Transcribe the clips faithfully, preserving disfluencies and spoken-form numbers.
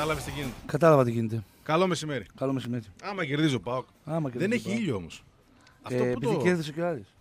Κατάλαβες τι γίνεται. Κατάλαβα τι γίνεται. Καλό μεσημέρι. Καλό μεσημέρι. Άμα κερδίζει ο ΠΑΟΚ. Άμα Δεν έχει ήλιο όμως. Ε, αυτό που επειδή το... κέρδισε και ο Άρης.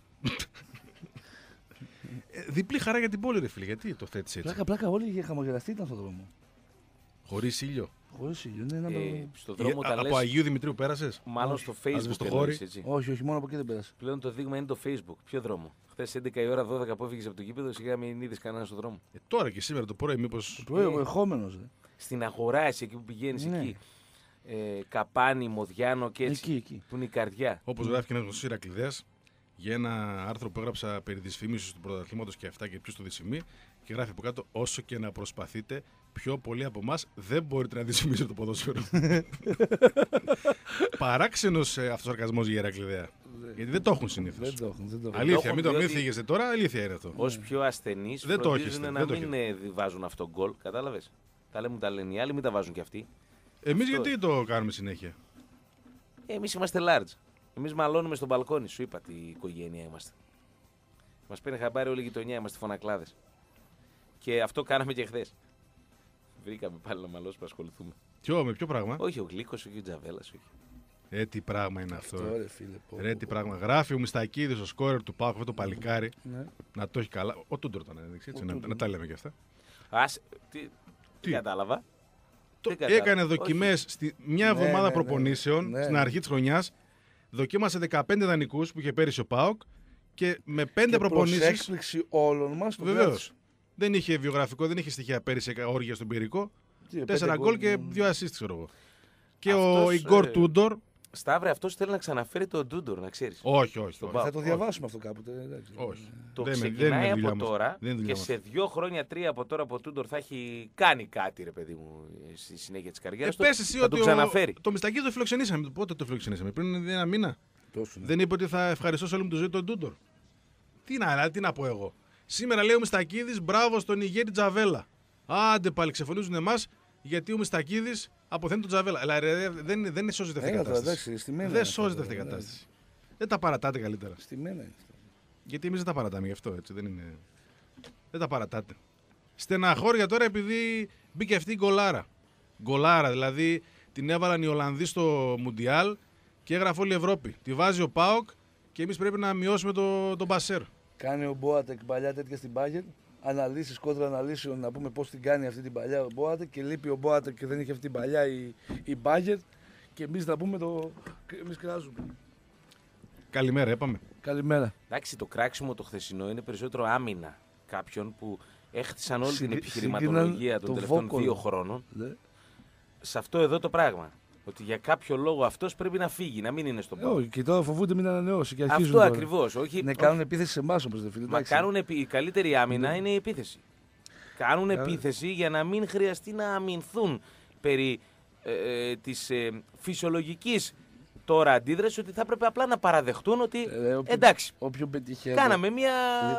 ε, διπλή χαρά για την πόλη, ρε φίλε. Γιατί το θέτεις έτσι. Πλάκα, πλάκα, όλοι οι χαμογελαστοί ήταν στον δρόμο. Χωρίς ήλιο. Χωρίς ήλιο, ναι, ένα ε, στο δρόμο ε, τα από λες... Αγίου Δημητρίου πέρασες. Μάλλον στο Facebook. Στο χώρι. Όχι, όχι, μόνο από εκεί δεν πέρασε. Πλέον το δείγμα είναι το Facebook. Ποιο δρόμο. Χθες έντεκα η ώρα, δώδεκα που έφυγες από το γήπεδο, σιγά μην είδες κανένα στον δρόμο. Ε, τώρα και σήμερα το πρωί, μήπως. Το πρωί, ο ερχόμενος. Στην αγορά, εσύ εκεί που πηγαίνεις, ναι. Εκεί. Ε, Καπάνι, Μοδιάνο και έτσι. Εκεί, εκεί. Που είναι η καρδιά. Όπως γράφει και ένας γνωστός Ηρακλειδέας για ένα άρθρο που έγραψα περί δυσφήμισης του πρωταθλήματος και αυτά και ποιος το δυσφημεί. Και γράφει από κάτω: όσο και να προσπαθείτε, πιο πολλοί από εμάς δεν μπορείτε να δυσφημίσετε το ποδόσφαιρο. Παράξενος ε, αυτός ο σαρκασμός για Ηρακλειδέα. Γιατί δεν το έχουν συνήθως. Δεν το έχουν, δεν το έχουν. Αλήθεια, μην το μην θίγεσαι τώρα, αλήθεια είναι αυτό. Ως πιο ασθενείς φροντίζουν να μην βάζουν αυτόν γκολ, κατάλαβες. Τα λέμε τα λένε οι άλλοι, μην τα βάζουν κι αυτοί. Εμείς γιατί το κάνουμε συνέχεια. Εμείς είμαστε large. Εμείς μαλώνουμε στο μπαλκόνι, σου είπα τι οικογένεια είμαστε. Μας παίρνει χαμπάρι όλη η γειτονιά, είμαστε φωνακλάδες. Και αυτό κάναμε και χθες. Βρήκαμε πάλι να μαλώσουμε να ασχοληθούμε. Ποιο, με ποιο πράγμα? Όχι ο Γλίκος, όχι ο Τζαβέλας, όχι. Ε, τι πράγμα είναι αυτό. αυτό ρε, φίλε, πω, ρε, τι πράγμα. Γράφει ο Μιστακίδης, ο σκόρερ του ΠΑΟΚ, αυτό το παλικάρι. Ναι. Να το έχει καλά. Ο Τούντορ ήταν, έτσι, να, να τα λέμε κι αυτά. Ας, τι, τι κατάλαβα. Το, τι κατάλαβα. Έκανε δοκιμές στη, μια εβδομάδα ναι, ναι, προπονήσεων ναι, ναι. στην αρχή της χρονιάς. Δοκίμασε δεκαπέντε δανεικούς που είχε πέρυσι ο ΠΑΟΚ και με πέντε προπονήσεις. Προς έκπληξη όλων μας. Βεβαίως. Δεν είχε βιογραφικό, δεν είχε στοιχεία πέρυσι όργια στον πυρικό. Τέσσερα γκολ και δύο assist, ξέρω εγώ. Και αυτός, ο Ιγκόρ ε... Τούντορ. Σταύρε, αυτός θέλει να ξαναφέρει τον Τούντορ, να ξέρεις. Όχι, όχι. όχι. Θα το διαβάσουμε όχι. αυτό κάποτε. Όχι. Το δεν ξεκινάει δεν από τώρα και σε δύο χρόνια, τρία από τώρα από Τούντορ θα έχει κάνει κάτι, ρε παιδί μου, στη συνέχεια της καριέρας του. Ε, πες εσύ θα ότι το ξαναφέρει. Ο... Το Μιστακίδη το φιλοξενήσαμε. Πότε το φιλοξενήσαμε, πριν ένα μήνα. Τόσο, ναι. Δεν είπε ότι θα ευχαριστώ σε όλη μου τη ζωή τον Τούντορ. Τι να, τι να πω εγώ. Σήμερα λέει ο Μιστακίδης μπράβο στον ηγέτη Τζαβέλα. Άντε πάλι ξεφωνίζουν εμάς γιατί ο Μιστακίδης αποθένει τον Τζαβέλα. Αλλά ρε, δεν, δεν σώζεται αυτή η κατάσταση. Δεν σώζεται αυτή η κατάσταση. Δεν τα παρατάτε καλύτερα. Στη μένα είναι αυτό. Γιατί εμείς δεν τα παρατάμε γι' αυτό, έτσι. Δεν, είναι... δεν τα παρατάτε. Στεναχώρια τώρα επειδή μπήκε αυτή η γκολάρα. Γκολάρα, δηλαδή την έβαλαν οι Ολλανδοί στο Μουντιάλ και έγραφε όλη η Ευρώπη. Τη βάζει ο ΠΑΟΚ και εμείς πρέπει να μειώσουμε τον το Μπασέρ. Κάνει ο Μπόατεκ παλιά τέτοια στην Bayern. Αναλύσεις, κόντρα αναλύσεων να πούμε πώς την κάνει αυτή την παλιά ο Μπόατεκ και λείπει ο Μπόατεκ και δεν είχε αυτή την παλιά η, η Bayern και εμείς να πούμε το. Εμείς κράζουμε. Καλημέρα, έπαμε. Καλημέρα. Εντάξει, το κράξιμο το χθεσινό είναι περισσότερο άμυνα κάποιων που έχτισαν όλη Συ, την επιχειρηματολογία των τελευταίων βόκολο. δύο χρόνων. Ναι. Σε αυτό εδώ το πράγμα. Ότι για κάποιο λόγο αυτός πρέπει να φύγει, να μην είναι στον πάγκο. Όχι, και τώρα φοβούνται μην ανανεώσει. Και αρχίζουν αυτό ακριβώς. Ναι, όχι... κάνουν επίθεση σε εμάς όμως, δεν φίλε. Μα κάνουν επί... η καλύτερη άμυνα ναι. είναι η επίθεση. Κάνουν Κάνε... επίθεση για να μην χρειαστεί να αμυνθούν περί ε, της ε, φυσιολογικής τώρα αντίδραση ότι θα έπρεπε απλά να παραδεχτούν ότι ε, όποιο, εντάξει, όποιο πετυχαίνει, κάναμε μια...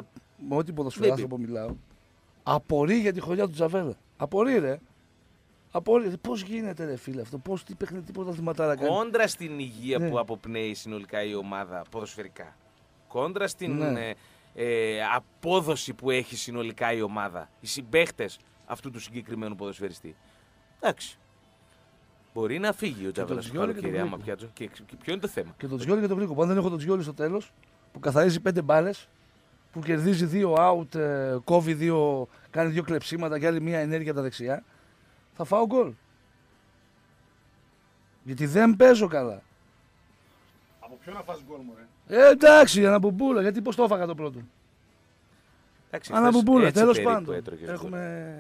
Με ό,τι ποδοσφαιράνθρωπο μιλάω, απορεί για τη χρονιά του Τζαβέλα. Απορεί ρε. Απόλυτα. Πώς γίνεται ρε φίλε αυτό, πώς τι παιχνίδι, τι πρωταθληματάρα κάνει. Κόντρα στην υγεία ναι. που αποπνέει συνολικά η ομάδα ποδοσφαιρικά. Κόντρα στην ναι. ε, ε, απόδοση που έχει συνολικά η ομάδα. Οι συμπαίχτες αυτού του συγκεκριμένου ποδοσφαιριστή. Εντάξει. Μπορεί να φύγει ο Τζαβέλας το καλοκαίρι άμα πιάτσω. Και, και ποιο είναι το θέμα. Και τον Τζιόλι και τον Βρίκο. Αν δεν έχω τον Τζιόλι στο τέλος, που καθαρίζει πέντε μπάλες, που κερδίζει δύο out, ε, κόβει δύο, κάνει δύο κλεψίματα και άλλη μία ενέργεια από τα δεξιά. Θα φάω γκολ. Γιατί δεν παίζω καλά. Από ποιο να φας γκολ μου ρε. Ε, εντάξει, αναμπομπούλα. Γιατί πώς το έφαγα το πρώτο. Αναμπομπούλα, τέλος πάντων. Έχουμε...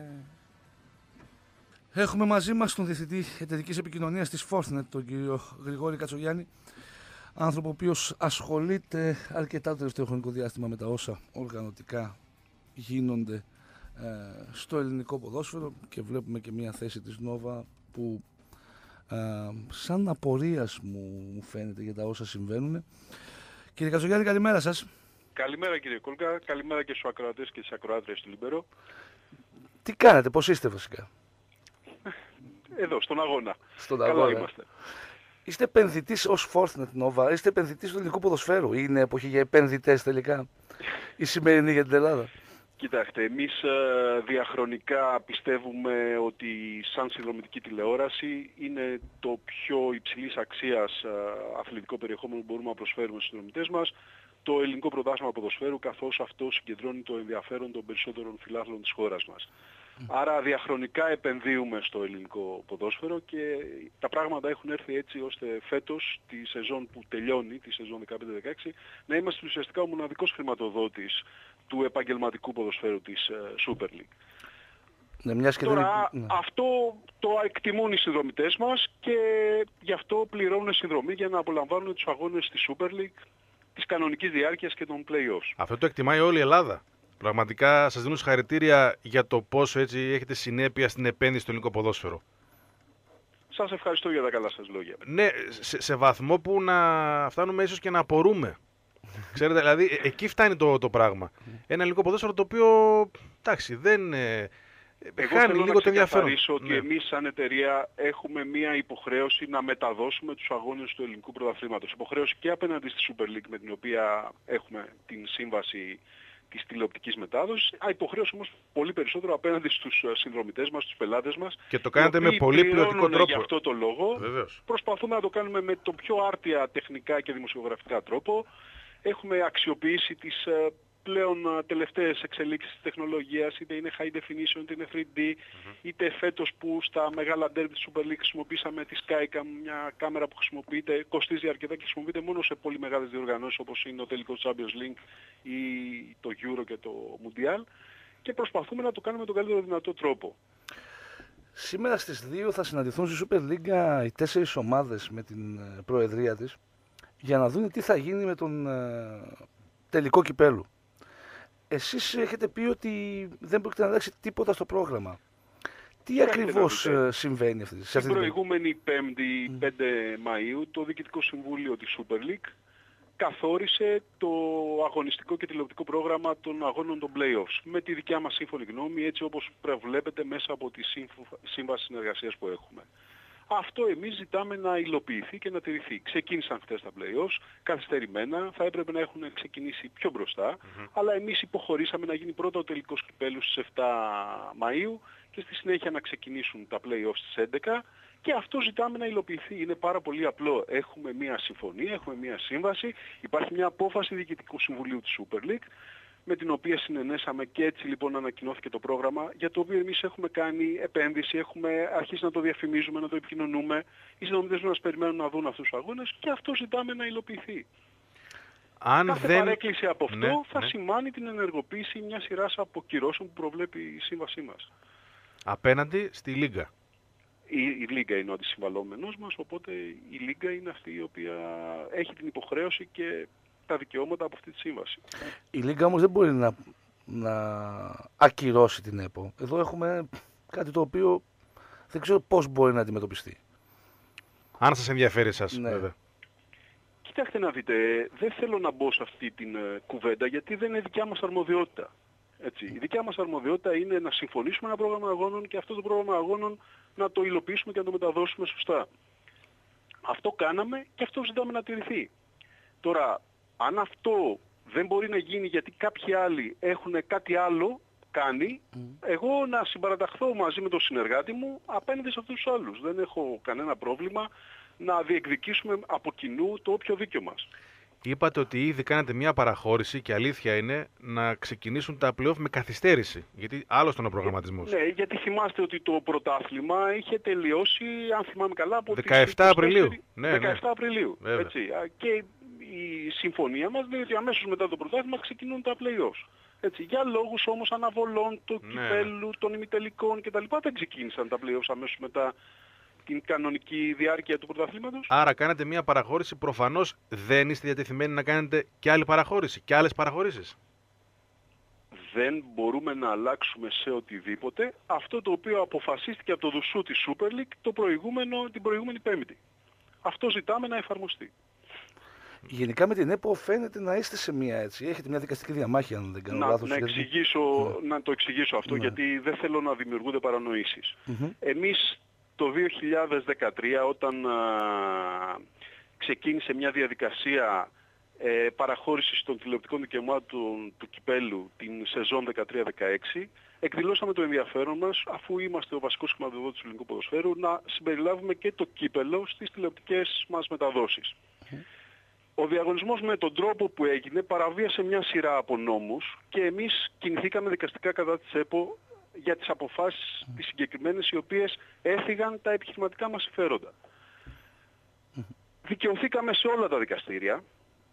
Έχουμε μαζί μας τον Διευθυντή Εταιρικής Επικοινωνίας της Forthnet, τον κύριο Γρηγόρη Κατσογιάννη. Άνθρωπο ο οποίος ασχολείται αρκετά το τελευταίο χρονικό διάστημα με τα όσα οργανωτικά γίνονται Ε, στο ελληνικό ποδόσφαιρο και βλέπουμε και μια θέση της Νόβα που ε, σαν απορίας μου, μου φαίνεται για τα όσα συμβαίνουν. Κύριε Κατσογιάννη, καλημέρα σας. Καλημέρα κύριε Κόλκα, καλημέρα και στους ακροατές και στις ακροάτριες του Λιμπέρο. Τι κάνετε, πώς είστε βασικά? Εδώ, στον αγώνα. Στον Καλά αγώνα. Είμαστε. Είστε επενδυτής ως Forthnet Nova, είστε επενδυτής του ελληνικού ποδοσφαίρου. Είναι εποχή για επενδυτές τελικά η σημερινή για την Ελλάδα. Κοιτάξτε, εμείς ε, διαχρονικά πιστεύουμε ότι σαν συνδρομητική τηλεόραση είναι το πιο υψηλής αξίας ε, αθλητικό περιεχόμενο που μπορούμε να προσφέρουμε στους συνδρομητές μας, το ελληνικό πρωτάθλημα ποδοσφαίρου, καθώς αυτό συγκεντρώνει το ενδιαφέρον των περισσότερων φιλάθλων της χώρας μας. Mm. Άρα διαχρονικά επενδύουμε στο ελληνικό ποδόσφαιρο και τα πράγματα έχουν έρθει έτσι ώστε φέτος, τη σεζόν που τελειώνει, τη σεζόν δεκαπέντε δεκαέξι, να είμαστε ουσιαστικά ο μοναδικός χρηματοδότης του επαγγελματικού ποδοσφαίρου της uh, Super League. Ναι, μιας και Τώρα δεν... ναι. αυτό το εκτιμούν οι συνδρομητές μας και γι' αυτό πληρώνουν συνδρομή για να απολαμβάνουν τους αγώνες της Super League, της κανονικής διάρκειας και των play-offs. Αυτό το εκτιμάει όλη η Ελλάδα. Πραγματικά σας δίνω συγχαρητήρια για το πόσο έτσι έχετε συνέπεια στην επένδυση στο ελληνικό ποδόσφαιρο. Σας ευχαριστώ για τα καλά σας λόγια. Ναι, σε, σε βαθμό που να φτάνουμε ίσως και να απορούμε. Ξέρετε, δηλαδή ε, εκεί φτάνει το, το πράγμα. Ένα ελληνικό ποδόσφαιρο το οποίο, εντάξει, δεν... Ε, Εγώ χάνει θέλω λίγο να το ενδιαφέρον. ξεκαθαρίσω ότι ναι. εμείς σαν εταιρεία έχουμε μία υποχρέωση να μεταδώσουμε τους αγώνες του ελληνικού πρωταθλήματος. Υποχρέωση και απέναντι στη Super League με την οποία έχουμε την σύμβαση της τηλεοπτικής μετάδοσης, α, υποχρέωση όμως πολύ περισσότερο απέναντι στους συνδρομητές μας, στους πελάτες μας. Και το κάνετε με πολύ ποιοτικό τρόπο. Για αυτό το λόγο Βεβαίως. Προσπαθούμε να το κάνουμε με το πιο άρτια τεχνικά και δημοσιογραφικά τρόπο. Έχουμε αξιοποιήσει τις πλέον τελευταίες εξελίξεις της τεχνολογίας, είτε είναι high definition, είτε είναι θρι ντι, mm-hmm. είτε φέτος που στα μεγάλα derby της Super League χρησιμοποίησαμε τη Skycam, μια κάμερα που χρησιμοποιείται, κοστίζει αρκετά και χρησιμοποιείται μόνο σε πολύ μεγάλες διοργανώσεις όπως είναι το τελικό Champions League ή το Euro και το Mundial, και προσπαθούμε να το κάνουμε τον καλύτερο δυνατό τρόπο. Σήμερα στις δύο θα συναντηθούν στη Super League οι τέσσερις ομάδες με την προεδρία της για να δουν τι θα γίνει με τον τελικό κυπέλου. Εσείς έχετε πει ότι δεν πρόκειται να αλλάξει τίποτα στο πρόγραμμα. Τι ακριβώς συμβαίνει αυτή, σε αυτή την προηγούμενη Πέμπτη, mm. πέντε Μαΐου, το Διοικητικό Συμβούλιο της Super League καθόρισε το αγωνιστικό και τηλεοπτικό πρόγραμμα των αγώνων των play-offs με τη δικιά μας σύμφωνη γνώμη, έτσι όπως προβλέπεται μέσα από τη σύμβαση συνεργασίας που έχουμε. Αυτό εμείς ζητάμε να υλοποιηθεί και να τηρηθεί. Ξεκίνησαν χτες τα play-offs, καθυστερημένα, θα έπρεπε να έχουν ξεκινήσει πιο μπροστά, mm-hmm. αλλά εμείς υποχωρήσαμε να γίνει πρώτα ο τελικός κυπέλου στις επτά Μαΐου και στη συνέχεια να ξεκινήσουν τα play-offs στις έντεκα, και αυτό ζητάμε να υλοποιηθεί. Είναι πάρα πολύ απλό. Έχουμε μια συμφωνία, έχουμε μια σύμβαση, υπάρχει μια απόφαση Διοικητικού Συμβουλίου της Super League, με την οποία συνενέσαμε, και έτσι λοιπόν ανακοινώθηκε το πρόγραμμα, για το οποίο εμείς έχουμε κάνει επένδυση, έχουμε αρχίσει να το διαφημίζουμε, να το επικοινωνούμε. Οι συνομιλητές μας περιμένουν να δουν αυτούς τους αγώνες και αυτό ζητάμε να υλοποιηθεί. Αν Κάθε δεν... παρέκκληση από αυτό ναι, θα ναι. σημάνει την ενεργοποίηση μιας σειράς από κυρώσεων που προβλέπει η σύμβασή μας. Απέναντι στη Λίγκα. Η, η Λίγκα είναι ο αντισυμβαλόμενος μας, οπότε η Λίγκα είναι αυτή η οποία έχει την υποχρέωση και τα δικαιώματα από αυτή τη σύμβαση. Η Λίγκα όμως δεν μπορεί να, να ακυρώσει την ΕΠΟ. Εδώ έχουμε κάτι το οποίο δεν ξέρω πώς μπορεί να αντιμετωπιστεί. Αν σας ενδιαφέρει εσάς, ναι. βέβαια. Κοιτάξτε να δείτε, δεν θέλω να μπω σε αυτή την uh, κουβέντα, γιατί δεν είναι δικιά μας αρμοδιότητα. Έτσι. Η δικιά μας αρμοδιότητα είναι να συμφωνήσουμε ένα πρόγραμμα αγώνων και αυτό το πρόγραμμα αγώνων να το υλοποιήσουμε και να το μεταδώσουμε σωστά. Αυτό κάναμε και αυτό ζητάμε να τηρηθεί. Τώρα, αν αυτό δεν μπορεί να γίνει γιατί κάποιοι άλλοι έχουν κάτι άλλο κάνει, mm. εγώ να συμπαραταχθώ μαζί με τον συνεργάτη μου απέναντι σε αυτούς τους άλλους. Δεν έχω κανένα πρόβλημα να διεκδικήσουμε από κοινού το όποιο δίκιο μας. Είπατε ότι ήδη κάνετε μια παραχώρηση και αλήθεια είναι να ξεκινήσουν τα play-off με καθυστέρηση. Γιατί άλλος ήταν ο προγραμματισμός. Ναι, γιατί θυμάστε ότι το πρωτάθλημα είχε τελειώσει, αν θυμάμαι καλά, από δεκαεπτά Απριλίου. Ναι, δεκαεπτά ναι. Απριλίου. Έτσι. Και η συμφωνία μας λέει ότι αμέσως μετά το πρωτάθλημα ξεκινούν τα play-offs. Έτσι. Για λόγους όμως αναβολών του ναι. κυπέλου, των ημιτελικών κτλ. Δεν ξεκίνησαν τα play-offs αμέσως μετά την κανονική διάρκεια του πρωταθλήματος. Άρα κάνετε μια παραχώρηση, προφανώς δεν είστε διατεθειμένοι να κάνετε και άλλη παραχώρηση και άλλες παραχωρήσεις. Δεν μπορούμε να αλλάξουμε σε οτιδήποτε αυτό το οποίο αποφασίστηκε από το Δουσού της Super League το προηγούμενο, την προηγούμενη Πέμπτη. Αυτό ζητάμε να εφαρμοστεί. Γενικά με την ΕΠΟ φαίνεται να είστε σε μια έτσι. Έχετε μια δικαστική διαμάχη, αν δεν κάνω να, λάθος. Να, γιατί... εξηγήσω, ναι. να το εξηγήσω αυτό, ναι. γιατί δεν θέλω να δημιουργούνται παρανοήσεις. Mm-hmm. Εμείς το δύο χιλιάδες δεκατρία, όταν α, ξεκίνησε μια διαδικασία ε, παραχώρησης των τηλεοπτικών δικαιωμάτων του κυπέλου την σεζόν δεκατρία δεκαέξι, εκδηλώσαμε το ενδιαφέρον μας, αφού είμαστε ο βασικός χρηματοδότης του ελληνικού ποδοσφαίρου, να συμπεριλάβουμε και το κύπελο στις τηλεοπτικές μας μεταδόσεις. Ο διαγωνισμός με τον τρόπο που έγινε παραβίασε μια σειρά από νόμους και εμείς κινηθήκαμε δικαστικά κατά της ΕΠΟ για τις αποφάσεις τις συγκεκριμένες, οι οποίες έφυγαν τα επιχειρηματικά μας συμφέροντα. Δικαιωθήκαμε σε όλα τα δικαστήρια.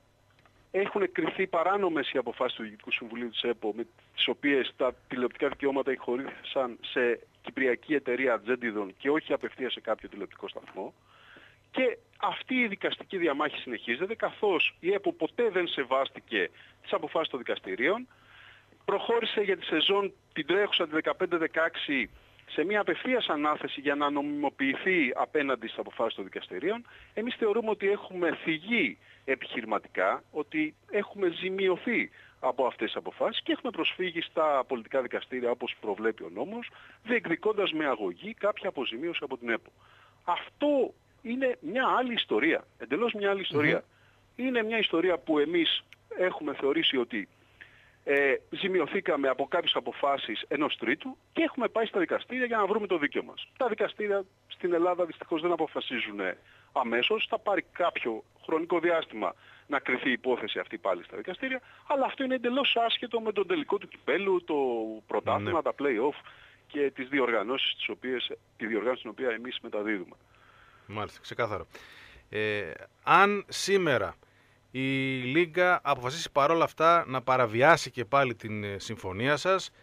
Έχουν κριθεί παράνομες οι αποφάσεις του Διοικητικού Συμβουλίου της ΕΠΟ, με τις οποίες τα τηλεοπτικά δικαιώματα ηχορύθησαν σε κυπριακή εταιρεία Ατζέντιδον και όχι απευθείας σε κάποιο τηλεοπτικό σταθμό. Και αυτή η δικαστική διαμάχη συνεχίζεται, καθώς η ΕΠΟ ποτέ δεν σεβάστηκε τις αποφάσεις των δικαστηρίων. Προχώρησε για τη σεζόν την τρέχουσα τη δεκαπέντε δεκαέξι σε μια απευθείας ανάθεση για να νομιμοποιηθεί απέναντι στις αποφάσεις των δικαστηρίων. Εμείς θεωρούμε ότι έχουμε θυγεί επιχειρηματικά, ότι έχουμε ζημιωθεί από αυτές τις αποφάσεις και έχουμε προσφύγει στα πολιτικά δικαστήρια, όπως προβλέπει ο νόμος, διεκδικώντας με αγωγή κάποια αποζημίωση από την ΕΠΟ. Αυτό είναι μια άλλη ιστορία, εντελώς μια άλλη ιστορία. Mm-hmm. Είναι μια ιστορία που εμείς έχουμε θεωρήσει ότι ε, ζημιωθήκαμε από κάποιες αποφάσεις ενός τρίτου και έχουμε πάει στα δικαστήρια για να βρούμε το δίκαιο μας. Τα δικαστήρια στην Ελλάδα δυστυχώς δεν αποφασίζουν αμέσως, θα πάρει κάποιο χρονικό διάστημα να κρυθεί η υπόθεση αυτή πάλι στα δικαστήρια, αλλά αυτό είναι εντελώς άσχετο με τον τελικό του κυπέλου, το πρωτάθλημα, ναι. τα play-off και τις διοργανώσεις τις οποίες, τη διοργάνωση την οποία εμείς μεταδίδουμε. Μάλιστα, ξεκάθαρο. Ε, αν σήμερα η Λίγκα αποφασίσει παρόλα αυτά να παραβιάσει και πάλι την ε, συμφωνία σας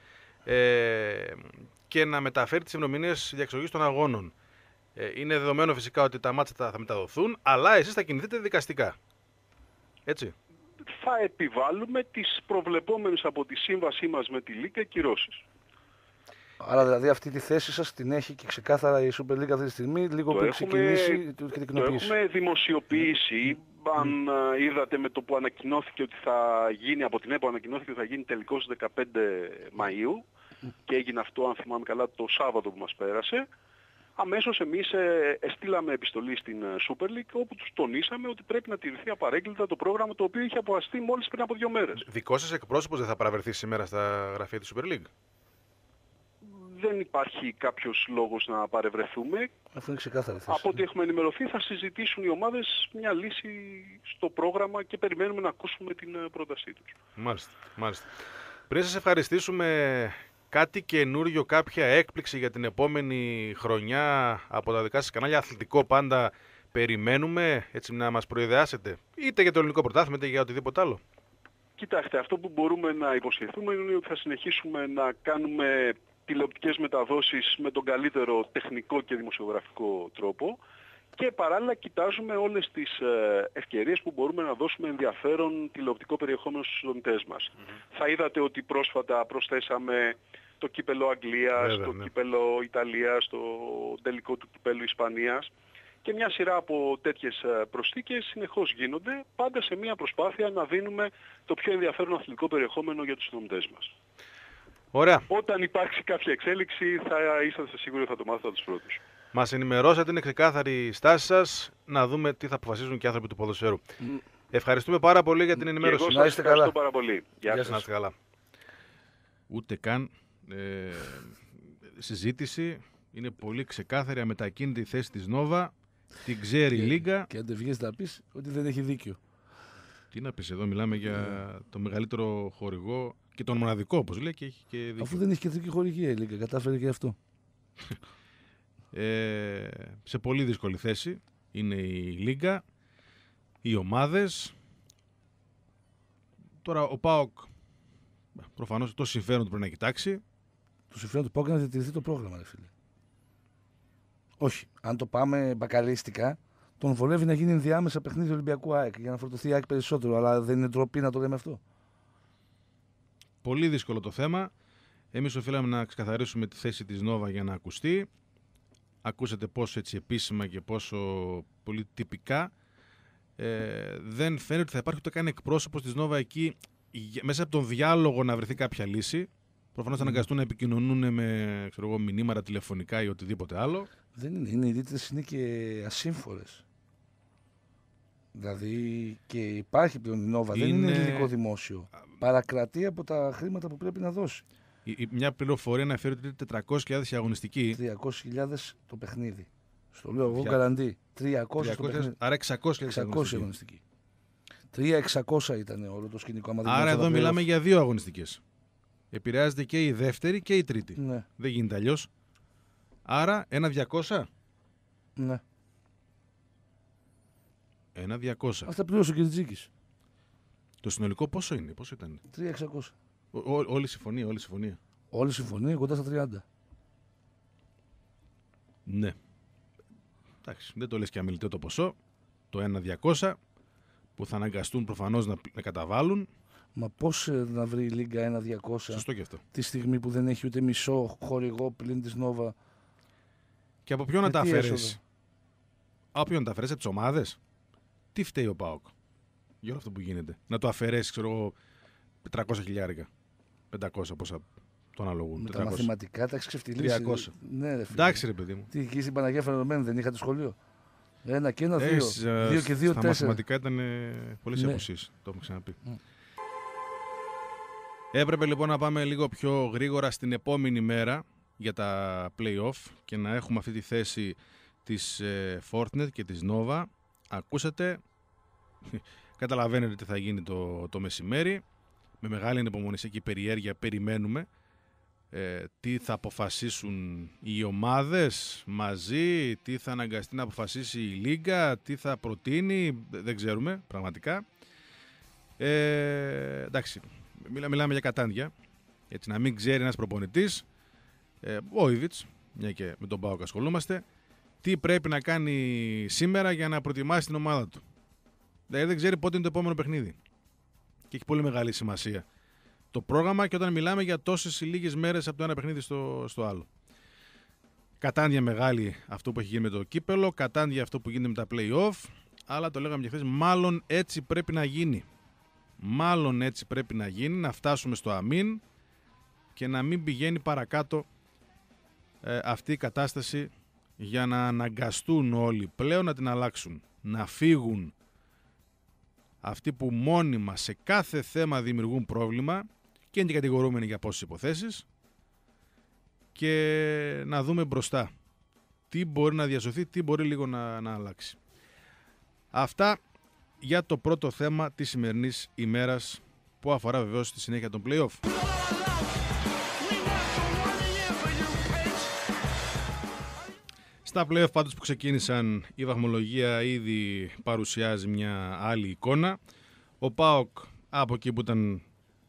ε, και να μεταφέρει τις ημερομηνίες διαξογής των αγώνων, ε, είναι δεδομένο φυσικά ότι τα μάτσα θα μεταδοθούν, αλλά εσείς θα κινηθείτε δικαστικά. Έτσι. Θα επιβάλλουμε τις προβλεπόμενες από τη σύμβασή μας με τη Λίγκα κυρώσεις. Άρα δηλαδή αυτή τη θέση σας την έχει και ξεκάθαρα η Super League αυτή τη στιγμή, λίγο πριν ξεκινήσει και την κοινοποίηση. Το έχουμε δημοσιοποιήσει. Mm. Αν mm. είδατε με το που ανακοινώθηκε ότι θα γίνει, από την ΕΠΟ ανακοινώθηκε ότι θα γίνει τελικώς δεκαπέντε Μαΐου mm. και έγινε αυτό, αν θυμάμαι καλά, το Σάββατο που μας πέρασε. Αμέσως εμείς ε, εστήλαμε επιστολή στην Super League, όπου τους τονίσαμε ότι πρέπει να τηρηθεί απαρέγκλητα το πρόγραμμα το οποίο είχε αποφασιστεί μόλις πριν από δύο μέρες. Δικό σας εκπρόσωπος δεν θα παραβρεθεί σήμερα στα γραφεία της Super League? Δεν υπάρχει κάποιος λόγος να παρευρεθούμε. Αυτό είναι ξεκάθαρη θέση. Από ό,τι έχουμε ενημερωθεί θα συζητήσουν οι ομάδες μια λύση στο πρόγραμμα και περιμένουμε να ακούσουμε την πρότασή τους. Μάλιστα, μάλιστα. Πριν σας ευχαριστήσουμε, κάτι καινούριο, κάποια έκπληξη για την επόμενη χρονιά από τα δικά σας κανάλια, αθλητικό πάντα περιμένουμε, έτσι να μας προειδεάσετε, είτε για το ελληνικό πρωτάθλημα είτε για οτιδήποτε άλλο? Κοιτάξτε, αυτό που μπορούμε να υποσχεθούμε είναι ότι θα συνεχίσουμε να κάνουμε τηλεοπτικές μεταδόσεις με τον καλύτερο τεχνικό και δημοσιογραφικό τρόπο και παράλληλα κοιτάζουμε όλες τις ευκαιρίες που μπορούμε να δώσουμε ενδιαφέρον τηλεοπτικό περιεχόμενο στους συνδρομητές μας. Mm-hmm. Θα είδατε ότι πρόσφατα προσθέσαμε το κύπελο Αγγλίας, Βέβαια, το ναι. κύπελο Ιταλίας, το τελικό του κύπελου Ισπανίας και μια σειρά από τέτοιες προσθήκες συνεχώς γίνονται, πάντα σε μια προσπάθεια να δίνουμε το πιο ενδιαφέρον αθλητικό περιεχόμενο για τους συνδρομητές μας. Ωραία. Όταν υπάρξει κάποια εξέλιξη θα είσαστε σίγουροι ότι θα το μάθετε από τους πρώτους. Μας ενημερώσατε, είναι ξεκάθαρη η στάση σας, να δούμε τι θα αποφασίζουν και οι άνθρωποι του ποδοσφαίρου. Mm. Ευχαριστούμε πάρα πολύ για την ενημέρωση. Και εγώ σας ευχαριστώ καλά. πάρα πολύ. Γεια σας. Να είστε καλά. Ούτε καν ε, συζήτηση, είναι πολύ ξεκάθαρη, αμετακίνητη η θέση της Νόβα, την ξέρει η Λίγκα. Και αν δεν βγες να πεις ότι δεν έχει δίκιο. Τι να πεις, εδώ μιλάμε για yeah. το μεγαλύτερο χορηγό και τον μοναδικό, όπως λέει, και έχει και δίκιο. Αφού δεν έχει κεντρική χορηγία η Λίγκα, κατάφερε και αυτό. ε, σε πολύ δύσκολη θέση είναι η Λίγκα, οι ομάδες. Τώρα ο ΠΑΟΚ προφανώς το συμφέρον του πρέπει να κοιτάξει. Το συμφέρον του ΠΑΟΚ είναι να διατηρηθεί το πρόγραμμα, ρε φίλε. Όχι. Αν το πάμε μπακαλίστικα, τον βολεύει να γίνει ενδιάμεσα παιχνίδι Ολυμπιακού ΑΕΚ για να φορτωθεί η ΑΕΚ περισσότερο. Αλλά δεν είναι ντροπή να το λέμε αυτό. Πολύ δύσκολο το θέμα. Εμείς οφείλαμε να ξεκαθαρίσουμε τη θέση της Νόβα για να ακουστεί. Ακούσατε πόσο έτσι επίσημα και πόσο πολύ τυπικά. Ε, δεν φαίνεται ότι θα υπάρχει ούτε καν εκπρόσωπος της Νόβα εκεί μέσα από τον διάλογο να βρεθεί κάποια λύση. Προφανώς θα mm. αναγκαστούν να επικοινωνούν με ξέρω εγώ, μηνύματα τηλεφωνικά ή οτιδήποτε άλλο. Δεν είναι. Είναι οι δίτρες είναι και ασύμφορες. Δηλαδή και υπάρχει πλέον η Νόβα, Είναι... δεν είναι ελληνικό δημόσιο. Παρακρατεί από τα χρήματα που πρέπει να δώσει. Η, η, μια πληροφορία αναφέρει ότι είναι τετρακόσιες χιλιάδες η αγωνιστική. τριακόσιες χιλιάδες το παιχνίδι. Στο λέω εγώ γκαραντί. τριακόσιες το παιχνίδι. Άρα εξακόσιες εξακόσιες αγωνιστική. τρία χιλιάδες εξακόσια ήταν όλο το σκηνικό. Άρα εδώ μιλάμε για δύο αγωνιστικές. Επηρεάζεται και η δεύτερη και η τρίτη. Ναι. Δεν γίνεται αλλιώς. Άρα ένα διακόσια. Ναι. Ένα διακόσια. Αυτά πλήρωσε ο Κυρτζίκης. Το συνολικό πόσο είναι, πόσο ήταν. τρία χιλιάδες εξακόσια. Ό, ό, όλη η συμφωνία, όλη η συμφωνία. Όλη η συμφωνία κοντά στα τριάντα. Ναι. Εντάξει, δεν το λες και αμιλητό το ποσό. Το ένα διακόσια που θα αναγκαστούν προφανώς να, να καταβάλουν. Μα πώς ε, να βρει η Λίγκα ένα διακόσια. Σωστό και αυτό. Τη στιγμή που δεν έχει ούτε μισό χορηγό πλην της Νόβα. Και από ποιον να τα αφαιρέσει. Από ποιον να τα αφαιρέσει, από τις ομάδες. Τι φταίει ο ΠΑΟΚ για όλο αυτό που γίνεται. Να το αφαιρέσει, ξέρω εγώ, τριακόσια χιλιάρικα. πεντακόσια πόσα το αναλογούν. Με τα μαθηματικά τα έχεις ξεφτυλίσει. τριακόσια. Ναι, ρε φίλε. Εντάξει, ρε παιδί μου. Τι εκεί στην Παναγία Φαινομενου δεν είχατε σχολείο. Ένα και ένα, δύο. Έχεις, Δύο και δύο, στα τέσσερα. μαθηματικά ήταν πολλές Ναι. αποσύσεις. Το έχουμε ξαναπεί. Mm. Έπρεπε λοιπόν να πάμε λίγο πιο γρήγορα στην επόμενη μέρα για τα play-off και να έχουμε αυτή τη θέση της ε, Fortnite και της Nova. Ακούσατε, καταλαβαίνετε τι θα γίνει το, το μεσημέρι. Με μεγάλη ανυπομονησία και περιέργεια περιμένουμε ε, τι θα αποφασίσουν οι ομάδες μαζί, τι θα αναγκαστεί να αποφασίσει η Λίγκα, τι θα προτείνει, δεν ξέρουμε πραγματικά. Ε, εντάξει, μιλά, μιλάμε για κατάντια, έτσι να μην ξέρει ένας προπονητής, ε, ο Ιβιτς, μια και με τον ΠΑΟΚ ασχολούμαστε, τι πρέπει να κάνει σήμερα για να προετοιμάσει την ομάδα του. Δηλαδή δεν ξέρει πότε είναι το επόμενο παιχνίδι. Και έχει πολύ μεγάλη σημασία το πρόγραμμα και όταν μιλάμε για τόσες λίγες μέρες από το ένα παιχνίδι στο, στο άλλο. Κατάντια μεγάλη αυτό που έχει γίνει με το κύπελο, κατάντια αυτό που γίνεται με τα play-off, αλλά το λέγαμε και χθες, μάλλον έτσι πρέπει να γίνει. Μάλλον έτσι πρέπει να γίνει, να φτάσουμε στο αμήν και να μην πηγαίνει παρακάτω ε, αυτή η κατάσταση για να αναγκαστούν όλοι πλέον να την αλλάξουν. Να φύγουν αυτοί που μόνιμα σε κάθε θέμα δημιουργούν πρόβλημα και είναι και κατηγορούμενοι για πόσες υποθέσεις και να δούμε μπροστά τι μπορεί να διασωθεί, τι μπορεί λίγο να, να αλλάξει. Αυτά για το πρώτο θέμα της σημερινής ημέρας που αφορά βεβαίως τη συνέχεια των play-off. Στα play-off πάντως που ξεκίνησαν η βαθμολογία ήδη παρουσιάζει μια άλλη εικόνα. Ο ΠΑΟΚ από εκεί που ήταν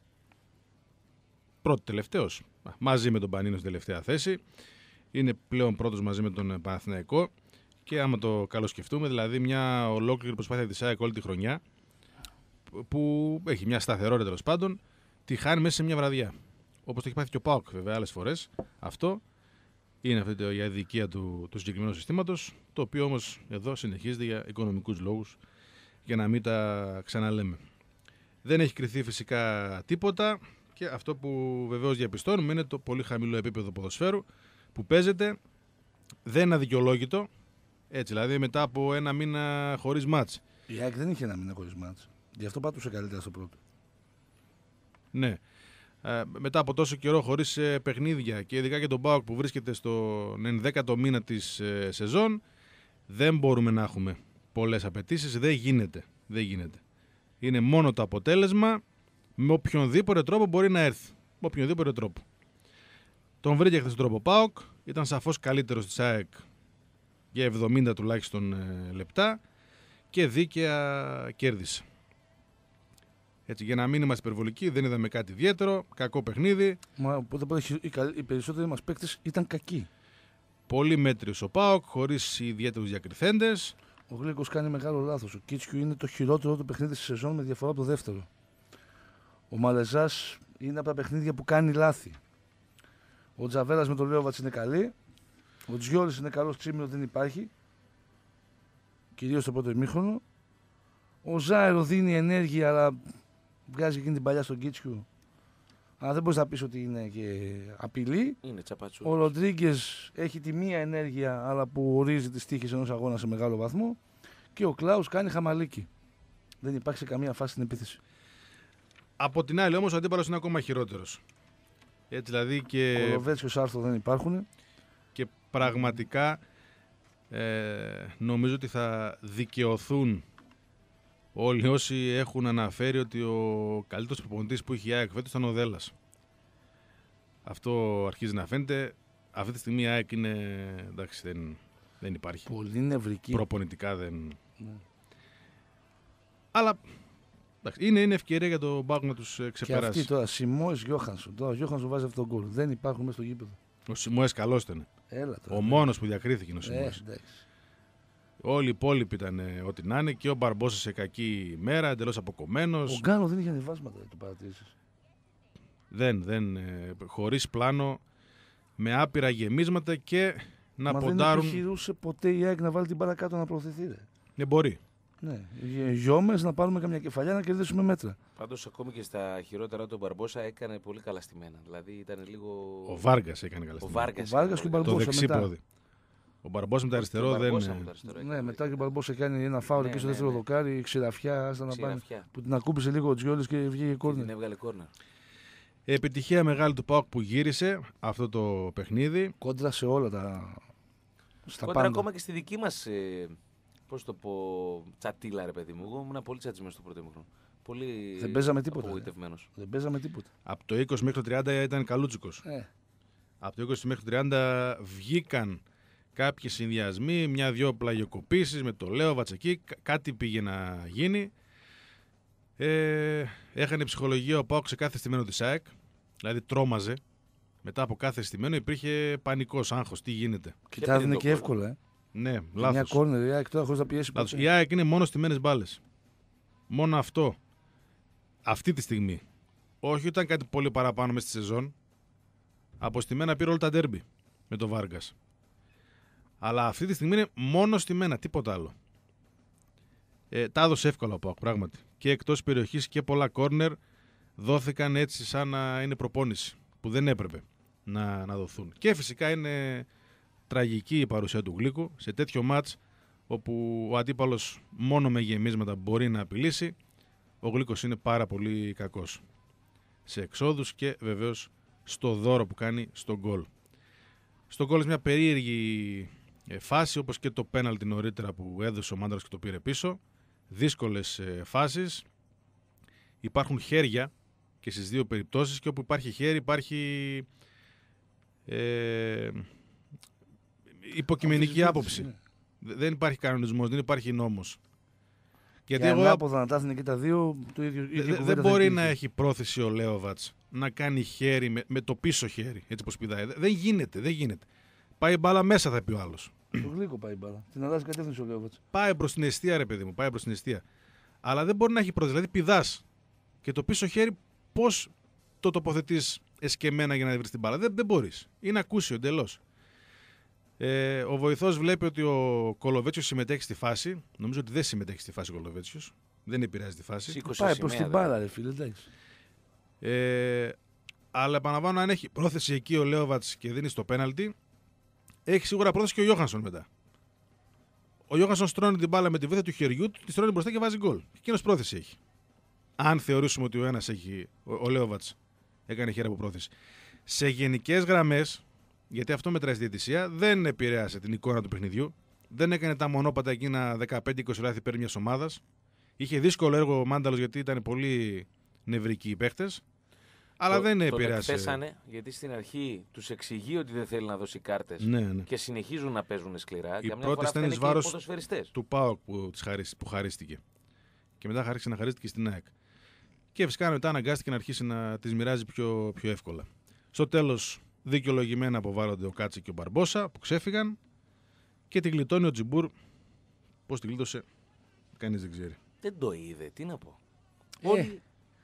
πρώτο τελευταίος, μαζί με τον Πανίνο στην τελευταία θέση, είναι πλέον πρώτος μαζί με τον Παναθηναϊκό και άμα το καλοσκεφτούμε, δηλαδή μια ολόκληρη προσπάθεια της ΑΕΚ όλη τη χρονιά που έχει μια σταθερότητα τέλος πάντων, τη χάνει μέσα σε μια βραδιά. Όπως το έχει πάθει και ο ΠΑΟΚ βέβαια άλλες φορές. Αυτό είναι αυτή η αδικία του, του συγκεκριμένου συστήματος, το οποίο όμως εδώ συνεχίζεται για οικονομικούς λόγους, για να μην τα ξαναλέμε. Δεν έχει κριθεί φυσικά τίποτα και αυτό που βεβαίως διαπιστώνουμε είναι το πολύ χαμηλό επίπεδο ποδοσφαίρου που παίζεται, δεν είναι αδικαιολόγητο, έτσι δηλαδή μετά από ένα μήνα χωρίς μάτς. Η ΑΕΚ δεν είχε ένα μήνα χωρίς μάτς, γι' αυτό πάτουσε καλύτερα στο πρώτο. Ναι. Ε, μετά από τόσο καιρό χωρίς ε, παιχνίδια και ειδικά και τον ΠΑΟΚ που βρίσκεται στον ενδέκατο μήνα της ε, σεζόν, δεν μπορούμε να έχουμε πολλές απαιτήσεις, δεν γίνεται, δεν γίνεται. Είναι μόνο το αποτέλεσμα με οποιονδήποτε τρόπο μπορεί να έρθει, με οποιονδήποτε τρόπο. Τον βρήκε χθες τον τρόπο ΠΑΟΚ, ήταν σαφώς καλύτερος της ΑΕΚ για εβδομήντα τουλάχιστον ε, λεπτά και δίκαια κέρδισε. Έτσι, για να μην είμαστε υπερβολικοί, δεν είδαμε κάτι ιδιαίτερο, κακό παιχνίδι. Μα οπότε οι περισσότεροι μας παίκτες ήταν κακοί. Πολύ μέτριος ο ΠΑΟΚ, χωρίς ιδιαίτερους διακριθέντες. Ο Γλίκος κάνει μεγάλο λάθος. Ο Κίτσιου είναι το χειρότερο του παιχνίδι στη σεζόν με διαφορά από το δεύτερο. Ο Μαλεζάς είναι από τα παιχνίδια που κάνει λάθη. Ο Τζαβέλας με τον Λέοβατς είναι καλή. Ο Τζιόλης είναι καλός, Τσίμινο δεν υπάρχει. Κυρίως στο πρώτο ημίχρονο. Ο Ζάερο δίνει ενέργεια, αλλά βγάζει εκείνη την παλιά στον Κίτσιου. Αλλά δεν μπορείς να πεις ότι είναι και απειλή. Είναι τσαπατσού. Ο Ροντρίγκες έχει τη μία ενέργεια, αλλά που ορίζει τις τύχες ενός αγώνα σε μεγάλο βαθμό. Και ο Κλάους κάνει χαμαλίκι. Δεν υπάρχει σε καμία φάση στην επίθεση. Από την άλλη όμως ο αντίπαλος είναι ακόμα χειρότερος. Έτσι δηλαδή και... Κολοβέτσιος, Άρθρο δεν υπάρχουν. Και πραγματικά ε, νομίζω ότι θα δικαιωθούν όλοι όσοι έχουν αναφέρει ότι ο καλύτερος προπονητής που έχει η ΑΕΚ φέτος ήταν ο Δέλλας. Αυτό αρχίζει να φαίνεται. Αυτή τη στιγμή η ΑΕΚ είναι... εντάξει, δεν, δεν υπάρχει. Πολύ νευρική. Προπονητικά δεν... Ναι. Αλλά εντάξει, είναι, είναι ευκαιρία για τον Μπάουκ να τους ξεπεράσει. Και αυτή τώρα, Σιμόες Γιώχανσον. Τώρα ο Γιώχανσον βάζει αυτόν τον γκολ. Δεν υπάρχουν μέσα στο γήπεδο. Ο Σιμόες καλός ήταν. Έλα τώρα. Ο μόνος που διακρίθηκε είναι ο Σιμόες. Ε, Όλοι οι υπόλοιποι ήταν ε, ό,τι να είναι και ο Μπαρμπόσα σε κακή μέρα, εντελώς αποκομμένος. Ο Γκάνο δεν είχε ανεβάσματα, το παρατήρησες. Δεν, δεν. Ε, χωρίς πλάνο, με άπειρα γεμίσματα και να Μα ποντάρουν. δεν επιχειρούσε ποτέ η ΑΕΚ να βάλει την μπάλα κάτω να προωθηθεί. Ρε. Δεν μπορεί. Ναι. Γιόμες να πάρουμε καμιά κεφαλιά να κερδίσουμε μέτρα. Πάντως ακόμη και στα χειρότερα του Μπαρμπόσα έκανε πολύ καλά στημένα. Δηλαδή ήταν λίγο. Ο Βάργας έκανε καλά. Ο στιγμή. Βάργας, Ο Βάργας και ο Το Μπαρμπόσα δεξί μετά. πόδι. Ο Μπαρμπόσα με το αριστερό δεν. Μπαρμπόσα με το αριστερό Ναι, έκανε. μετά και ο Μπαρμπόσα κάνει ένα φάουλ Ναι, εκεί στο ναι, δεύτερο ναι. δοκάρι, ξηραφιά, άστα να πάνε. Ξηραφιά. Που την ακούμπησε λίγο ο Τζιόλης και βγήκε Και κόρνερ. την έβγαλε κόρνερ. Επιτυχία μεγάλη του ΠΑΟΚ που γύρισε αυτό το παιχνίδι. Κόντρα σε όλα τα. Στα Κόντρα πάντα. ακόμα και στη δική μας, ε, πώς το πω, τσατίλα ρε παιδί μου. Εγώ ήμουν πολύ τσατισμένος στο πρώτο ημίχρονο. Πολύ Δεν παίζαμε τίποτα, απογοητευμένος. Δεν παίζαμε τίποτα. Από το είκοσι μέχρι το τριάντα ήταν καλούτσικος. Ε, Από το είκοσι μέχρι το τριάντα βγήκαν κάποιοι συνδυασμοί, μια-δυο πλαγιοκοπήσεις με το Λέοβατς εκεί, κα- κάτι πήγε να γίνει. Ε, έχανε ψυχολογία ο ΠΑΟΚ σε κάθε στημένο της ΑΕΚ, δηλαδή τρόμαζε. Μετά από κάθε στημένο υπήρχε πανικός, άγχος, τι γίνεται. κοιτάζουν πριν το και γκολ. εύκολα. Ε. Ναι, Μια λάθος. κόρνερ, η ΑΕΚ τώρα χωρίς να πιέσει Λάθος. ποτέ. Η ΑΕΚ είναι μόνο στημένες μπάλες. Μόνο αυτό. Αυτή τη στιγμή. Όχι ήταν κάτι πολύ παραπάνω μέσα στη σεζόν. Από στημένα πήρε όλα τα ντέρμπι με τον Βάργας. Αλλά αυτή τη στιγμή είναι μόνο στημένα, τίποτα άλλο. Ε, τα έδωσε εύκολα ο ΠΑΟΚ, πράγματι. Και εκτός περιοχής και πολλά κόρνερ δόθηκαν έτσι σαν να είναι προπόνηση. Που δεν έπρεπε να, να δοθούν. Και φυσικά είναι τραγική η παρουσία του Γλύκου σε τέτοιο μάτς όπου ο αντίπαλος μόνο με γεμίσματα μπορεί να απειλήσει. Ο Γλύκος είναι πάρα πολύ κακός σε εξόδους και βεβαίως στο δώρο που κάνει στο γκολ. Στο γκολ μια περίεργη ε, φάση, όπως και το πέναλτι νωρίτερα που έδωσε ο Μάνταλος και το πήρε πίσω. Δύσκολες ε, φάσεις. Υπάρχουν χέρια και στις δύο περιπτώσεις και όπου υπάρχει χέρι υπάρχει ε, υποκειμενική άποψη. Ναι. Δε- Δεν υπάρχει κανονισμός, δεν υπάρχει νόμος. Γιατί Γιατί εγώ ανάποδα να τα έθνε και τα δύο, το ίδιο. Δε- ίδια δε- κουβέντα δεν θα μπορεί υπήρχε. να έχει πρόθεση ο Λέοβατς να κάνει χέρι με, με το πίσω χέρι, έτσι πως πηδάει. Δε- Δεν γίνεται, δεν γίνεται. Πάει μπάλα μέσα, θα πει ο άλλος. Το γλύκο πάει η μπάλα. Την αλλάζει κατεύθυνση ο Λέοβατς. Πάει προς την αιστεία, ρε παιδί μου, πάει προς την αιστεία. Αλλά δεν μπορεί να έχει πρόθεση. Δηλαδή πηδάς και το πίσω χέρι πώς το τοποθετείς εσκεμμένα για να βρεις την μπάλα. Δεν, δεν μπορείς. Είναι ακούσιο εντελώς. Ε, ο βοηθός βλέπει ότι ο Κολοβέτσιος συμμετέχει στη φάση. Νομίζω ότι δεν συμμετέχει στη φάση ο Κολοβέτσιος. Δεν επηρεάζει τη φάση. Σήκωσε Πάει σημαία, προς την δηλαδή. μπάλα, ρε φίλε, εντάξει. Ε, αλλά επαναλαμβάνω, αν έχει πρόθεση εκεί ο Λέοβατς και δίνει στο πέναλτι, έχει σίγουρα πρόθεση και ο Γιώχανσον μετά. Ο Γιώχανσον στρώνει την μπάλα με τη βοήθεια του χεριού του, τη στρώνει μπροστά και βάζει γκολ. Και εκείνος πρόθεση έχει. Αν θεωρήσουμε ότι ο ένας έχει, ο, ο Λέοβατς έκανε χέρι από πρόθεση. Σε γενικές γραμμές, γιατί αυτό μετράει στη διαιτησία, δεν επηρέασε την εικόνα του παιχνιδιού. Δεν έκανε τα μονόπατα εκείνα δεκαπέντε είκοσι λάθη υπέρ μιας ομάδας. Είχε δύσκολο έργο ο Μάνταλος γιατί ήταν πολύ νευρικοί οι παίχτες. Αλλά Το- δεν τον επηρέασε. εκθέσανε, γιατί στην αρχή τους εξηγεί ότι δεν θέλει να δώσει κάρτες Ναι, ναι. και συνεχίζουν να παίζουν σκληρά. Η Καμιά πρώτη φορά ήταν εις φταίνε και οι βάρος ποδοσφαιριστές. του ΠΑΟΚ που, της χαρίσ- που χαρίστηκε. Και μετά άρχισε να χαρίστηκε στην ΑΕΚ. Και φυσικά μετά αναγκάστηκε να αρχίσει να τις μοιράζει πιο, πιο εύκολα. Στο τέλος, δικαιολογημένα αποβάλλονται ο Κάτσι και ο Μπαρμπόσα που ξέφυγαν και τη γλιτώνει ο Τζιμπούρ. Πώς τη γλίτωσε, κανείς δεν ξέρει. Δεν το είδε, τι να πω. Ε. Όλοι,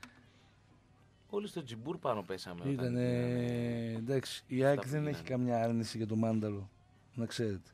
όλοι στο Τζιμπούρ πάνω πέσαμε. όταν Ήταν. γίνανε- Εντάξει, η ΑΕΚ που δεν έχει γίνανε. καμιά άρνηση για τον Μάνταλο. Να ξέρετε.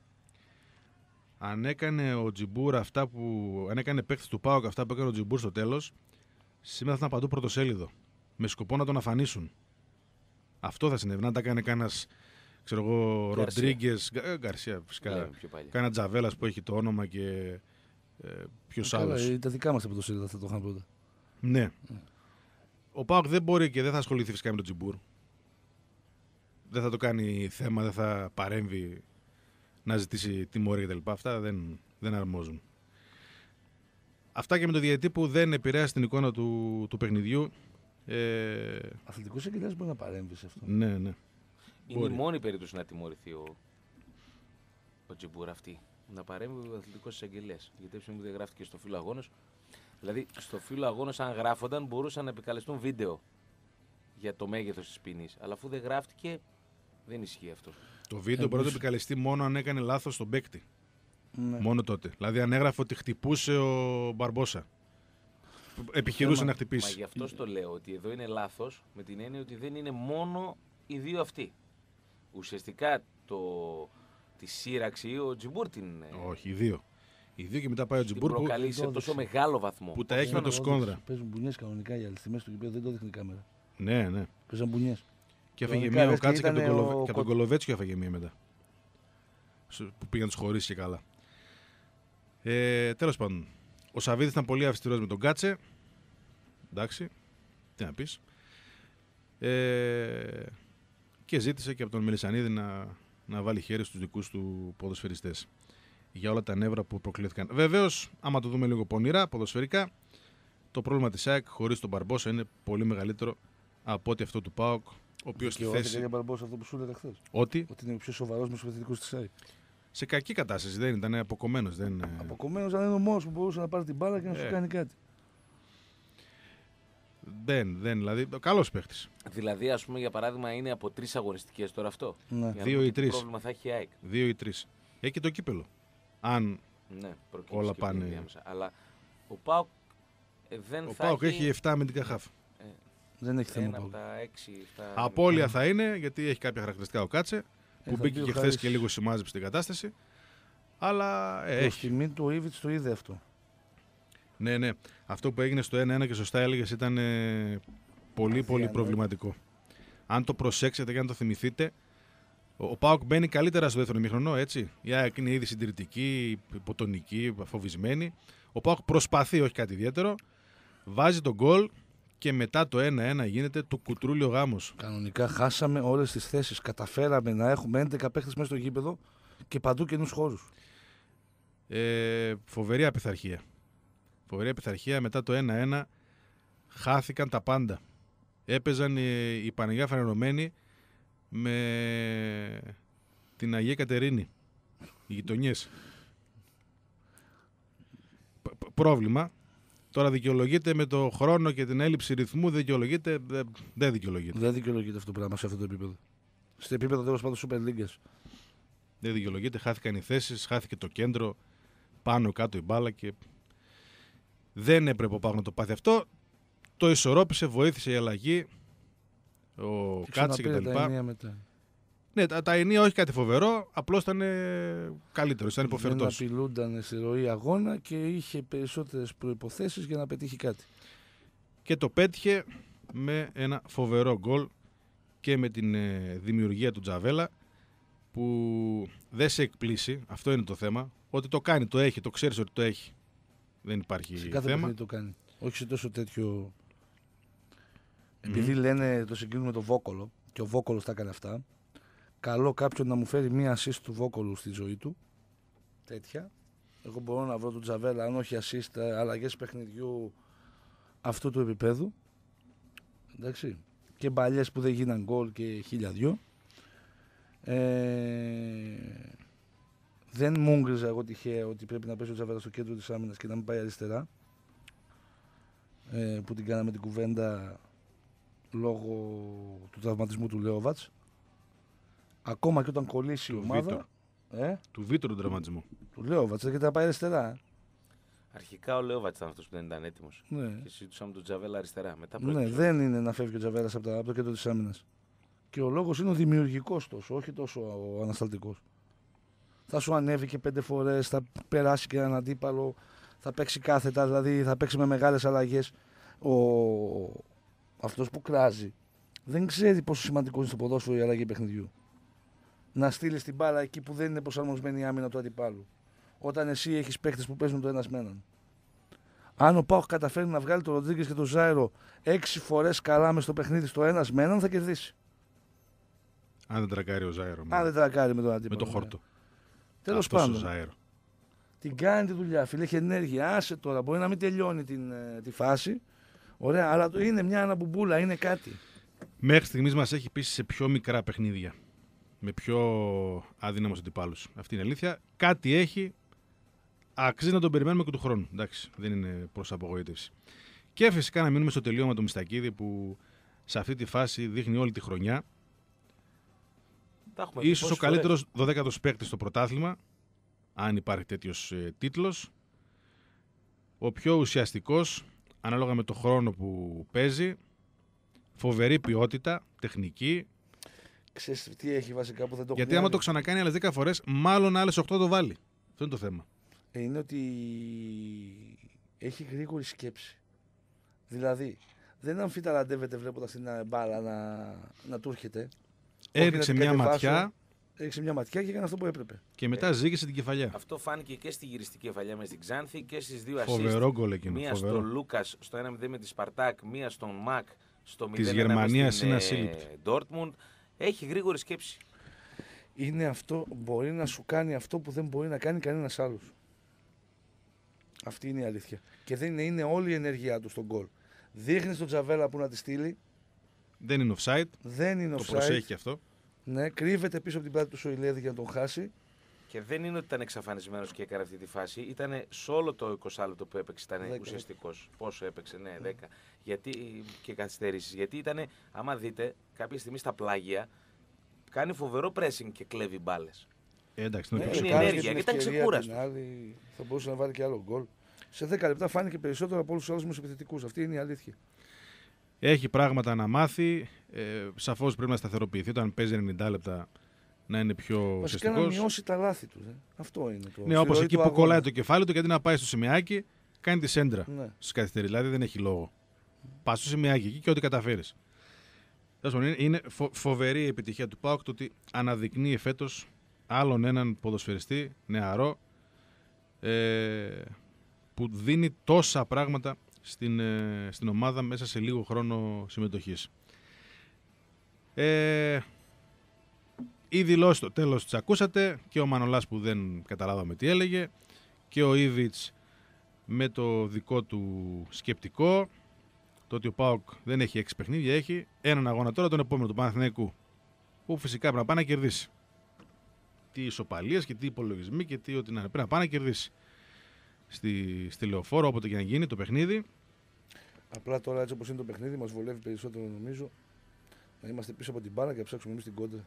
Αν έκανε ο Τζιμπούρ αυτά που. Αν έκανε παίκτης του ΠΑΟΚ αυτά που έκανε ο Τζιμπούρ στο τέλος, σήμερα θα ήταν παντού πρωτοσέλιδο. Με σκοπό να τον αφανίσουν. Αυτό θα συνέβη. Να τα έκανε κανένα, ξέρω εγώ, Γκαρσία. Ροντρίγκες. Γκαρσία, φυσικά. Λέμε πιο παλιά. Κάνα Τζαβέλας που έχει το όνομα και Ε, Ποιος Καλά, άλλος. τα δικά μας τα πρωτοσέλιδα θα το είχαν πρώτα. Ναι. Mm. Ο ΠΑΟΚ δεν μπορεί και δεν θα ασχοληθεί φυσικά με τον Τζιμπούρ. Δεν θα το κάνει θέμα, δεν θα παρέμβει να ζητήσει τιμωρία κτλ. Αυτά δεν, δεν αρμόζουν. Αυτά και με το διαιτητή που δεν επηρέασε την εικόνα του, του παιχνιδιού. Ε... Αθλητικός εγκαιλέας μπορεί να παρέμβει σε αυτό. Ναι, ναι. Είναι Μπορεί. η μόνη περίπτωση να τιμωρηθεί ο, ο Τζιμπούρ αυτή. Να παρέμβει ο αθλητικός εισαγγελέας. Γιατί έτσι μου διαγράφτηκε στο φύλλο αγώνος. Δηλαδή, στο φύλλο αγώνος, αν γράφονταν, μπορούσαν να επικαλεστούν βίντεο για το μέγεθος της ποινής. Αλλά αφού δεν γράφτηκε, δεν ισχύει αυτό. Το βίντεο μπορεί να το επικαλεστεί μόνο αν έκανε λάθος στον παίκτη. Ναι. Μόνο τότε. Δηλαδή, αν έγραφε ότι χτυπούσε ο Μπαρμπόσα. Επιχειρούσε Θέμα. να χτυπήσει. Μα γι' αυτό το λέω ότι εδώ είναι λάθος με την έννοια ότι δεν είναι μόνο οι δύο αυτοί. Ουσιαστικά το, τη σύραξη ο Τζιμπούρ την, Όχι, οι δύο. Οι δύο και μετά πάει ο την Τζιμπούρ που, προκαλεί σε τόσο μεγάλο βαθμό. που τα έχει με το σκόνδρα. Παίζουν μπουνιές κανονικά οι άλλοι. Στη μέση του γηπέδου δεν το δείχνει η κάμερα. Ναι, ναι. Παίζαν μπουνιές. Και έφαγε Κανονικά, μία ο λες, και Κάτσε και από τον, ήταν Κολοβε... ο και από τον Κο- Κολοβέτσιο έφαγε μία μετά. Σου- Που πήγαν τους χωρίς και καλά. Ε, τέλος πάντων. Ο Σαββίδης ήταν πολύ αυστηρός με τον Κάτσε. Εντάξει. Τι να πεις. Ε, και ζήτησε και από τον Μελισσανίδη να, να βάλει χέρι στους δικούς του ποδοσφαιριστές για όλα τα νεύρα που προκλήθηκαν. Βεβαίως, άμα το δούμε λίγο πονηρά, ποδοσφαιρικά, το πρόβλημα της ΑΕΚ χωρίς τον Μπαρμπόσα είναι πολύ μεγαλύτερο από ότι αυτό του ΠΑΟΚ, ο οποίος στη Και θέση. για Μπαρμπόσα αυτό που σου έλεγα χθες. Ότι Ότι είναι ο πιο σοβαρός μεσοπαιδευτικός της ΑΕΚ. σε κακή κατάσταση δεν ήταν, αποκομμένος. Δεν... Αποκομμένος, αν είναι ο μόνος που μπορούσε να πάρει την μπάλα και να σου Ε. κάνει κάτι. δεν, δεν, δηλαδή, καλός παίχτης. Δηλαδή, ας πούμε, για παράδειγμα, είναι από τρεις αγωνιστικές τώρα αυτό. Ναι. Για να Δύο δούμε ή τι τρεις. πρόβλημα θα έχει η ΑΕΚ. Δύο ή τρεις. Έχει και το κύπελο. Αν Ναι, προκύψει Όλα και πάνε. πολύ διάμεσα. Αλλά ο ΠΑΟΚ ε, δεν ο θα ΠΑΟΚ έχει έχει επτά αμυντικά χαφ. ε, Δεν έχει θέμα. ένα από Παύλο. τα έξι εφτά. Απόλυα θα είναι, γιατί έχει κάποια χαρακτηριστικά ο Κάτσε, που Ε, θα μπήκε μπει ο και χθε Χάρης. και λίγο σημάζεψε την κατάσταση. Αλλά ε, Προς έχει. τιμή του ο Ήβιτς το είδε αυτό. Ναι, ναι. Αυτό που έγινε στο ένα ένα και σωστά έλεγες ήταν ε, πολύ πολύ ναι. προβληματικό. Αν το προσέξετε και αν το θυμηθείτε, ο, ο ΠΑΟΚ μπαίνει καλύτερα στο δεύτερο ημίχρονο, έτσι. Η ΑΕΚ είναι ήδη συντηρητική, υποτονική, φοβισμένη. Ο ΠΑΟΚ προσπαθεί, όχι κάτι ιδιαίτερο, βάζει τον γκολ και μετά το ένα ένα γίνεται του κουτρούλιο γάμος. Κανονικά χάσαμε όλες τις θέσεις. Καταφέραμε να έχουμε έντεκα παίχτες μέσα στο γήπεδο και παντού καινούς χώρους. Ε, φοβερή απειθαρχία. Φοβερή απειθαρχία. Μετά το ένα ένα χάθηκαν τα πάντα. Έπαιζαν οι, οι Παναγιά φανερωμένοι με την Αγία Κατερίνη. Οι γειτονιές. Π- π- Πρόβλημα. Τώρα δικαιολογείται με το χρόνο και την έλλειψη ρυθμού. Δικαιολογείται. δε- Δεν δικαιολογείται. Δεν δικαιολογείται αυτό το πράγμα σε αυτό το επίπεδο. Στο επίπεδο τέλος πάντων Super League. Δεν δικαιολογείται. Χάθηκαν οι θέσεις, χάθηκε το κέντρο, πάνω κάτω η μπάλα και δεν έπρεπε ο ΠΑΟΚ να το πάθει αυτό. Το ισορρόπησε, βοήθησε η αλλαγή. Ο Κάτσε Ξαναπήρε κτλ. τα ενία μετά. Ναι, τα, τα ενία όχι κάτι φοβερό, απλώς ήταν καλύτερο, ήταν Δεν υποφερτός. απειλούνταν σε ροή αγώνα και είχε περισσότερες προϋποθέσεις για να πετύχει κάτι. Και το πέτυχε με ένα φοβερό γκολ και με την ε, δημιουργία του Τζαβέλα, που δεν σε εκπλήσει, αυτό είναι το θέμα, ότι το κάνει, το έχει, το ξέρεις ότι το έχει. Δεν υπάρχει Σε κάθε θέμα. παιχνίδι το κάνει. Όχι σε τόσο τέτοιο. Επειδή λένε το συγκρίνουν με το Βόκολο και ο Βόκολος τα έκανε αυτά, καλό κάποιον να μου φέρει μία assist του Βόκολου στη ζωή του. Τέτοια. Εγώ μπορώ να βρω τον Τζαβέλα, αν όχι assist, αλλαγές παιχνιδιού αυτού του επίπεδου. Εντάξει. Και μπαλιές που δεν γίναν γκολ και χίλια δυο. Ε, δεν μου έγκριζα εγώ τυχαία ότι πρέπει να πέσει ο Τζαβέλα στο κέντρο της άμυνας και να μην πάει αριστερά. Ε, που την κάναμε την κουβέντα λόγω του τραυματισμού του Λέοβατς. Ακόμα και όταν κολλήσει η Του ομάδα. Ε, Του Βίτρου τον τραυματισμό. του Λέοβατς, γιατί θα πάει αριστερά. Αρχικά ο Λέοβατς ήταν αυτός που δεν ήταν έτοιμος. Ναι, Και συζητούσαμε τον Τζαβέλα αριστερά. Μετά ναι, προέκυψε. δεν είναι να φεύγει ο Τζαβέλας από, τα- από το κέντρο της άμυνας. Και ο λόγος είναι ο δημιουργικός τόσο, όχι τόσο ο ανασταλτικός. Θα σου ανέβει και πέντε φορές, θα περάσει και έναν αντίπαλο, θα παίξει κάθετα, δηλαδή θα παίξει με μεγάλες αλλαγές. Ο... Αυτός που κράζει δεν ξέρει πόσο σημαντικό είναι στο ποδόσφαιρο η αλλαγή παιχνιδιού. Να στείλει την μπάλα εκεί που δεν είναι προσαρμοσμένη η άμυνα του αντιπάλου. όταν εσύ έχεις παίκτες που παίζουν το ένας με έναν. Αν ο ΠΑΟΚ καταφέρει να βγάλει τον Ροντρίγκες και τον Ζάιρο έξι φορές καλά μες στο παιχνίδι στο ένας με έναν, θα κερδίσει. Αν δεν τρακάρει ο Ζάιρο. Αν δεν τρακάρει με τον αντίπαλο. Με το χόρτο. Τέλος Αυτός πάντων. ο Ζάιρο. Την κάνει τη δουλειά, φίλε, έχει ενέργεια. Άσε τώρα, μπορεί να μην τελειώνει την, τη φάση. Ωραία, αλλά το είναι μια αναμπουμπούλα, είναι κάτι. Μέχρι στιγμής μας έχει πείσει σε πιο μικρά παιχνίδια. Με πιο αδύναμους αντιπάλους. Αυτή είναι η αλήθεια. Κάτι έχει. Αξίζει να τον περιμένουμε και του χρόνου. Εντάξει, δεν είναι προς απογοήτευση. Και φυσικά να μείνουμε στο τελείωμα του Μιστακίδη που σε αυτή τη φάση δείχνει όλη τη χρονιά. Ίσως ο καλύτερος δωδέκατος παίκτης στο πρωτάθλημα, αν υπάρχει τέτοιος ε, τίτλος. Ο πιο ουσιαστικός, ανάλογα με το χρόνο που παίζει. Φοβερή ποιότητα, τεχνική. Ξέρεις τι έχει βασικά που δεν το Γιατί άμα το ξανακάνει άλλες δέκα φορές, μάλλον άλλες οκτώ το βάλει. Αυτό είναι το θέμα. Είναι ότι έχει γρήγορη σκέψη. Δηλαδή, δεν αμφιταλαντεύεται βλέποντας την μπάλα να, να του έρχεται. Έριξε μια ματιά. Έριξε μια ματιά και έκανε αυτό που έπρεπε. Και μετά ε, ζήγησε την κεφαλιά. Αυτό φάνηκε και στη γυριστική κεφαλιά με στην Ξάνθη και στις δύο φοβερό γκολ εκείνο. Μία φοβερό. στον Λούκας στο ένα μηδέν με τη Σπαρτάκ, μία στον Μακ στο μηδέν της ένα Γερμανίας είναι με ασύλληπτη. την Ντόρτμουντ. Έχει γρήγορη σκέψη. Είναι αυτό, μπορεί να σου κάνει αυτό που δεν μπορεί να κάνει κανένας άλλος. Αυτή είναι η αλήθεια. Και δεν είναι, είναι όλη η ενέργειά του στον γκολ. Δείχνει στον Τζαβέλα που να τη στείλει. Δεν είναι offside. Δεν είναι Το offside. προσέχει και αυτό. Ναι, κρύβεται πίσω από την πλάτη του Σοηλέδη για να τον χάσει. Και δεν είναι ότι ήταν εξαφανισμένος και έκανε αυτή τη φάση. Ήταν σε όλο το είκοσι λεπτό που έπαιξε. Ήταν δέκα. ουσιαστικός. Πόσο έπαιξε, ναι, δέκα. Γιατί και καθυστερήσεις. Γιατί ήταν, άμα δείτε, κάποια στιγμή στα πλάγια κάνει φοβερό pressing και κλέβει μπάλες. Ε, εντάξει, είναι Ναι, το είναι ξεκούραστο. ενέργεια, ήταν ξεκούραστος. Θα μπορούσε να βάλει και άλλο γκολ. Σε δέκα λεπτά φάνηκε περισσότερο από όλους τους άλλους μεσοπαιδευτικούς. Αυτή είναι η αλήθεια. Έχει πράγματα να μάθει. Ε, σαφώς πρέπει να σταθεροποιηθεί όταν παίζει ενενήντα λεπτά να είναι πιο Βασικά ουσιαστικός. να μειώσει τα λάθη του. Δε. Αυτό είναι το. Ναι, όπως στη εκεί ροή που του κολλάει αγώνα. το κεφάλι του, γιατί να πάει στο σημαίακι, κάνει τη σέντρα Ναι. στις καθυστερήσεις. Δηλαδή δεν έχει λόγο. Πας στο σημαίακι εκεί και ό,τι καταφέρεις. Είναι, είναι φο, φοβερή η επιτυχία του ΠΑΟΚ το ότι αναδεικνύει φέτος άλλον έναν ποδοσφαιριστή νεαρό ε, που δίνει τόσα πράγματα στην, ε, στην ομάδα μέσα σε λίγο χρόνο συμμετοχής. Ε, οι δηλώσεις στο τέλος τις ακούσατε και ο Μανολάς που δεν καταλάβαμε τι έλεγε και ο Ήβιτς με το δικό του σκεπτικό, το ότι ο ΠΑΟΚ δεν έχει έξι παιχνίδια, έχει έναν αγώνα τώρα, τον επόμενο του Παναθηναϊκού, που φυσικά πρέπει να πάει να κερδίσει. Τι ισοπαλίες και τι υπολογισμοί και τι ό,τι να είναι. Πρέπει να πάει να κερδίσει στη, στη Λεωφόρο, όποτε και να γίνει το παιχνίδι. Απλά τώρα έτσι όπως είναι το παιχνίδι, μας βολεύει περισσότερο νομίζω να είμαστε πίσω από την μπάλα και να ψάξουμε εμείς την κόντρα.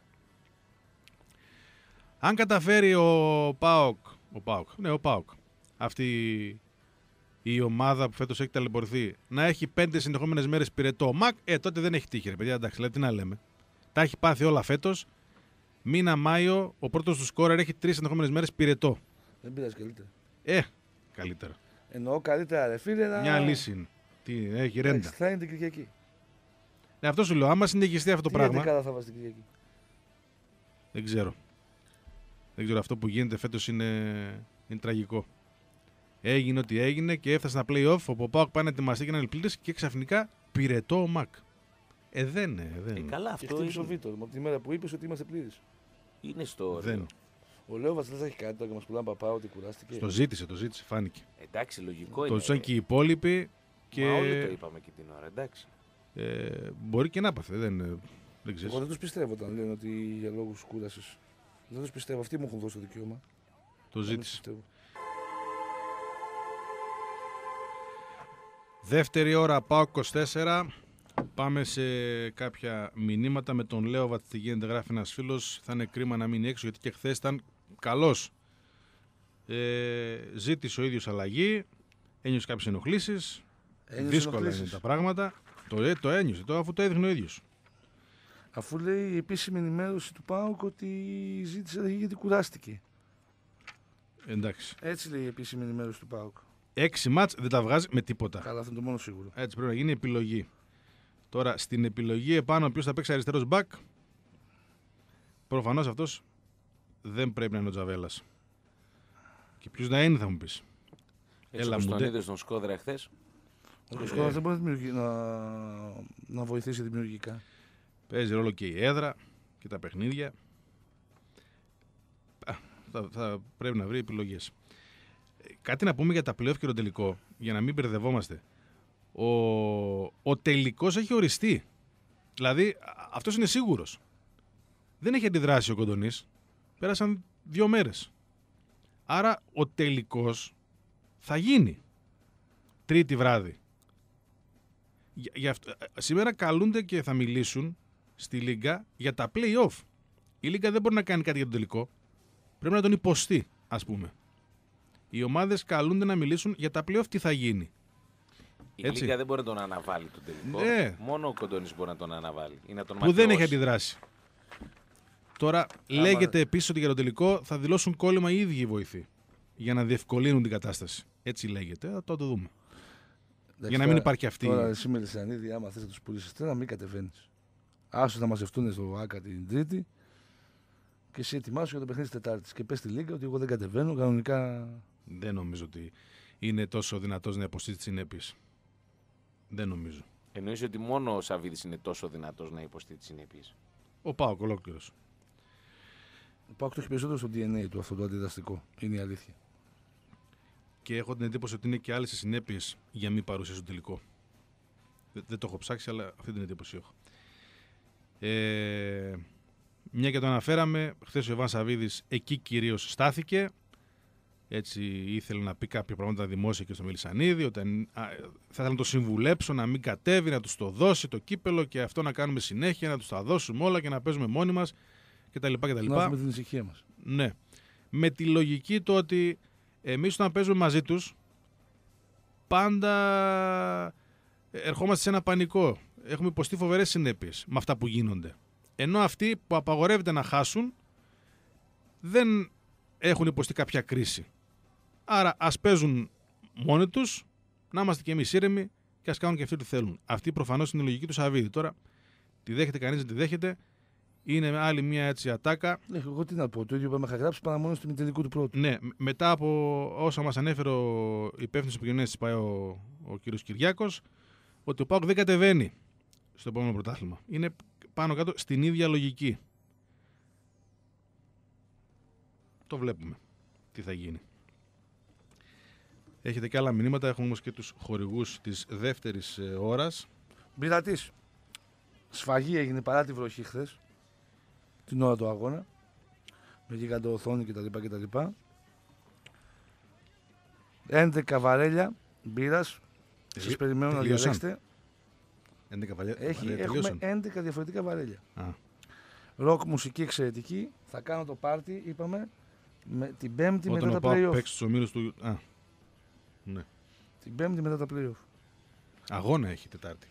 Αν καταφέρει ο ΠΑΟΚ, ο ΠΑΟΚ, ναι, ο ΠΑΟΚ, αυτή η ομάδα που φέτος έχει ταλαιπωρηθεί, να έχει πέντε συνεχόμενες μέρες πυρετό ΜΑΚ, ε, τότε δεν έχει τύχη, ρε παιδιά. Εντάξει, δηλαδή, τι να λέμε. Τα έχει πάθει όλα φέτος. Μήνα Μάιο, ο πρώτος του σκόρερ έχει τρεις συνεχόμενες μέρες πυρετό. Δεν πειράζει καλύτερα. Ε, καλύτερα. Εννοώ καλύτερα, ρε φίλε. Να... Μια λύση είναι. Τι, έχει ρέντα. Εντάξει, θα είναι την Κυριακή. Ναι, αυτό σου λέω. Άμα συνεχιστεί αυτό το Τι πράγμα. έντεκα θα βάζει την Κυριακή. Δεν ξέρω. Δεν ξέρω. Αυτό που γίνεται φέτος είναι, είναι τραγικό. Έγινε ό,τι έγινε και έφτασε ένα play-off όπου ο ΠΑΟΚ πάει να ετοιμαστεί και να ελπίδες και ξαφνικά πυρετό ο ΜΑΚ. Ε, δεν είναι. Δεν Ε, είναι. καλά, Και αυτό χτύπησε ο είναι, Βίτορ από τη μέρα που είπε ότι είμαστε πλήρεις. είναι στο Δεν. όριο. Ο Λέοβατς δεν θα έχει κάτι τώρα και μας πουλάνε παπά ότι κουράστηκε. Το ζήτησε, το ζήτησε, φάνηκε. Εντάξει, λογικό Το είναι. ζήτησαν και οι υπόλοιποι και Μα όλοι το είπαμε και την ώρα, εντάξει. ε, μπορεί και να πάθε. Δεν, δεν Εγώ ξέρεις. δεν τους πιστεύω όταν λένε ότι για λόγους κούρασης. Δεν τους πιστεύω. Αυτοί μου έχουν δώσει το δικαίωμα. Το Να μην ζήτησε. πιστεύω. Δεύτερη ώρα, ΠΑΟΚ είκοσι τέσσερα. Πάμε σε κάποια μηνύματα με τον Λέοβατ. Τι γίνεται, γράφει ένας φίλος. Θα είναι κρίμα να μείνει έξω γιατί και χθες ήταν καλός. Ε, ζήτησε ο ίδιος αλλαγή. Ένιωσε κάποιες ενοχλήσεις. Ένιωσε Δύσκολα ενοχλήσεις. είναι τα πράγματα. Το, ε, το ένιωσε, το, αφού το έδειχνε ο ίδιος. Αφού λέει η επίσημη ενημέρωση του ΠΑΟΚ ότι ζήτησε αλλαγή γιατί κουράστηκε. Εντάξει. Έτσι λέει η επίσημη ενημέρωση του ΠΑΟΚ. Έξι μάτς δεν τα βγάζει με τίποτα. Καλά, αυτό είναι το μόνο σίγουρο. Έτσι πρέπει να γίνει επιλογή. Τώρα στην επιλογή επάνω ποιος θα παίξει αριστερός μπακ. Προφανώς αυτός δεν πρέπει να είναι ο Τζαβέλας. Και ποιος να είναι, θα μου πεις. Έτσι όπως τον είδες τον Σκόδρα χθες. Ο Σκόδρας δεν μπορεί να, να βοηθήσει δημιουργικά. Παίζει ρόλο και η έδρα και τα παιχνίδια. Α, θα, θα πρέπει να βρει επιλογές. Κάτι να πούμε για τα play-off και το τελικό, για να μην μπερδευόμαστε. Ο, ο τελικός έχει οριστεί. Δηλαδή, αυτός είναι σίγουρος. Δεν έχει αντιδράσει ο Κοντονής. Πέρασαν δύο μέρες. Άρα, ο τελικός θα γίνει. Τρίτη βράδυ. Για, για αυτό, σήμερα καλούνται και θα μιλήσουν στη Λίγκα για τα play-off. Η Λίγκα δεν μπορεί να κάνει κάτι για τον τελικό. Πρέπει να τον υποστεί, ας πούμε. Οι ομάδες καλούνται να μιλήσουν για τα play-off τι θα γίνει. Η Έτσι. Λίγκα δεν μπορεί να τον αναβάλει τον τελικό. Ναι. Μόνο ο Κοντονής μπορεί να τον αναβάλει. Ή να τον που δεν έχει αντιδράσει. Τώρα Άμα... λέγεται επίσης ότι για τον τελικό θα δηλώσουν κόλλημα οι ίδιοι οι βοηθοί. Για να διευκολύνουν την κατάσταση. Έτσι λέγεται. Θα το, το δούμε. Εντάξει, για να μην υπάρχει αυτή. Τώρα εσύ Μελισσανίδη, άμα θες να τους πουλήσεις, να μην κατεβαίνεις. Άσου να μαζευτούν στο ΆΚΑ την Τρίτη και εσύ ετοιμάσου για το παιχνίδι της Τετάρτης. Και πες στη Λίγκα ότι εγώ δεν κατεβαίνω. Κανονικά. Δεν νομίζω ότι είναι τόσο δυνατός να υποστεί τις συνέπειες. Δεν νομίζω. Εννοείς ότι μόνο ο Σαββίδης είναι τόσο δυνατός να υποστεί τις συνέπειες. Ο ΠΑΟΚ ολόκληρος. Ο ΠΑΟΚ το έχει περισσότερο στο ντι εν έι του αυτό το αντιδραστικό. Είναι η αλήθεια. Και έχω την εντύπωση ότι είναι και άλλες οι συνέπειες για μη παρουσία στο τελικό. Δεν, δεν το έχω ψάξει, αλλά αυτή την εντύπωση έχω. Ε, μια και το αναφέραμε, χθες ο Ιβάν Σαββίδης εκεί κυρίως στάθηκε. Έτσι ήθελε να πει κάποια πράγματα δημόσια και στο Μελισσανίδη, όταν α, θα ήθελα να το συμβουλέψω να μην κατέβει, να τους το δώσει το κύπελο και αυτό να κάνουμε συνέχεια, να τους τα δώσουμε όλα και να παίζουμε μόνοι μας κτλ. κτλ. Να έχουμε την ησυχία μας. Ναι. Με τη λογική το ότι εμείς όταν παίζουμε μαζί τους πάντα ερχόμαστε σε ένα πανικό. Έχουμε υποστεί φοβερές συνέπειες με αυτά που γίνονται. Ενώ αυτοί που απαγορεύεται να χάσουν δεν έχουν υποστεί κάποια κρίση. Άρα ας παίζουν μόνοι τους, να είμαστε κι εμείς ήρεμοι και ας κάνουν και αυτοί τι θέλουν. Αυτή προφανώς είναι η λογική του Σαββίδη. Τώρα τη δέχεται κανείς, δεν τη δέχεται. Είναι άλλη μια έτσι ατάκα. Ναι, εγώ τι να πω, το ίδιο που είχα γράψει παρά μόνο στο τελικού του πρώτου. Ναι, μετά από όσα μας ανέφερε ο υπεύθυνος επικοινωνίας της ΠΑΕ, ο, ο κ. Κυριάκος, ότι ο ΠΑΟΚ δεν κατεβαίνει στο επόμενο πρωτάθλημα. Είναι πάνω κάτω στην ίδια λογική. Το βλέπουμε τι θα γίνει. Έχετε και άλλα μηνύματα, έχουμε όμως και τους χορηγούς της δεύτερης ε, ώρας. Μπειρατής. Σφαγή έγινε παρά τη βροχή χθες, την ώρα του αγώνα, με γίγαντο οθόνη κτλ. κτλ. έντεκα βαρέλια μπύρας, σας περιμένω να διαλέξετε. έντεκα βαρέλια, Έχει, βαρέλια έχουμε τελείωσαν. έντεκα διαφορετικά βαρέλια. Α. Ροκ μουσική εξαιρετική, θα κάνω το πάρτι, είπαμε, με, την Πέμπτη Όταν μετά ο τα ΠΑΟΚ play-off. παίξει στους ομίλους του... Α, ναι. Την Πέμπτη μετά τα play-off. Αγώνα έχει Τετάρτη.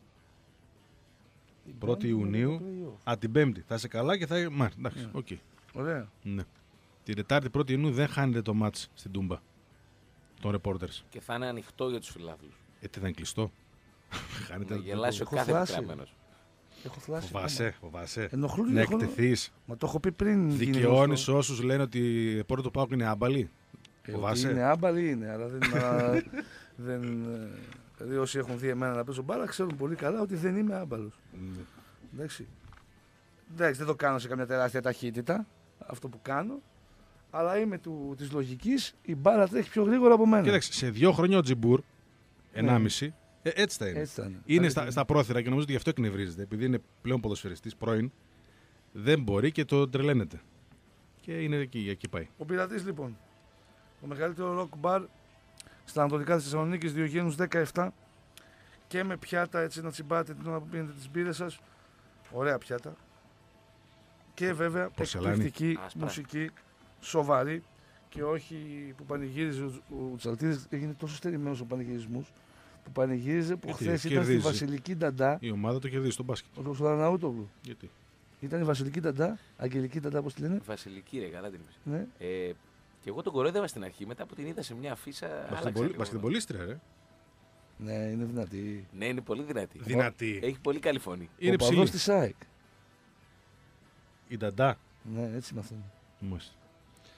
Την πρώτη Πέμπτη Ιουνίου. μετά τα play-off. Α, την Πέμπτη. Θα είσαι καλά και θα... Μα, εντάξει, Ναι. οκ. Okay. Ωραία. Ναι. Την Τετάρτη πρώτη Ιουνίου δεν χάνεται το μάτς στην Τούμπα των reporters. Και θα είναι ανοιχτό για τους φιλάθλους. Ε, τι θα είναι κλειστό. Χάνεται Να το γελάσει ο Έχω κάθε φλάσει. πετραμένος. Έχω θλάσει. Φοβάσαι, φοβάσαι. Ενοχλούν, Να ενοχλούν. εκτεθείς. Μα το έχω πει πριν. γίνει Δικαιώνεις γνωστό. όσους λένε ότι η πόρτα του ΠΑΟΚ είναι άμπαλη. Ε, Φοβάσαι. ότι είναι άμπαλοι είναι, αλλά δεν. α, δεν ε, δηλαδή όσοι έχουν δει εμένα να παίζω μπάλα ξέρουν πολύ καλά ότι δεν είμαι άμπαλος. Ναι. Εντάξει. Εντάξει, δεν το κάνω σε καμιά τεράστια ταχύτητα αυτό που κάνω, αλλά είμαι του, της λογικής, η μπάλα τρέχει πιο γρήγορα από μένα. Κοίταξε, σε δύο χρόνια ο Τζιμπούρ, ενάμιση, ε, έτσι θα είναι. Έτσι θα είναι. Είναι Θα στα, είναι. στα πρόθυρα και νομίζω ότι γι' αυτό εκνευρίζεται. Επειδή είναι πλέον ποδοσφαιριστής πρώην, δεν μπορεί και το τρελαίνεται. Και είναι εκεί, εκεί πάει. Ο Πειρατής λοιπόν, το μεγαλύτερο rock bar στα ανατολικά της Θεσσαλονίκης, Διογένους δεκαεπτά, και με πιάτα έτσι να τσιμπάτε την ώρα που πίνετε τις μπύρες σας. Ωραία πιάτα. Και βέβαια Πορσελάνη. εκπληκτική Άσπρα. μουσική, σοβαρή και όχι που πανηγύριζε ο, ο Τσαλτίδης. Έγινε τόσο στερημένος ο πανηγυρισμούς που πανηγύριζε που Γιατί, χθες ήταν στη κερδίζει. Βασιλική Νταντά. Η ομάδα το κερδίζει στο μπάσκετ. Ο Ραναούτογλου. Γιατί. Ήταν η Βασιλική Νταντά, Αγγελική Νταντά, πώς τη λένε. Βασιλική, ρε, καλά την είπες. Ναι. Ε, και εγώ τον κορόιδευα στην αρχή, μετά που την είδα σε μια αφίσα. άλλαξε Μπασκετμπολ- λίγο. Μπασκετμπολίστρια, ρε. Ναι, είναι δυνατή. Ναι, είναι πολύ δυνατή. Δυνατή. Έχει πολύ καλή φωνή. Είναι ο παδός ψηλή. της ΑΕΚ. Η Νταντά. Ναι, έτσι μαθαίνω. Μάλιστα.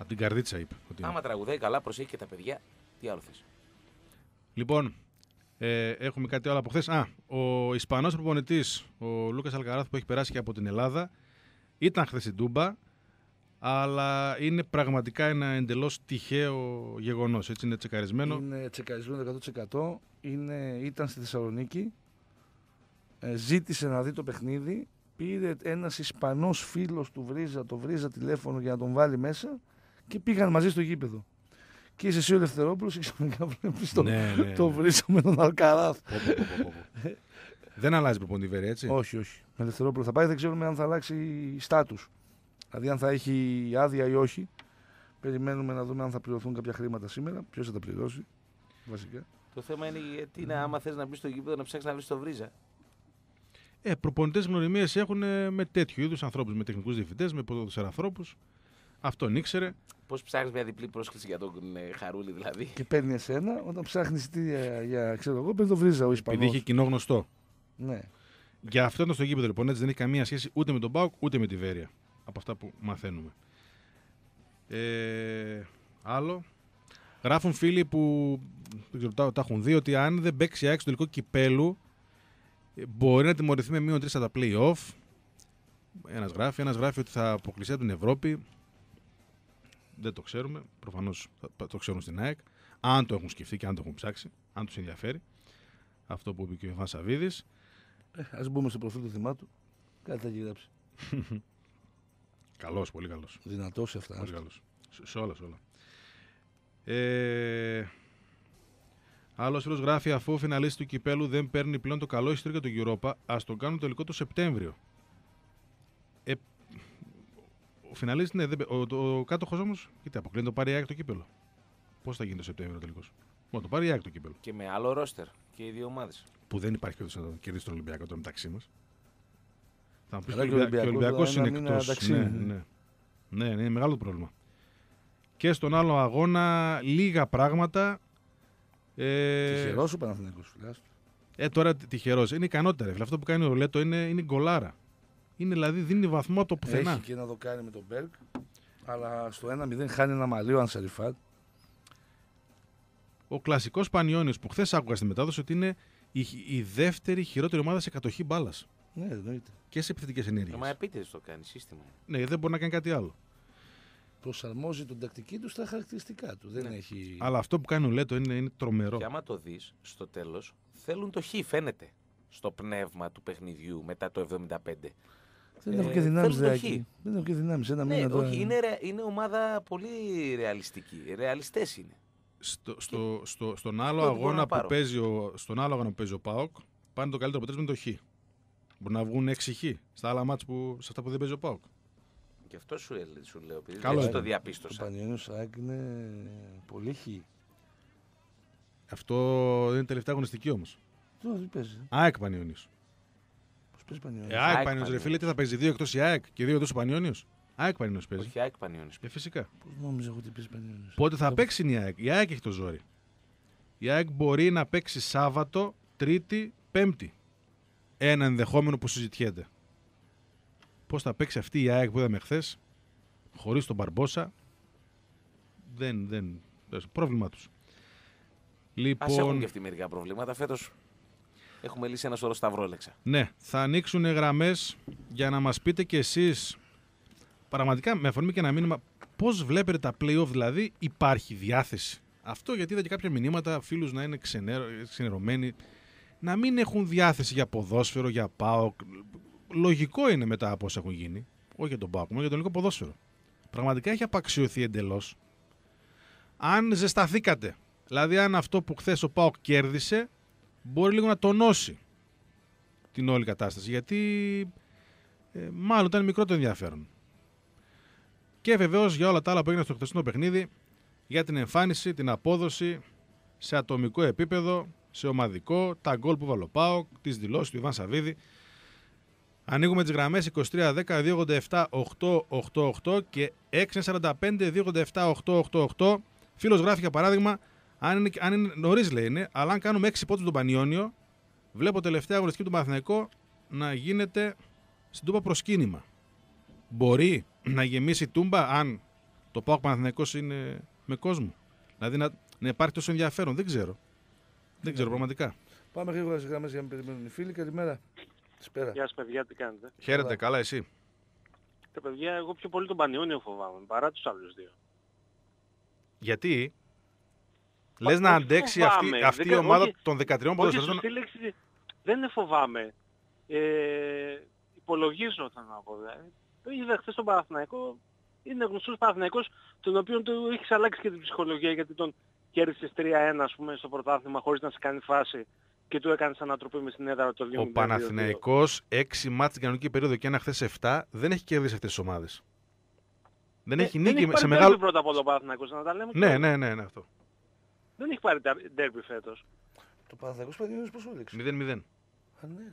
Από την καρδίτσα είπε. Ότι άμα τραγουδάει καλά, προσέχει και τα παιδιά. Τι άλλο θες. Λοιπόν, ε, έχουμε κάτι άλλο από χθες. Α, ο Ισπανός προπονητής, ο Λούκας Αλκαράθ, που έχει περάσει και από την Ελλάδα, ήταν χθες στην Τούμπα, αλλά είναι πραγματικά ένα εντελώς τυχαίο γεγονός. Έτσι είναι τσεκαρισμένο. Είναι τσεκαρισμένο εκατό τοις εκατό. Είναι, ήταν στη Θεσσαλονίκη, ε, ζήτησε να δει το παιχνίδι, πήρε ένας Ισπανός φίλος του Βρίζα, το Βρίζα τηλέφωνο για να τον βάλει μέσα και πήγαν μαζί στο γήπεδο. Και είσαι εσύ ο Ελευθερόπουλος και ξαφνικά βλέπεις τον Ναι, ναι, το ναι. Βρίζα με τον Αλκαράθ. Πω, πω, πω, πω, πω. Δεν αλλάζει προπονητή Βέρεια, έτσι. Όχι, όχι. Με Ελευθερόπουλο θα πάει, δεν ξέρουμε αν θα αλλάξει στάτους. Δηλαδή αν θα έχει άδεια ή όχι. Περιμένουμε να δούμε αν θα πληρωθούν κάποια χρήματα σήμερα. Ποιος θα τα πληρώσει, βασικά. Το θέμα είναι γιατί είναι, άμα θες να μπει στο γήπεδο να ψάξεις να βρεις το Βρίζα. Ε, προπονητές γνωριμίες έχουν με τέτοιου είδους ανθρώπους, με τεχνικούς διευθυντές, με ποδοσφαιραθρώπους. Αυτόν ήξερε. Πώς ψάχνεις μια διπλή πρόσκληση για τον ε, Χαρούλη δηλαδή. Και παίρνει εσένα, όταν ψάχνει εισιτήρια για, ξέρω εγώ, παίρνει το Βρίζα ο Ισπανός. Επειδή είχε κοινό γνωστό. Ναι. Για αυτό ήταν στο γήπεδο λοιπόν, έτσι δεν έχει καμία σχέση ούτε με τον ΠΑΟΚ ούτε με τη Βέρεια. Από αυτά που μαθαίνουμε. Ε, άλλο. Γράφουν φίλοι που δεν ξέρω, τα, τα έχουν δει ότι αν δεν παίξει η ΑΕΚ στο τελικό κυπέλου, μπορεί να τιμωρηθεί με μείον τρία στα play-off. Ένας γράφει, ένας γράφει ότι θα αποκλειστεί από την Ευρώπη. Δεν το ξέρουμε. Προφανώς το ξέρουν στην ΑΕΚ. Αν το έχουν σκεφτεί και αν το έχουν ψάξει, αν τους ενδιαφέρει. Αυτό που είπε και ο Ιβάν Σαββίδης. Ε, ας μπούμε στο προφίλ του θυμάτου. Κάτι θα έχει γράψει. Καλός, πολύ καλός. Δυνατός σε αυτά. Πολύ καλός. Σε, σε όλα, σε όλα. Ε, άλλος φίλος γράφει, αφού ο φιναλίστης του κυπέλου δεν παίρνει πλέον το καλό εισιτήριο για το Europa, ας τον κάνουν τελικό το Σεπτέμβριο. Ε, ο φιναλίστης, ναι, δεν, ο, ο, ο κάτοχος όμως, κοίτα, αποκλίνει το πάρει η ΑΕΚ το κύπελο. Πώς θα γίνει το Σεπτέμβριο τελικός. Μόνο το πάρει η ΑΕΚ το κύπελο. Και με άλλο ρόστερ και οι δύο ομάδες. Που δεν υπάρχει περίπτωση να τον κερδίσει τον Ολυμπιακό τώρα μεταξύ μας. Θα μου πεις Αλλά και ο Ολυμπιακός, Ολυμπιακός είναι ένα μήνα εκτός. ταξί. Ναι, ναι. Ναι, ναι, είναι μεγάλο το πρόβλημα. Και στον άλλο αγώνα λίγα πράγματα. Ε, Τυχερός ο Παναθηναϊκός, φιλάς. Ε, τώρα τυχερός. Είναι ικανότητα, ρε φίλε. Αυτό που κάνει ο Λέτο είναι, είναι γκολάρα. Είναι δηλαδή δίνει βαθμό από το πουθενά. Έχει και να το κάνει με τον Μπέρκ. Αλλά στο ένα μηδέν χάνει ένα μαλλίο Ανσαριφάτ. Ο κλασικός Πανιώνιος που χθες άκουγα στη μετάδοση ότι είναι η, η δεύτερη χειρότερη ομάδα σε κατοχή μπάλας. Ναι, εννοείται. Και σε επιθετικές ενέργειες. Ε, μα επίτηδες το κάνει, σύστημα. Ναι, δεν μπορεί να κάνει κάτι άλλο. Προσαρμόζει τον τακτική του στα χαρακτηριστικά του. Δεν Ναι. έχει. Αλλά αυτό που κάνει ο Λέτο είναι, είναι τρομερό. Και άμα το δεις, στο τέλος, θέλουν το χ, φαίνεται. Στο πνεύμα του παιχνιδιού μετά το εβδομήντα πέντε. Δεν έχω Ε, και δυνάμεις θέλουν το δεάκι. Δεν έχω και δυνάμεις. Ένα Ναι, μήνα τώρα. όχι, είναι, ρε- είναι ομάδα πολύ ρεαλιστική. Ρεαλιστές είναι. Στο, στο, στο, στον, άλλο Αυτό δεν μπορώ αγώνα να που πάρω. παίζει ο, στον άλλο αγώνα που παίζει ο ΠΑΟΚ, πάνε το καλύτερο αποτέλεσμα είναι το χ. Μπορεί να βγουν έξι χ στα άλλα μάτς που, σε αυτά που δεν παίζει ο ΠΑΟΚ. Και αυτό σου, έλ- σου λέω, επειδή Καλό δεν είναι. το Το διαπίστωσα. Πανιόνιος ΑΕΚ είναι πολύ χ. Αυτό είναι τελευταία αγωνιστική όμως. Τώρα τι παίζει. ΑΕΚ Πανιόνιος. Πώς παίζει Πανιόνιος. Ε, ΑΕΚ ΑΕΚ Πανιόνιος, ρε Πανιόνιος. φίλε, τι θα παίζει, δύο εκτός η ΑΕΚ και δύο εκτός ο Πανιόνιος. ΑΕΚ Πανιόνιος παίζει. Όχι, ΑΕΚ Πανιώνης. Ε, φυσικά. Πώς νόμιζα εγώ ότι παίζει Πανιόνιος. Πότε θα παίξει η ΑΕΚ. Η ΑΕΚ έχει το ζόρι. Η ΑΕΚ μπορεί να παίξει Σάββατο, Τρίτη, Πέμπτη. Ένα ενδεχόμενο που συζητιέται. Πώς θα παίξει αυτή η ΑΕΚ που είδαμε χθες, χωρίς τον Μπαρμπόσα, δεν, δεν, πρόβλημά τους. Ας έχουν και Λοιπόν, αυτοί μερικά προβλήματα. Φέτος έχουμε λύσει ένα σωρό σταυρόλεξα. ναι, θα ανοίξουν γραμμές για να μας πείτε κι εσείς, πραγματικά με αφορμή και ένα μήνυμα, πώς βλέπετε τα play-off, δηλαδή υπάρχει διάθεση. Αυτό γιατί είδα και κάποια μηνύματα φίλους να είναι ξενέρω, ξενερωμένοι, να μην έχουν διάθεση για ποδόσφαιρο, για ΠΑΟΚ. Λογικό είναι μετά από όσα έχουν γίνει. Όχι για τον ΠΑΟΚ, μόνο για το ελληνικό ποδόσφαιρο. Πραγματικά έχει απαξιωθεί εντελώς. Αν ζεσταθήκατε, δηλαδή αν αυτό που χθες ο ΠΑΟΚ κέρδισε, μπορεί λίγο να τονώσει την όλη κατάσταση. Γιατί ε, μάλλον ήταν μικρό το ενδιαφέρον. Και βεβαίως για όλα τα άλλα που έγιναν στο χθεσινό παιχνίδι, για την εμφάνιση, την απόδοση σε ατομικό επίπεδο, σε ομαδικό, τα γκολ που βάλω ΠΑΟΚ, τις δηλώσεις του Ιβάν Σαββίδη. Ανοίγουμε τις γραμμές είκοσι τρία δέκα δύο ογδόντα επτά οκτώ ογδόντα οκτώ και έξι σαράντα πέντε δύο ογδόντα επτά οκτώ ογδόντα οκτώ. Φίλος γράφει για παράδειγμα, αν είναι, αν είναι νωρίς λέει είναι, αλλά αν κάνουμε έξι πόντους τον Πανιόνιο, βλέπω τελευταία αγωνιστική του Παναθηναϊκού να γίνεται στην Τούμπα προσκύνημα. Μπορεί να γεμίσει η Τούμπα αν το ΠΑΟΚ Παναθηναϊκός είναι με κόσμο. Δηλαδή να, να υπάρχει τόσο ενδιαφέρον. Δεν ξέρω. Δεν ξέρω πραγματικά. Πάμε γρήγορα στις γραμμές για να μην περιμένουν οι φίλοι. Καλημέρα. Σπέρα. Γεια σας παιδιά, τι κάνετε? Χαίρετε, Καλά. καλά εσύ. Τα παιδιά, εγώ πιο πολύ τον Πανιόνιο φοβάμαι παρά τους άλλους δύο. Γιατί Μα λες να όχι αντέξει φοβάμαι. αυτή, αυτή Δεκα- η ομάδα όχι- των δεκατριών Όχι, ποδοσφαιριστών. σωστή λέξη δεν είναι φοβάμαι. Ε, υπολογίζω, θα να πω. Δηλαδή. Είδα χθες τον Παναθηναϊκό, είναι γνωστός Παναθηναϊκός, τον οποίο του έχεις αλλάξει και την ψυχολογία, γιατί τον κέρδισες τρία ένα ας πούμε στο πρωτάθλημα χωρίς να σε κάνει φάση και του έκανες ανατροπή με στην έδρα το δύο Ο μηδέν δύο δύο. Παναθηναϊκός έξι μάτς στην κανονική περίοδο και ένα χθες επτά δεν έχει κερδίσει αυτές τις ομάδες. Δεν Ε, έχει δεν νίκη έχει σε πάρει μεγάλο. derby πρώτα από τον Παναθηναϊκός, να τα λέμε. Ναι, και- ναι, ναι, ναι, αυτό. Δεν έχει πάρει ντέρμπι φέτος. Το Παναθηναϊκός Πανιόνιος πώς έλεξε. μηδέν μηδέν. Α, ναι.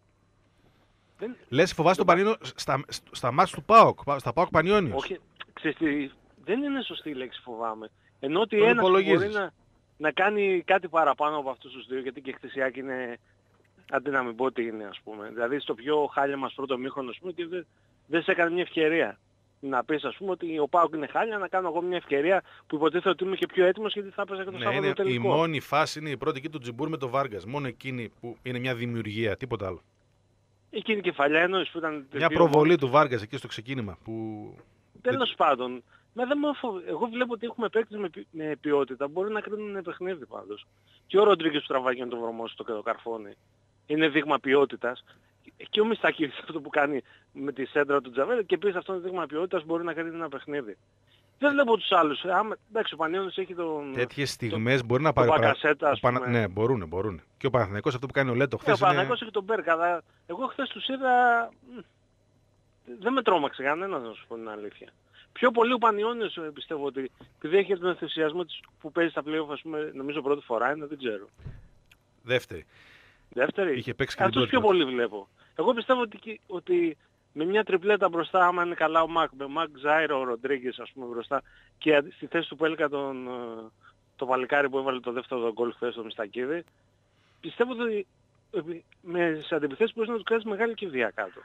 Δεν... Λες φοβάσαι τον Πανιόνιο στα, στα μάτς του ΠΑΟΚ, στα ΠΑΟΚ Πανιόνιος. Όχι, ξέρεις τι, δεν είναι σωστή η λέξη φοβάμαι. Ενώ ότι Τον ένας που μπορεί υπολογίζεις. να, να κάνει κάτι παραπάνω από αυτούς τους δύο, γιατί και χτεσιάκι είναι, αντί να μην πω τι είναι ας πούμε. Δηλαδή στο πιο χάλια μας πρώτο μήχρονο ας πούμε, ότι δεν, δεν σε έκανε μια ευκαιρία. Να πεις ας πούμε ότι ο Πάοκ είναι χάλια, να κάνω εγώ μια ευκαιρία που υποτίθεται ότι είμαι και πιο έτοιμος γιατί θα έπαιζα και το Ναι, Σάββατο είναι, η τελικό. μόνη φάση είναι η πρώτη εκεί του Τζιμπούρ με τον Βάργας. Μόνο εκείνη που είναι μια δημιουργία, τίποτα άλλο. Εκείνη η κεφαλιά εννοείς που ήταν... Μια δύο προβολή μόνοι. του Βάργας εκεί στο ξεκίνημα. Που... Τέλος πάντων, μα δεν με φοβ... εγώ βλέπω ότι έχουμε παίκτες με, ποι- με ποιότητα. Μπορεί να κρίνουν παιχνίδι πάντως. Και ο Ροντρίγκες που τραβάει και το βρωμό στο και το καρφώνει. Είναι δείγμα ποιότητας. Και ο Μιστακίδης αυτό που κάνει με τη σέντρα του Τζαβέλα και επίσης αυτό είναι δείγμα ποιότητας μπορεί να κρίνει ένα παιχνίδι. Δεν βλέπω τους άλλους. Άμα, εντάξει, ο Πανιόνιος έχει τον... Τέτοιες στιγμές μπορεί να πάρει το παρα- Μπακασέτα, ας ο Πανα- πούμε. Ναι, μπορούν, μπορούν. Και ο Παναθηναϊκός αυτό που κάνει ο Λέτο Ναι, ο χθες είναι... Παναθηναϊκός έχει τον Μπέρκα, αλλά εγώ χθες τους είδα... μ, δεν με τρόμαξε κανένας να σου πω την αλήθεια. Πιο πολύ ο Πανιόνιος ε, πιστεύω ότι επειδή έχει τον ενθουσιασμό της που παίζει στα play-off, ας πούμε, νομίζω πρώτη φορά είναι, δεν ξέρω. Δεύτερη. Δεύτερη. Είχε παίξει και την Αυτούς πρώτη πιο φορά. πολύ βλέπω. Εγώ πιστεύω ότι, και- ότι με μια τριπλέτα μπροστά, άμα είναι καλά ο Μακ, με Μακ Ζάιρο, ο Ροντρίγκες ας πούμε μπροστά και αντι- στη θέση του που έλκα τον, ε, το παλικάρι που έβαλε το δεύτερο γκολ χθες στο Μιστακίδη, πιστεύω ότι ε, με τις αντιπιθέσεις μπορείς να του κάνεις μεγάλη κηδεία κάτω.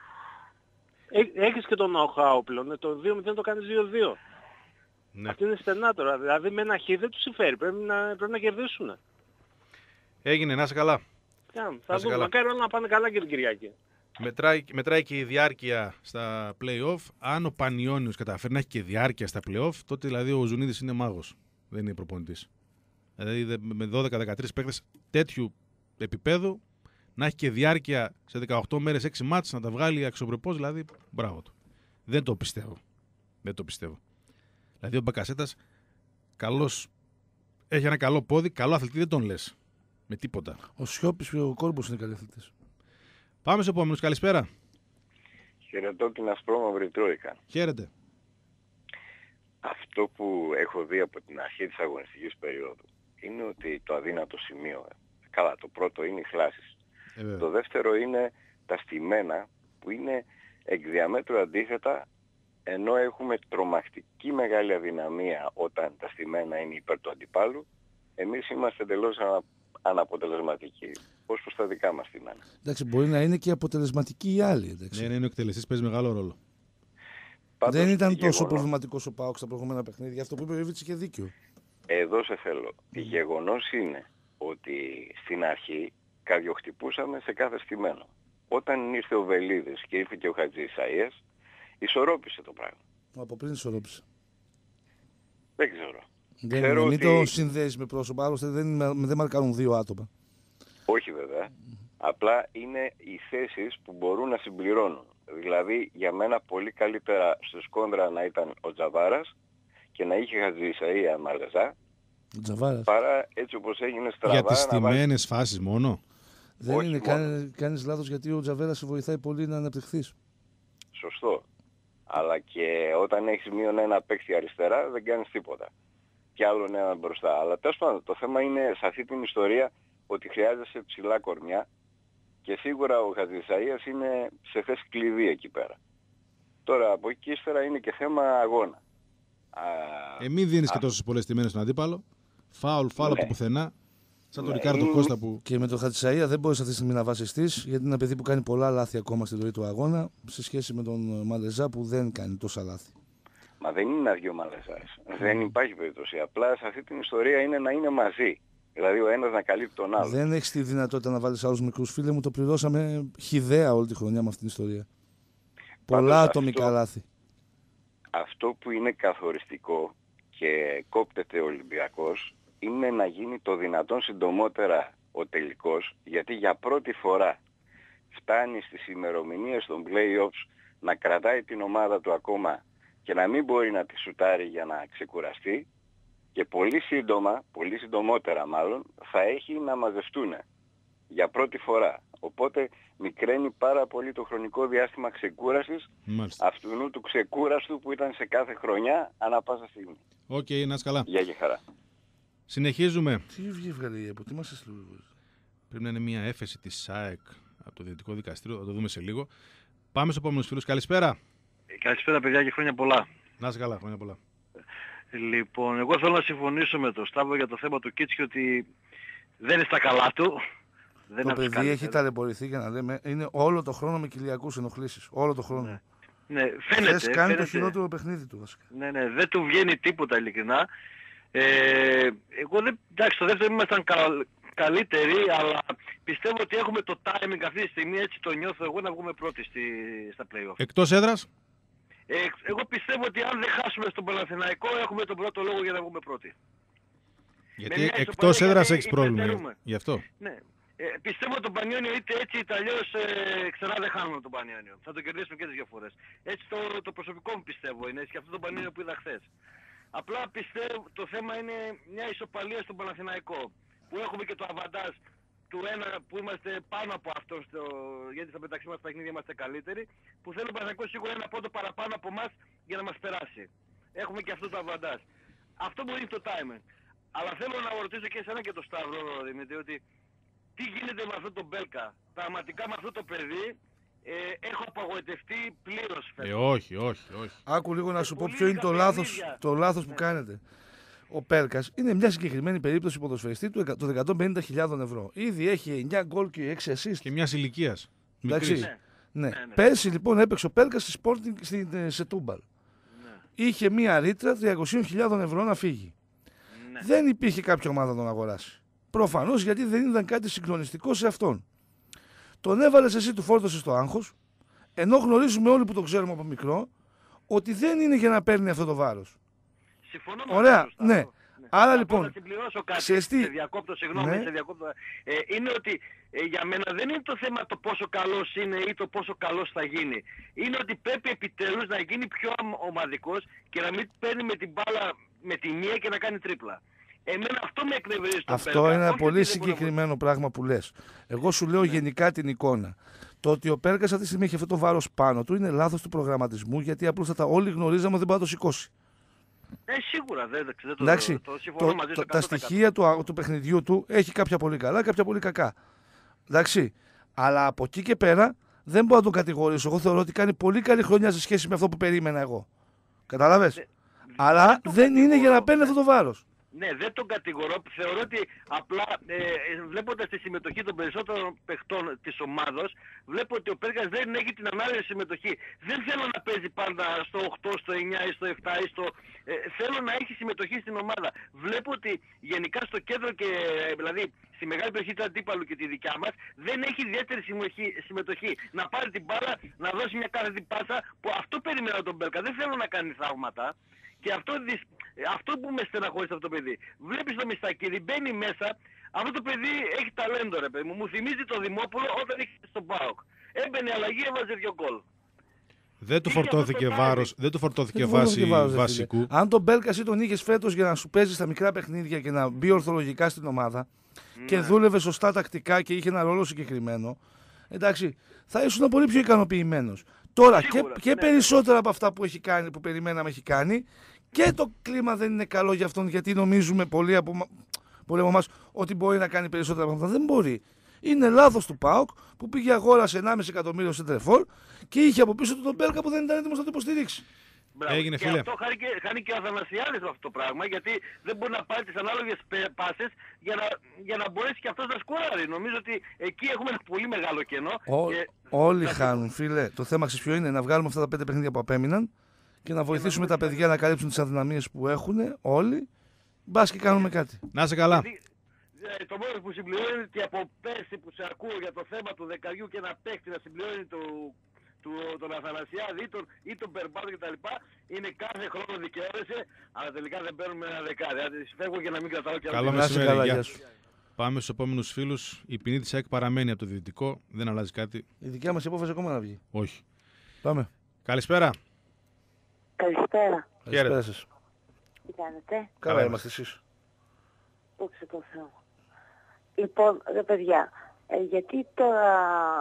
Έ- Έχεις και τον know-how πλέον, ε, το δύο μηδέν το κάνεις δύο δύο. Ναι. Αυτή είναι στενά τώρα, δηλαδή με ένα χ δεν τους συμφέρει, πρέπει να, πρέπει να κερδίσουν. Έγινε, να είσαι καλά. Yeah, Να θα είσαι δούμε, καλά. μακάρι όλα να πάνε καλά και την Κυριακή. Μετράει, μετράει και η διάρκεια στα play-off. Αν ο Πανιόνιος καταφέρει να έχει και διάρκεια στα play-off, τότε δηλαδή ο Ζουνίδης είναι μάγος. Δεν είναι προπονητής. Δηλαδή δε- με δώδεκα δεκατρείς παίκτες τέτοιου επίπεδου να έχει και διάρκεια σε δεκαοκτώ μέρες έξι μάτς να τα βγάλει αξιοπρεπώς, δηλαδή μπράβο του. Δεν το πιστεύω. Δεν το πιστεύω. Δηλαδή ο Μπακασέτας καλός, έχει ένα καλό πόδι, καλό αθλητή δεν τον λες. Με τίποτα. Ο Σιώπης και ο Κόρμπος είναι καλοί αθλητές. Πάμε σε επόμενους. Καλησπέρα. Χαιρετώ την ασπρόμαυρη Τρόικα. Χαίρετε. Αυτό που έχω δει από την αρχή της αγωνιστικής περίοδου είναι ότι το αδύνατο σημείο, ε, καλά το πρώτο είναι οι χλάσεις. Ε, βέβαια. Το δεύτερο είναι τα στημένα που είναι εκ διαμέτρου αντίθετα, ενώ έχουμε τρομακτική μεγάλη αδυναμία όταν τα στημένα είναι υπέρ του αντιπάλου, εμείς είμαστε εντελώς ανα, αναποτελεσματικοί. Ως προς τα δικά μας στημένα. Εντάξει, μπορεί να είναι και αποτελεσματικοί οι άλλοι. Εντάξει. Ναι, ναι, είναι ο εκτελεστής, παίζει μεγάλο ρόλο. Πάντως, Δεν ήταν τόσο γεγονός- προβληματικός ο Πάοκ στα προηγούμενα παιχνίδια. Αυτό που είπε ο Ιβίτς είχε δίκιο. Εδώ σε θέλω. Γεγονός είναι ότι στην αρχή καρδιοχτυπούσαμε σε κάθε στημένο. Όταν ήρθε ο Βελίδης και ήρθε και ο Χατζη Ισαΐας, ισορρόπησε το πράγμα. Από πριν ισορρόπησε. Δεν ξέρω. Δεν Ξέρω είναι, μην ότι- το συνδέεις με πρόσωπα, άλλωστε δεν, δεν μαρκάρουν δύο άτομα. Όχι βέβαια. Απλά είναι οι θέσεις που μπορούν να συμπληρώνουν. Δηλαδή για μένα πολύ καλύτερα στο σκόντρα να ήταν ο Τζαβάρας και να είχε Χατζη Ισαΐα Μαρζά Ο Τζαβάρας. παρά έτσι όπως έγινε στραβά. Για τις να βάλει- στημένες φάσεις μόνο. Δεν όχι είναι, μόνο. κάνει, κάνεις λάθος γιατί ο Τζαβέρας σε βοηθάει πολύ να αναπτυχθείς. Σωστό. Αλλά και όταν έχεις μείον ένα παίκτη αριστερά δεν κάνεις τίποτα. Και άλλον ένα μπροστά. Αλλά τέλος πάντων το θέμα είναι σε αυτή την ιστορία ότι χρειάζεσαι ψηλά κορμιά και σίγουρα ο Χατζη Ισαΐας είναι σε θέση κλειδί εκεί πέρα. Τώρα από εκεί ύστερα είναι και θέμα αγώνα. Α, Ε, μην δίνεις α, και τόσες πολλές στημένες στον αντίπαλο. Φάουλ, φάουλ Ναι. από πουθενά. Σαν τον Ναι, Ρικάρντο είναι- Κώστα που. Και με τον Χατζησαΐα δεν μπορείς αυτή τη στιγμή να βασιστείς, γιατί είναι ένα παιδί που κάνει πολλά λάθη ακόμα στη ροή του αγώνα, σε σχέση με τον Μαλεζά που δεν κάνει τόσα λάθη. Μα Μα δεν είναι να βγει ο Μαλασάρης. Mm. Δεν υπάρχει περίπτωση. Απλά σε αυτή την ιστορία είναι να είναι μαζί. Δηλαδή ο ένας να καλύπτει τον άλλο. Δεν έχεις τη δυνατότητα να βάλεις άλλους μικρούς. Φίλε μου, το πληρώσαμε χυδαία όλη τη χρονιά με αυτή την ιστορία. Πολλά Πάντως, ατομικά αυτό, λάθη. Αυτό που είναι καθοριστικό και κόπτεται ο Ολυμπιακός είναι να γίνει το δυνατόν συντομότερα ο τελικός, γιατί για πρώτη φορά φτάνει στις ημερομηνίες των play-offs να κρατάει την ομάδα του ακόμα και να μην μπορεί να τη σουτάρει για να ξεκουραστεί και πολύ σύντομα, πολύ συντομότερα μάλλον, θα έχει να μαζευτούν για πρώτη φορά. Οπότε μικραίνει πάρα πολύ το χρονικό διάστημα ξεκούρασης αυτού του ξεκούραστου που ήταν σε κάθε χρονιά ανά πάσα στιγμή. Οκ, okay, να είσαι καλά. Γεια και χαρά. Συνεχίζουμε. Τι βγήκε η ΕΠΟ, τι μας έστειλε. Πρέπει να είναι μια έφεση της ΣΑΕΚ από το Δυτικό Δικαστήριο, θα το δούμε σε λίγο. Πάμε στους επόμενους φίλους. Καλησπέρα. Καλησπέρα παιδιά και χρόνια πολλά. Να είσαι καλά, χρόνια πολλά. Λοιπόν, εγώ θέλω να συμφωνήσω με τον Σταύρο για το θέμα του Κίτσικη ότι δεν είναι στα καλά του. Δεν το παιδί έχει ταλαιπωρηθεί για να λέμε, είναι όλο το χρόνο με κοιλιακούς ενοχλήσεις. Όλο το χρόνο. Ναι, ναι φαίνεται. Θες κάνει φαίνεται. Το χειρότερο παιχνίδι του βασικά. Ναι, ναι, δεν του βγαίνει τίποτα ειλικρινά. Ε, εγώ δεν, εντάξει, το δεύτερο ήμασταν κα, καλύτεροι, αλλά πιστεύω ότι έχουμε το timing αυτή τη στιγμή, έτσι το νιώθω εγώ, να βγούμε πρώτοι στη, στα play-off. Εκτός έδρας. Ε, εγώ πιστεύω ότι αν δεν χάσουμε στον Παναθηναϊκό έχουμε τον πρώτο λόγο για να βγούμε πρώτοι. Γιατί εκτός έδρας έχεις πρόβλημα. Γι' αυτό. Ναι. Ε, πιστεύω ότι τον Πανιόνιο είτε έτσι είτε αλλιώς ε, ξανά δεν χάνουμε τον Πανιόνιο. Θα το κερδίσουμε και τις δύο φορές. Έτσι το, το προσωπικό μου πιστεύω είναι, έτσι και αυτό το Πανιόνιο που είδα χθες. Απλά πιστεύω το θέμα είναι μια ισοπαλία στον Παναθηναϊκό. Που έχουμε και το αβαντάζ του ένα που είμαστε πάνω από αυτό, στο, γιατί στα μεταξύ μας παιχνίδια είμαστε καλύτεροι. Που θέλει ο Παναθηναϊκός σίγουρα ένα πόντο παραπάνω από εμάς για να μας περάσει. Έχουμε και αυτό το αβαντάζ. Αυτό μπορεί το timing. Αλλά θέλω να ρωτήσω και εσένα και τον Σταύρο, Δημήτρη, ότι τι γίνεται με αυτό το Μπέλκα. Πραγματικά με αυτό το παιδί ε, έχω απογοητευτεί πλήρως φέτος. Ε, όχι, όχι, όχι. Άκου λίγο να σου πω ποιο είναι το λάθος, το λάθος που κάνετε. Ο Πέλκας είναι μια συγκεκριμένη περίπτωση ποδοσφαιριστή του των εκατόν πενήντα χιλιάδων ευρώ. Ήδη έχει εννιά γκολ και έξι assist. Και μιας ηλικίας. Εντάξει. Ναι. Ναι, Ναι. ναι. Πέρσι λοιπόν έπαιξε ο Πέλκας στη Sporting στην Σετούμπαλ. Ναι. Είχε μια ρήτρα τριακόσιες χιλιάδες ευρώ να φύγει. Ναι. Δεν υπήρχε κάποια ομάδα να τον αγοράσει. Προφανώς γιατί δεν ήταν κάτι συγκλονιστικό σε αυτόν. Τον έβαλες εσύ, του φόρτωσες στο άγχος, ενώ γνωρίζουμε όλοι που το ξέρουμε από μικρό ότι δεν είναι για να παίρνει αυτό το βάρος. Συμφωνώ με Ωραία, αυτό, ναι. ναι. Άρα θα λοιπόν, να συμπληρώσω κάτι, σε, σε διακόπτω, συγγνώμη, ναι. σε διακόπτω. Ε, είναι ότι ε, για μένα δεν είναι το θέμα το πόσο καλός είναι ή το πόσο καλός θα γίνει. Είναι ότι πρέπει επιτέλους να γίνει πιο ομαδικός και να μην παίρνει με την μπάλα με τη μία και να κάνει τρίπλα. Εμένα αυτό με εκνευρίζει στο Αυτό Πέλκα. είναι ένα πολύ συγκεκριμένο μπορώ... πράγμα που λες. Εγώ σου λέω ναι. γενικά την εικόνα. Το ότι ο Πέλκας αυτή τη στιγμή έχει αυτό το βάρος πάνω του είναι λάθος του προγραμματισμού, γιατί απλούστατα όλοι γνωρίζαμε ότι δεν μπορεί να το σηκώσει. Ε, σίγουρα δεν, δεν το, Εντάξει, το, το συμφωνώ το, μαζί το, το τα στοιχεία του, του παιχνιδιού του έχει κάποια πολύ καλά, κάποια πολύ κακά. Εντάξει, αλλά από εκεί και πέρα δεν μπορώ να τον κατηγορήσω. Εγώ θεωρώ ότι κάνει πολύ καλή χρονιά σε σχέση με αυτό που περίμενα εγώ. Κατάλαβες? Ε, αλλά δεν, δεν είναι για να παίρνει αυτό το βάρος. Ναι, δεν τον κατηγορώ. Θεωρώ ότι απλά ε, βλέποντας τη συμμετοχή των περισσότερων παιχτών της ομάδος, βλέπω ότι ο Πέλκας δεν έχει την ανάλογη συμμετοχή. Δεν θέλω να παίζει πάντα στο οκτώ, στο εννιά ή στο επτά ή στο... Ε, θέλω να έχει συμμετοχή στην ομάδα. Βλέπω ότι γενικά στο κέντρο και δηλαδή στη μεγάλη περιοχή του αντίπαλου και τη δικιά μας δεν έχει ιδιαίτερη συμμετοχή. Να πάρει την μπάλα, να δώσει μια κάθετη πάσα, που αυτό περιμένω τον Πέλκα. Δεν θέλω να κάνει θαύματα. Και αυτό, αυτό που με στεναχώρησε αυτό το παιδί. Βλέπεις το Μιστακίδη, μπαίνει μέσα, αυτό το παιδί έχει ταλέντο ρε παιδί μου. Μου θυμίζει το Δημόπουλο όταν είχε στον ΠΑΟΚ. Έμπαινε αλλαγή, έβαζε δύο γκολ. Δεν του φορτώθηκε βάρος, δεν του φορτώθηκε βάση βάρος, βασικού. Αν τον Μπέλκα ή τον είχες φέτος για να σου παίζει στα μικρά παιχνίδια και να μπει ορθολογικά στην ομάδα ναι. και δούλευε σωστά τακτικά και είχε ένα ρόλο συγκεκριμένο, εντάξει, θα ήσουν πολύ πιο ικανοποιημένος. Τώρα σίγουρα, και, και ναι, περισσότερα ναι. από αυτά που, έχει κάνει, που περιμέναμε έχει κάνει, και το κλίμα δεν είναι καλό για αυτόν, γιατί νομίζουμε πολλοί από, πολλοί από εμάς ότι μπορεί να κάνει περισσότερα από αυτά. Δεν μπορεί. Είναι λάθος του ΠΑΟΚ που πήγε αγόρασε ενάμιση εκατομμύριο σε τρεφόρ και είχε από πίσω του τον Μπέλκα που δεν ήταν έτοιμος να το υποστηρίξει. Μπράβο. Έγινε, και φίλε. αυτό χάνει και, χάνει και ο Αθανασιάδης με αυτό το πράγμα, γιατί δεν μπορεί να πάρει τις ανάλογες πάσες για να, για να μπορέσει και αυτός να σκοράρει. Νομίζω ότι εκεί έχουμε ένα πολύ μεγάλο κενό. Ο, και... Όλοι χάνουν, φίλε. Το θέμα ξέρεις ποιο είναι? Να βγάλουμε αυτά τα πέντε παιχνίδια που απέμειναν και να βοηθήσουμε τα παιδιά να καλύψουν τις αδυναμίες που έχουν όλοι. Μπας και κάνουμε κάτι. Να είσαι καλά. Ε, το μόνο που συμπληρώνει είναι ότι από πέρσι που σε ακούω για το θέμα του δεκαριού και ένα παίκτη να συμπληρώνει το, του, τον Αθανασιάδη ή τον, ή τον Περμπάτο κτλ. Είναι κάθε χρόνο δικαιώνεσαι, αλλά τελικά δεν παίρνουμε ένα δεκάρι. Δηλαδή φεύγω και να μην κρατάω και Καλό άλλο. μεσημέρι, γεια σου. Πάμε στους επόμενους φίλους. Η ποινή της ΑΕΚ παραμένει από το Δυτικό. Δεν αλλάζει κάτι. Η δικιά μας υπόφαση ακόμα να βγει. Όχι. Πάμε. Καλησπέρα. Καλησπέρα. Καλησπέρα σας. Τι κάνετε? Καλά είμαστε εσείς. Δόξα τω Θεώ. Λοιπόν, ρε παιδιά, ε, γιατί τώρα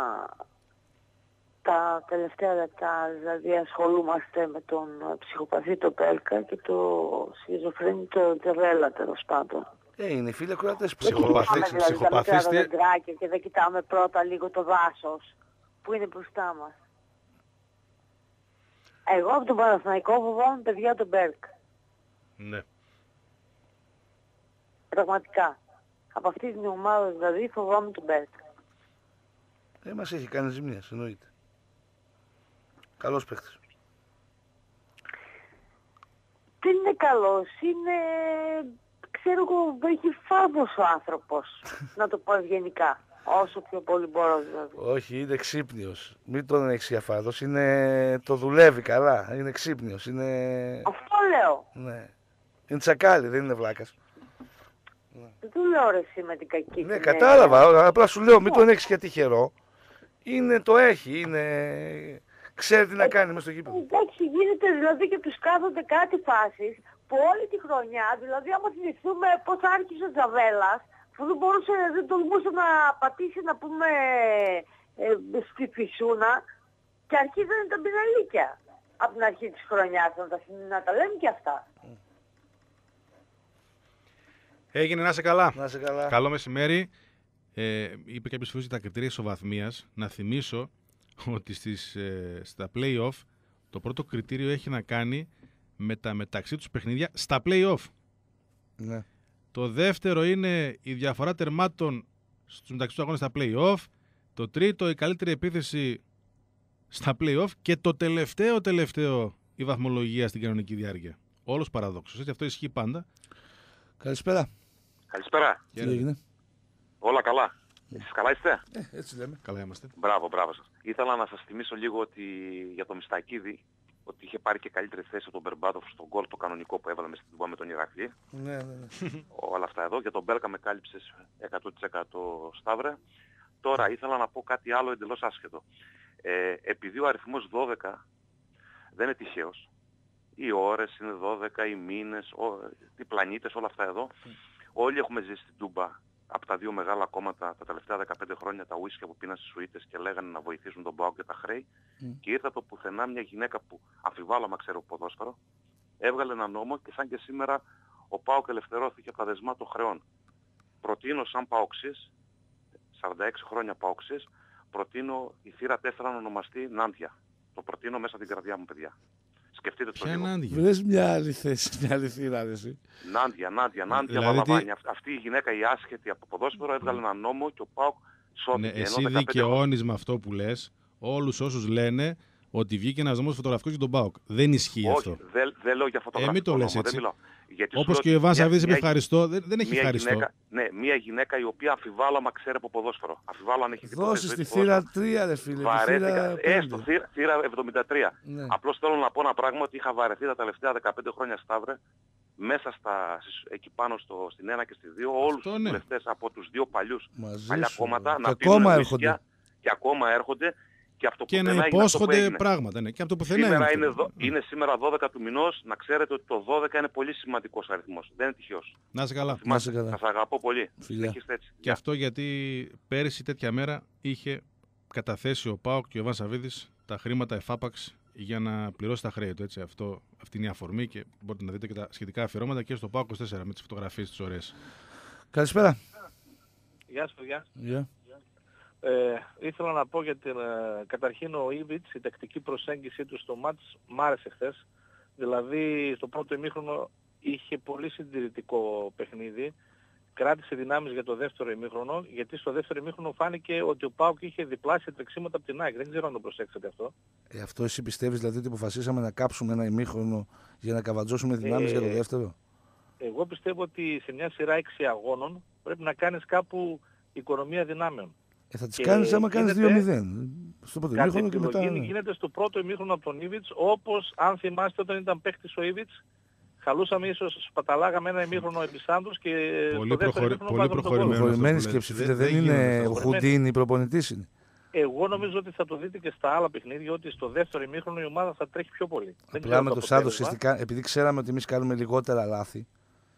τα τελευταία λεπτά δηλαδή ασχολούμαστε με τον ψυχοπαθή το Πέλκα και το σχιζοφρένη το Τζαβέλα, τέλος πάντων? Ε, είναι οι φίλοι ακροατές που Ψυχοπαθή, δηλαδή, ψυχοπαθής. τα δεντράκια και δεν κοιτάμε πρώτα λίγο το δάσος που είναι μπροστά μας. Εγώ από τον Παναθηναϊκό φοβάμαι παιδιά τον Μπέρκ. Ναι. Πραγματικά. Από αυτή την ομάδα δηλαδή φοβάμαι τον Μπέρκ. Ε, μας έχει κάνει ζημιές, εννοείται. Καλός παίκτης. Δεν είναι καλός, είναι... ξέρω εγώ, έχει φάβος ο άνθρωπος, να το πω ευγενικά. Όσο πιο πολύ μπορώ δηλαδή. Όχι, είναι ξύπνιος. Μην τον έχεις για φάδος. Είναι... Το δουλεύει καλά. Είναι ξύπνιος. Είναι... Αυτό λέω. Ναι. Είναι τσακάλι, δεν είναι βλάκας. Δεν του λέω ρε εσύ με την κακή. Ναι, κατάλαβα. Απλά σου λέω, μην τον έχεις για τυχερό. Είναι, το έχει. Είναι... Ξέρει τι να κάνει μες στο γήπεδο. Εντάξει, γίνεται δηλαδή και τους κάθονται κάτι φάσεις που όλη τη χρονιά, δηλαδή άμα θυμηθούμε πώς άρχισε ο Τζαβέλας, που δεν μπορούσε, δεν τολμούσε να πατήσει να πούμε ε, στη φυσούνα και αρχίζανε τα πιναλίκια από την αρχή της χρονιάς, να τα, να τα λέμε και αυτά. Έγινε, να είσαι καλά. Να είσαι καλά. Καλό μεσημέρι. Ε, είπε κάποιος φίλος για τα κριτήρια ισοβαθμίας. Να θυμίσω ότι στις, ε, στα play-off το πρώτο κριτήριο έχει να κάνει με τα μεταξύ τους παιχνίδια στα play-off. Ναι. Το δεύτερο είναι η διαφορά τερμάτων στους μεταξύ του αγώνες στα play-off. Το τρίτο η καλύτερη επίθεση στα play-off. Και το τελευταίο τελευταίο η βαθμολογία στην κανονική διάρκεια. Όλος παραδόξος. Έτσι, αυτό ισχύει πάντα. Καλησπέρα. Καλησπέρα. Τι έγινε? Όλα καλά. Εσείς καλά είστε? Ε, έτσι λέμε. Καλά είμαστε. Μπράβο, μπράβο σας. Ήθελα να σας θυμίσω λίγο ότι για το Μιστακίδη ότι είχε πάρει και καλύτερη θέση από τον Μπερμπάτοφ στον γκολ το κανονικό που έβαλαμε στην Τουμπά με τον Ηρακλή. Ναι, ναι, ναι. Όλα αυτά εδώ. Για τον Μπέλκα με κάλυψες εκατό τοις εκατό Σταύρε. Τώρα ήθελα να πω κάτι άλλο εντελώς άσχετο. Ε, επειδή ο αριθμός δώδεκα δεν είναι τυχαίος. Οι ώρες είναι δώδεκα, οι μήνες, ο, οι πλανήτες, όλα αυτά εδώ. Όλοι έχουμε ζήσει στην Τούμπα από τα δύο μεγάλα κόμματα τα τελευταία δεκαπέντε χρόνια, τα ουίσκια που πίναν στις σουίτες και λέγανε να βοηθήσουν τον ΠΑΟΚ και τα χρέη. Mm. Και ήρθε από πουθενά μια γυναίκα που αμφιβάλλω μα ξέρω ποδόσφαιρο, έβγαλε ένα νόμο και σαν και σήμερα ο ΠΑΟΚ ελευθερώθηκε από τα δεσμά των χρεών. Προτείνω σαν ΠΑΟΚΣΙς, σαράντα έξι χρόνια ΠΑΟΚΣΙς, προτείνω η θύρα τέσσερα να ονομαστεί Νάντια. Το προτείνω μέσα την καρδιά μου, παιδιά. Σκεφτείτε το λίγο. Βρες μια άλλη θέση, μια άλλη θύρα, εσύ. Νάντια, Νάντια, Νάντια, δηλαδή Βαλαβάνια. Τι... Αυτή η γυναίκα η άσχετη από ποδόσφαιρο έβγαλε ένα νόμο και ο ΠΑΟΚ σώθηκε. Ναι, εσύ δικαιώνεις με αυτό που λες όλους όσους λένε ότι βγήκε ένας νόμος φωτογραφικός για τον ΠΑΟΚ. Δεν ισχύει Όχι, αυτό. Όχι, δεν δε λέω για φωτογραφικό. Ε, μην το λες νόμο, έτσι. Γιατί όπως και ο Ιβάν Σαββίδης είπε ευχαριστώ, δεν, δεν έχει μια ευχαριστώ. Γυναίκα, ναι, μια γυναίκα η οποία αμφιβάλλω άμα ξέρει από ποδόσφαιρο. Αμφιβάλλω αν έχει δει ποτέ Δώσεις τη θύρα τρία, ρε φίλε. Βαρέθηκα, έστω θύρα, θύρα εβδομήντα τρία. Ναι. Απλώς θέλω να πω ένα πράγμα ότι είχα βαρεθεί τα τελευταία δεκαπέντε χρόνια, Σταύρε, μέσα στα, εκεί πάνω στο, στην ένα και στη δύο, όλους τους ναι. βουλευτές από τους δύο παλιούς Μαζί παλιά σου. κόμματα Και να ακόμα πίνουν έρχονται. Και ακόμα έρχονται. Και, από το Και να έγινε υπόσχονται πράγματα. Ναι. Και από το πουθενά σήμερα είναι, είναι, δο... είναι σήμερα δώδεκα του μηνός. Να ξέρετε ότι το δώδεκα είναι πολύ σημαντικός αριθμός. Δεν είναι τυχαίος. Να είσαι καλά. Να είσαι καλά. Σας αγαπώ πολύ. Έτσι. Και αυτό γιατί πέρυσι τέτοια μέρα είχε καταθέσει ο ΠΑΟΚ και ο Ιβάν Σαββίδης τα χρήματα εφάπαξ για να πληρώσει τα χρέη του. Έτσι. Αυτό, αυτή είναι η αφορμή και μπορείτε να δείτε και τα σχετικά αφιερώματα και στο ΠΑΟΚ είκοσι τέσσερα με τις φωτογραφίες τις ωραίες. Καλησπέρα. Γεια σου, παιδιά. Yeah. Ε, ήθελα να πω για την, ε, καταρχήν ο Ήβιτς, η τακτική προσέγγιση του στο μάτς μ' άρεσε χθες. Δηλαδή στο πρώτο ημίχρονο είχε πολύ συντηρητικό παιχνίδι κράτησε δυνάμεις για το δεύτερο ημίχρονο, γιατί στο δεύτερο ημίχρονο φάνηκε ότι ο ΠΑΟΚ είχε διπλάσια τρεξίματα από την ΑΕΚ. Δεν ξέρω αν το προσέξατε αυτό. Ε, αυτό εσύ πιστεύεις δηλαδή ότι αποφασίσαμε να κάψουμε ένα ημίχρονο για να καβατζώσουμε δυνάμεις ε, για το δεύτερο? Εγώ πιστεύω ότι σε μια σειρά έξι αγώνων πρέπει να κάνεις κάπου οικονομία δυνάμεων. Ε, θα τις κάνεις άμα κάνεις δύο μηδέν. Στο πρώτο ημίχρονο και μετά... Γίνεται στο πρώτο ημίχρονο από τον Ήβιτς, όπως αν θυμάστε όταν ήταν παίχτης ο Ήβιτς, χαλούσαμε ίσως, σπαταλάγαμε ένα ημίχρονο επί Σάντος και πολύ στο δεύτερο προχωρη... ημίχρονο πολύ προχωρημένο. Προχωρημένη σκέψη, φίλε, δεν, δεν είναι ο Χουντίνη προπονητής είναι. Εγώ νομίζω ότι θα το δείτε και στα άλλα παιχνίδια ότι στο δεύτερο ημίχρονο η ομάδα θα τρέχει πιο πολύ. Απλά με το Σάντος, ουσιαστικά, επειδή ξέραμε ότι εμείς κάνουμε λιγότερα λάθη,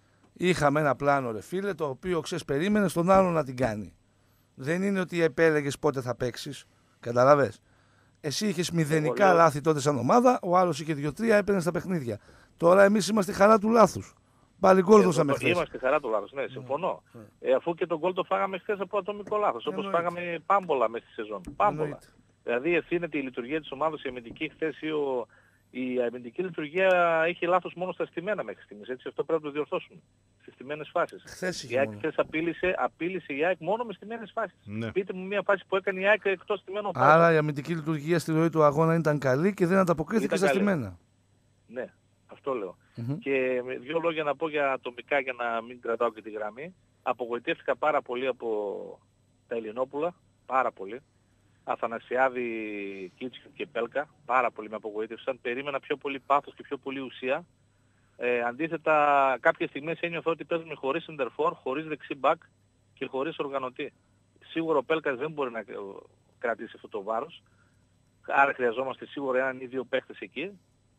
είχαμε ένα πλάνο, ρε φίλε, το οποίο ξέρεις περίμενε στον άλλο να την κάνει. Δεν είναι ότι επέλεγες πότε θα παίξεις. Καταλαβες. Εσύ είχες μηδενικά λέω... λάθη τότε σαν ομάδα, ο άλλος είχε δύο-τρία, έπαιρνε στα παιχνίδια. Τώρα εμείς είμαστε χαρά του λάθους. Πάλι γκολ δώσαμε χθες. Είμαστε χαρά του λάθους, ναι, συμφωνώ. Mm. Ε, αφού και τον γκολ το φάγαμε χθες από ατομικό λάθος, όπως Εννοείται. φάγαμε πάμπολα μέσα στη σεζόν. Πάμπολα. Εννοείται. Δηλαδή ευθύνεται η λειτουργία της ομάδας, η αμυντική χθες ή ο... η αμυντική λειτουργία είχε λάθος μόνο στα στημένα μέχρι στιγμής. Έτσι, αυτό πρέπει να το διορθώσουμε. Στις στιμένες φάσεις. Χθες η ΑΕΚ χθες απείλησε, απείλησε η ΑΕΚ μόνο με στιμένες φάσεις. Ναι. Πείτε μου μια φάση που έκανε η ΑΕΚ εκτός στιμένων φάσεων. Άρα η αμυντική λειτουργία στη ροή του αγώνα ήταν καλή και δεν ανταποκρίθηκε στα στιμένα. Ναι. Αυτό λέω. Mm-hmm. Και δύο λόγια να πω για ατομικά για να μην κρατάω και τη γραμμή. Απογοητεύτηκα πάρα πολύ από τα Ελληνόπουλα. Πάρα πολύ. Αθανασιάδη, Κίτσιου και Πέλκα. Πάρα πολύ με απογοήτευσαν. Περίμενα πιο πολύ πάθος και πιο πολύ ουσία. Ε, αντίθετα, κάποιες στιγμές ένιωθα ότι παίζουμε χωρίς σεντερφόρ, χωρίς δεξί μπακ και χωρίς οργανωτή. Σίγουρα ο Πέλκας δεν μπορεί να κρατήσει αυτό το βάρος. Άρα χρειαζόμαστε σίγουρα έναν ή δύο παίχτες εκεί.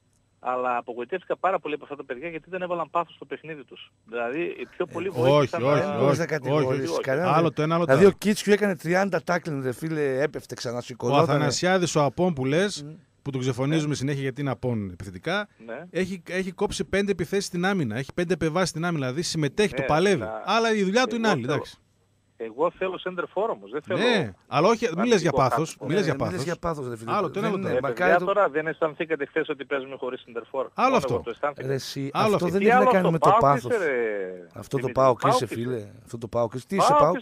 Αλλά απογοητεύτηκα πάρα πολύ από αυτά τα παιδιά γιατί δεν έβαλαν πάθος στο παιχνίδι τους. Δηλαδή, οι πιο πολλοί βοήθησαν. Όχι, όχι, όχι, όχι. Άλλο το ένα, άλλο το δηλαδή, ο Κίτσιου έκανε τριάντα τάκλινγκ, δε φίλε, έπεφτε ξανά, σηκωνόταν. Ο Αθανασιάδης, ο Απόν που λες, mm. που τον ξεφωνίζουμε ναι. συνέχεια γιατί είναι Απόν επιθετικά, ναι. έχει, έχει κόψει πέντε επιθέσεις στην άμυνα. Έχει πέντε επεμβάσεις στην άμυνα. Δηλαδή συμμετέχει, ναι, το παλεύει. Να... Αλλά η δουλειά του είναι άλλη. Εντάξει. Εγώ θέλω center for όμως, δεν θέλω... Ναι, αλλά όχι, μη λες για πάθος. Μη λες για πάθος. Μη για πάθος, ρε φίλε. Άλλο το ένα, άλλο το άλλο. Τώρα δεν αισθανθήκατε χθες ότι παίζουμε χωρίς center for. Άλλο αυτό. Αυτό δεν έχει να κάνει με το πάθος. Αυτό το πάω κλείσε, φίλε. Αυτό το πάω κλείσε. Τι είσαι πάω.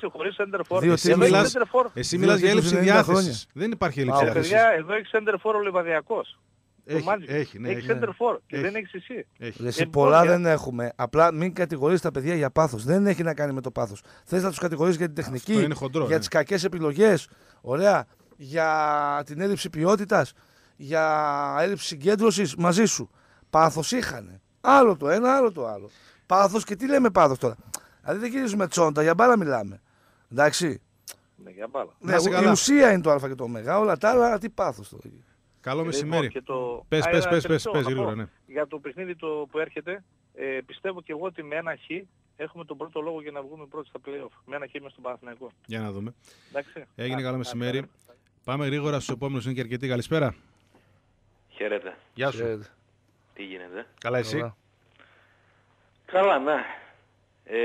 Εσύ μιλάς για έλλειψη διάθεσης. Δεν υπάρχει έλλειψη διάθεσης. Εδώ έχει center for ο Λιβαδιακός. Έχει, έχει, ναι, έχει center for και δεν έχεις εσύ. Εσύ πολλά δεν έχουμε. Απλά μην κατηγορείς τα παιδιά για πάθος. Δεν έχει να κάνει με το πάθος. Θες να τους κατηγορείς για την τεχνική, χοντρό, για ναι. τις κακές επιλογές, ωραία, για την έλλειψη ποιότητας, για έλλειψη συγκέντρωσης μαζί σου. Πάθος είχανε. Άλλο το ένα, άλλο το άλλο. Πάθος και τι λέμε πάθος τώρα. Δηλαδή δεν γυρίζουμε τσόντα, για μπάλα μιλάμε. Εντάξει. Ναι, για μπάλα. Ναι, η ουσία είναι το α και το ω. Όλα τα άλλα τι πάθος τώρα. Καλό μεσημέρι. Το... Πες, πες, πες, πες, πες, γρήγορα, ναι. Για το παιχνίδι το που έρχεται, ε, πιστεύω και εγώ ότι με ένα χ έχουμε τον πρώτο λόγο για να βγούμε πρώτοι στα play-off. Με ένα χ μες στον Παναθηναϊκό. Για να δούμε. Εντάξει. Έγινε. Α, καλό μεσημέρι. Α, πάμε γρήγορα στους επόμενους, είναι και αρκετοί. Καλησπέρα. Χαίρετε. Γεια σου. Χαίρετε. Τι γίνεται? Καλά εσύ? Καλά, Καλά ναι. Ε,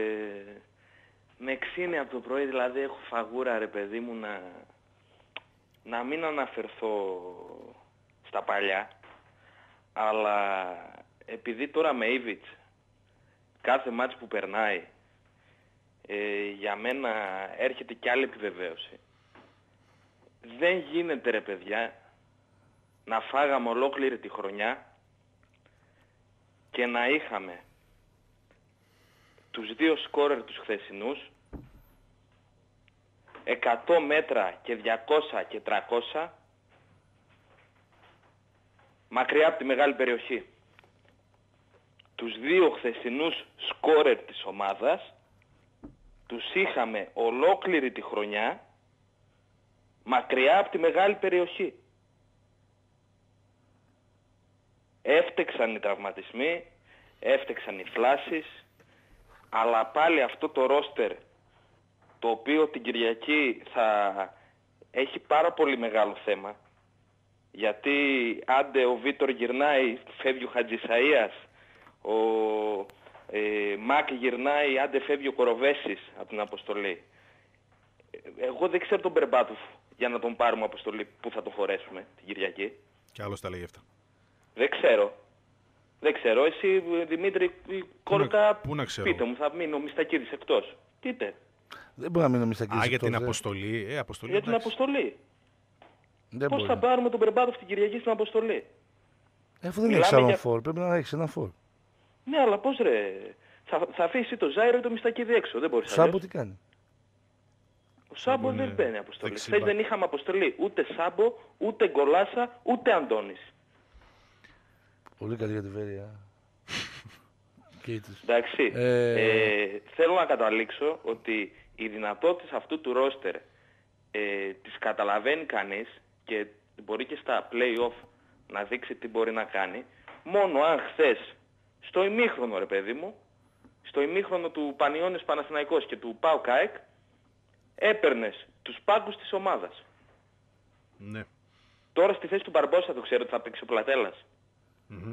με ξύνει από το πρωί, δηλαδή έχω φαγούρα ρε παιδί μου να... να μην αναφερθώ στα παλιά, αλλά επειδή τώρα με Ήβιτς κάθε μάτς που περνάει ε, για μένα έρχεται κι άλλη επιβεβαίωση. Δεν γίνεται ρε παιδιά να φάγαμε ολόκληρη τη χρονιά και να είχαμε τους δύο σκόρερ τους χθεσινούς εκατό μέτρα και διακόσια και τριακόσια μακριά από τη μεγάλη περιοχή. Τους δύο χθεσινούς σκόρερ της ομάδας τους είχαμε ολόκληρη τη χρονιά μακριά από τη μεγάλη περιοχή. Έφτεξαν οι τραυματισμοί, έφτεξαν οι φλάσεις, αλλά πάλι αυτό το ρόστερ το οποίο την Κυριακή θα έχει πάρα πολύ μεγάλο θέμα, γιατί άντε ο Βίτορ γυρνάει, φεύγει ο Χατζησαΐας, ο ε, Μακ γυρνάει, άντε φεύγει ο Κοροβέσης από την αποστολή. Εγώ δεν ξέρω τον Μπερμπάτοφ για να τον πάρουμε αποστολή που θα το φορέσουμε την Κυριακή. Κι άλλος τα λέει αυτά. Δεν ξέρω. Δεν ξέρω. Εσύ, Δημήτρη Κόρκα, πού να ξέρω. πείτε μου, θα μείνει ο Μιστακίδης εκτός. Πείτε. Δεν μπορεί να μείνει ο Μιστακίδης Α, εκτός. για την δε. αποστολή. Ε, αποστολή Για την εντάξει. αποστολή. Δεν Πώς μπορεί. θα πάρουμε τον Μπερμπάτοφ την Κυριακή στην αποστολή. Ε, αφού δεν Μιλάμε έχεις άλλον για- φόρ, πρέπει να έχεις ένα φόρ. Ναι, αλλά πώς ρε. Θα, θα αφήσει το Ζάιρο ή το Μιστακίδη έξω. Δεν μπορείς Σάμπο αλλιώς. τι κάνει. Ο Σάμπο Σάμπο δεν είναι παίρνει αποστολή. δεξί Χθες μπακ. δεν είχαμε αποστολή ούτε Σάμπο, ούτε Γκολάσα, ούτε Αντώνης. Πολύ καλή για τη Βέρεια. Και της. Εντάξει. Ε, Ε, θέλω να καταλήξω ότι οι δυνατότητες αυτού του ρόστερ ε, τις καταλαβαίνει κανείς και μπορεί και στα play-off να δείξει τι μπορεί να κάνει, μόνο αν χθες στο ημίχρονο, ρε παιδί μου, στο ημίχρονο του Πανιώνιος Παναθηναϊκός και του ΠΑΟΚ ΑΕΚ, έπαιρνες τους πάγκους της ομάδας. Ναι. Τώρα στη θέση του Μπαρμπόσα το ξέρω ότι θα παίξει ο Πλατέλας. Μμμ.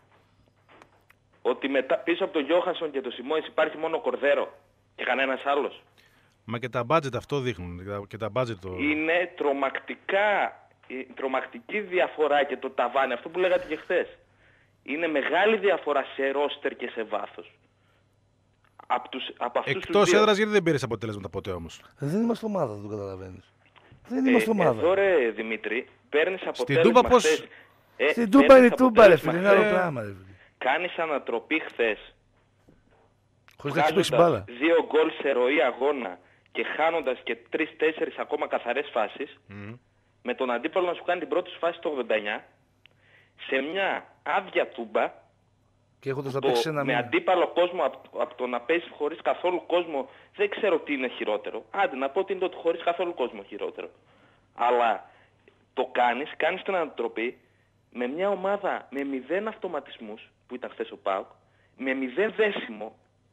Ότι μετά, πίσω από τον Γιώχανσον και τον Σιμόης υπάρχει μόνο ο Κορδέρο και κανένας άλλος. Μα και τα budget αυτό δείχνουν. και τα- Και τα budget το... Είναι τρομακτικά, η τρομακτική διαφορά και το ταβάνι, αυτό που λέγατε και χθες. Είναι μεγάλη διαφορά σε ρόστερ και σε βάθος. Από, τους, από αυτούς τους Εκτός δύο. έδρας γιατί δεν πήρες αποτέλεσματα ποτέ όμως. Δεν είμαστε ομάδα, δεν το καταλαβαίνεις. Δεν Ε, είμαστε ομάδα. εδώ ρε Δημήτρη, παίρνεις αποτέλεσμα Τούμπα πώς- χθες. Ε, Στην Τούμπα παίρνεις είναι η Τούμπα ρε αποτέλεσμα φίλε, είναι άλλο χθες, πράγμα ρε φίλε. Κάνεις ανατροπή χθες. Χωρίς να έχεις παίξει μπάλα. Δύο γκολ σε ροή αγώνα και χάνοντας και τρεις-τέσσερις ακόμα καθαρές φάσεις, Μμμ. με τον αντίπαλο να σου κάνει την πρώτη σου φάση το ογδόντα εννιά, σε μια άδεια Τούμπα, Και έχοντας να το, παίξεις ένα με μήνα. αντίπαλο κόσμο από, από το να παίζει χωρίς καθόλου κόσμο, δεν ξέρω τι είναι χειρότερο. Άντε να πω ότι είναι το χωρίς καθόλου κόσμο χειρότερο. Αλλά το κάνεις, κάνεις την ανατροπή με μια ομάδα με μηδέν αυτοματισμούς, που ήταν χθες ο ΠΑΟΚ, με μηδέν δέσιμο.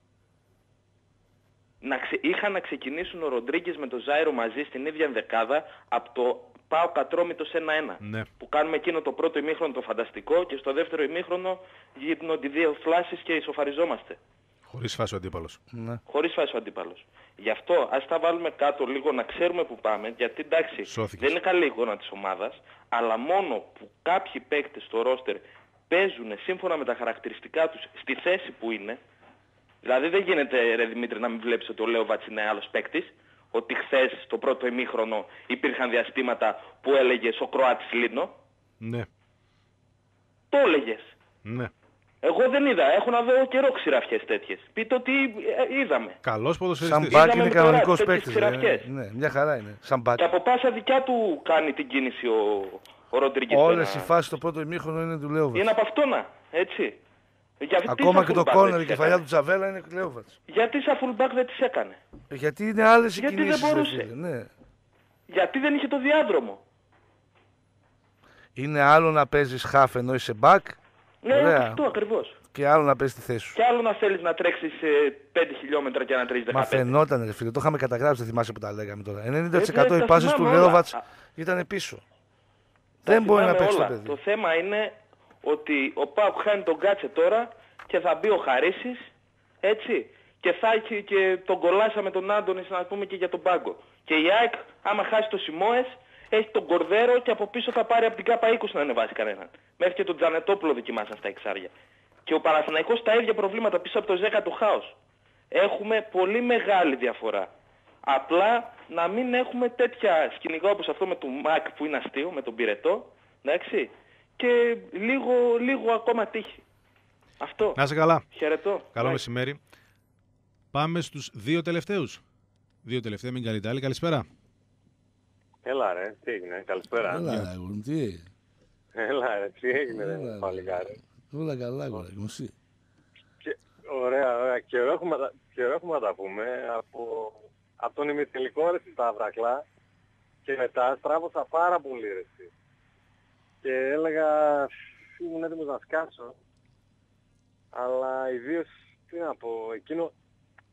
Να ξε... Είχαν να ξεκινήσουν ο Ροντρίγκες με τον Ζάιρο μαζί στην ίδια ενδεκάδα από το ΠΑΟΚ Ατρόμητος ένα ένα. Ναι. Που κάνουμε εκείνο το πρώτο ημίχρονο το φανταστικό και στο δεύτερο ημίχρονο γίνονται δύο φλάσεις και ισοφαριζόμαστε. Χωρίς φάση ο αντίπαλος. Ναι. Χωρίς φάση ο αντίπαλος. Γι' αυτό ας τα βάλουμε κάτω λίγο να ξέρουμε που πάμε, γιατί εντάξει Σώθηκες. δεν είναι καλή η εικόνα της ομάδας, αλλά μόνο που κάποιοι παίκτες στο ρόστερ παίζουν σύμφωνα με τα χαρακτηριστικά τους στη θέση που είναι. Δηλαδή δεν γίνεται ρε Δημήτρη να μην βλέπεις ότι ο Λέοβατς είναι άλλος παίκτης, ότι χθες στο πρώτο ημίχρονο υπήρχαν διαστήματα που έλεγες ο Κροάτης Λίνο. Ναι. Το έλεγες. Ναι. Εγώ δεν είδα. Έχω να δω καιρό ξηραφιές τέτοιες. Πείτε ότι ε, είδαμε. Καλός Σαν ποδοσφαιριστής. μπακ Είδαμε είναι με το κανονικός Ράτσι, παίκτης. τέτοιες ρε. ξηραφιές. Ναι, μια χαρά είναι. Σαν μπακ. Και από πάσα δικιά του κάνει την κίνηση ο, ο Ροντρίγκες. Όλες οι ένα- φάσεις στο πρώτο ημίχρονο είναι του Λέοβατς. Είναι από αυτόνα, έτσι. Γιατί Ακόμα σαν και το fullback κόρνερ, δεν η τις κεφαλιά του έκανε. Τζαβέλα είναι Λέοβατς. Γιατί σαν fullback δεν τις έκανε. Γιατί είναι άλλες οι Γιατί δεν κινήσεις. ρε μπορούσε. φίλε, ναι. Γιατί δεν είχε το διάδρομο. Είναι άλλο να παίζεις χαφ ενώ είσαι μπακ Ναι, Ωραία. αυτό ακριβώς. και άλλο να παίζεις τη θέση σου. Και άλλο να θέλεις να τρέξεις ε, πέντε χιλιόμετρα και να τρέχεις Μα δεκαπέντε. φαινόταν ρε φίλε, το είχαμε καταγράψει, δεν θυμάσαι που τα λέγαμε τώρα. ενενήντα τοις Ε, εκατό ναι, οι τα πάσεις του θυμάμαι όλα. Λέοβατς Α, ήταν πίσω. Τα Δεν μπορεί να θυμάμαι παίξει το όλα. παιδί. Το θέμα είναι ότι ο ΠΑΟΚ χάνει τον Κάτσε τώρα και θα μπει ο Χαρίσης, έτσι, και θα έχει και τον Κολάσα με τον Άντωνη, να πούμε και για τον πάγκο. Και η ΑΕΚ, άμα χάσει το Σιμόες, έχει τον Κορδέρο και από πίσω θα πάρει από την ΚΑΠΑ είκοσι να ανεβάσει κανέναν. Μέχρι και τον Τζανετόπουλο δοκιμάσαν στα εξάρια. Και ο Παναθηναϊκός τα ίδια προβλήματα πίσω από το Ζέκα του χάος. Έχουμε πολύ μεγάλη διαφορά. Απλά να μην έχουμε τέτοια σκηνικά όπως αυτό με τον Μακ που είναι αστείο, με τον Πυρετό, εντάξει, και λίγο, λίγο ακόμα τύχη. Αυτό. Να είσαι καλά. Χαιρετώ. Καλό Bye. μεσημέρι. Πάμε στους δύο τελευταίους. Δύο τελευταίοι, μην καλείτε άλλη. Καλησπέρα. Έλα ρε, τι έγινε, καλησπέρα. Έλα ρε αγόρι μου, τι έγινε. Έλα ρε, τι έγινε Έλα, ρε, ρε. παλικάρι. Όλα καλά αγόρι μου, εσύ. Και- Ωραία, ωραία. Καιρό έχουμε, να τα- καιρό έχουμε να τα πούμε. Από, από τον ημιτελικό ρε στη Σταυρακλά και μετά στράβωσα πάρα πολύ ρε εσύ. Και έλεγα, ήμουν έτοιμος να σκάσω. Αλλά ιδίως, τι να πω, εκείνο,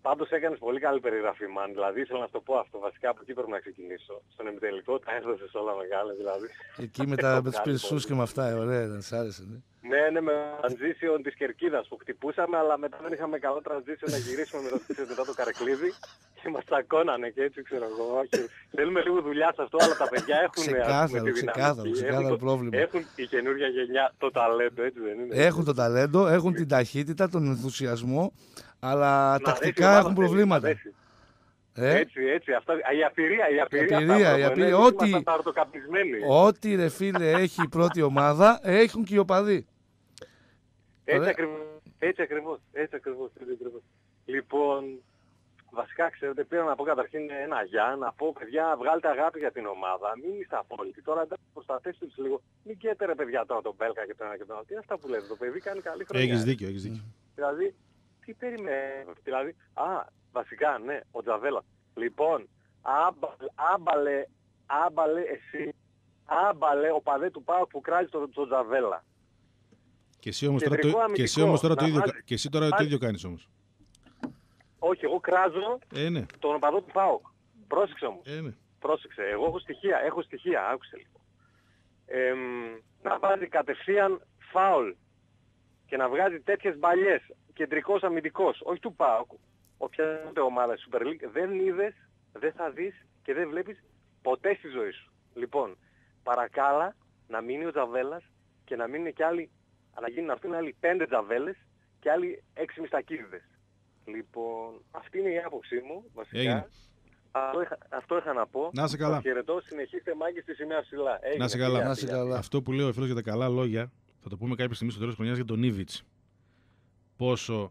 Πάντως έκανες πολύ καλή περιγραφή, man. Δηλαδή ήθελα να σου το πω αυτό. Βασικά από εκεί πρέπει να ξεκινήσω. Στον ημιτελικό τα έδωσες όλα μεγάλα, δηλαδή. Εκεί με, τα, με τους πυρσούς και με αυτά, ε, ωραία, δεν σ' άρεσε, ναι. Ναι, ναι, με transition της Κερκίδας που χτυπούσαμε, αλλά μετά δεν είχαμε καλό transition να γυρίσουμε μετά, μετά το καρεκλίδι και μας τσακώνανε και έτσι, ξέρω εγώ. Θέλουμε λίγο δουλειά σε αυτό, αλλά τα παιδιά έχουν ξεκάθαρο, ξεκάθαρο, ξεκάθαρο πρόβλημα. Έχουν η καινούργια γενιά το ταλέντο, έτσι δεν είναι? Έχουν το ταλέντο, έχουν την ταχύτητα, τον ενθουσιασμό, αλλά τακτικά έχουν προβλήματα. Ε? Έτσι, έτσι, αυτά, η αφηρία, η αφηρία, η αφηρία, η αφηρία. Ό,τι, ό,τι ρε φίλε έχει η πρώτη ομάδα, έχουν και οι οπαδοί. Έτσι ακριβώς, έτσι ακριβώς, έτσι ακριβώς, έτσι ακριβώς. Λοιπόν, βασικά ξέρετε, πήρα να πω καταρχήν ένα γεια, να πω παιδιά βγάλτε αγάπη για την ομάδα, μην είστε απόλυτοι. Τώρα εντάξει προστατεύστε τους λίγο, μην καίτε ρε παιδιά τώρα τον Μπέλκα και τον ένα και τον άλλο. Τι είναι αυτά που λέτε, το παιδί κάνει καλή χρονιά. Έχεις δίκιο, έχεις δίκιο. Δηλαδή, τι περιμένει, δηλαδή, α, βασικά ναι, ο Τζαβέλα. Λοιπόν, άμπαλε, άμπαλε, άμπαλε εσύ, άμπαλε ο παδέ του ΠΑΟΚ που κράζει τον το Τζαβέλα. Και εσύ όμως τώρα, το, και εσύ όμως τώρα, το, ίδιο, και εσύ τώρα το ίδιο κάνεις όμως. Όχι, εγώ κράζω ε, ναι. τον οπαδό του ΠΑΟΚ. Πρόσεξε όμως. Ε, ναι. Πρόσεξε. Εγώ έχω στοιχεία, έχω στοιχεία, άκουσε λίγο. Ε, να βάζει κατευθείαν φάουλ και να βγάζει τέτοιες μπαλιές, κεντρικός αμυντικός, όχι του ΠΑΟΚ, οποιαδήποτε ομάδα Super League, δεν είδες, δεν θα δεις και δεν βλέπεις ποτέ στη ζωή σου. Λοιπόν, παρακάλα να μείνει ο Τζαβέλας και να μείνουν και άλλοι, να γίνουν να έρθουν άλλοι πέντε Τζαβέλες και άλλοι έξι μιστακίδιδες. Λοιπόν, αυτή είναι η άποψή μου, βασικά. Έγινε. Αυτό είχα, αυτό είχα να πω. Να σε καλά. Χαιρετώ, συνεχίστε μάγκες στη σημαία ψηλά. Έγινε. Να σε καλά. Να σε καλά. Αυτό που λέει ο φίλος για τα καλά λόγια, θα το πούμε κάποια στιγμή στο τέλος της χρονιάς για τον Ήβιτς. Πόσο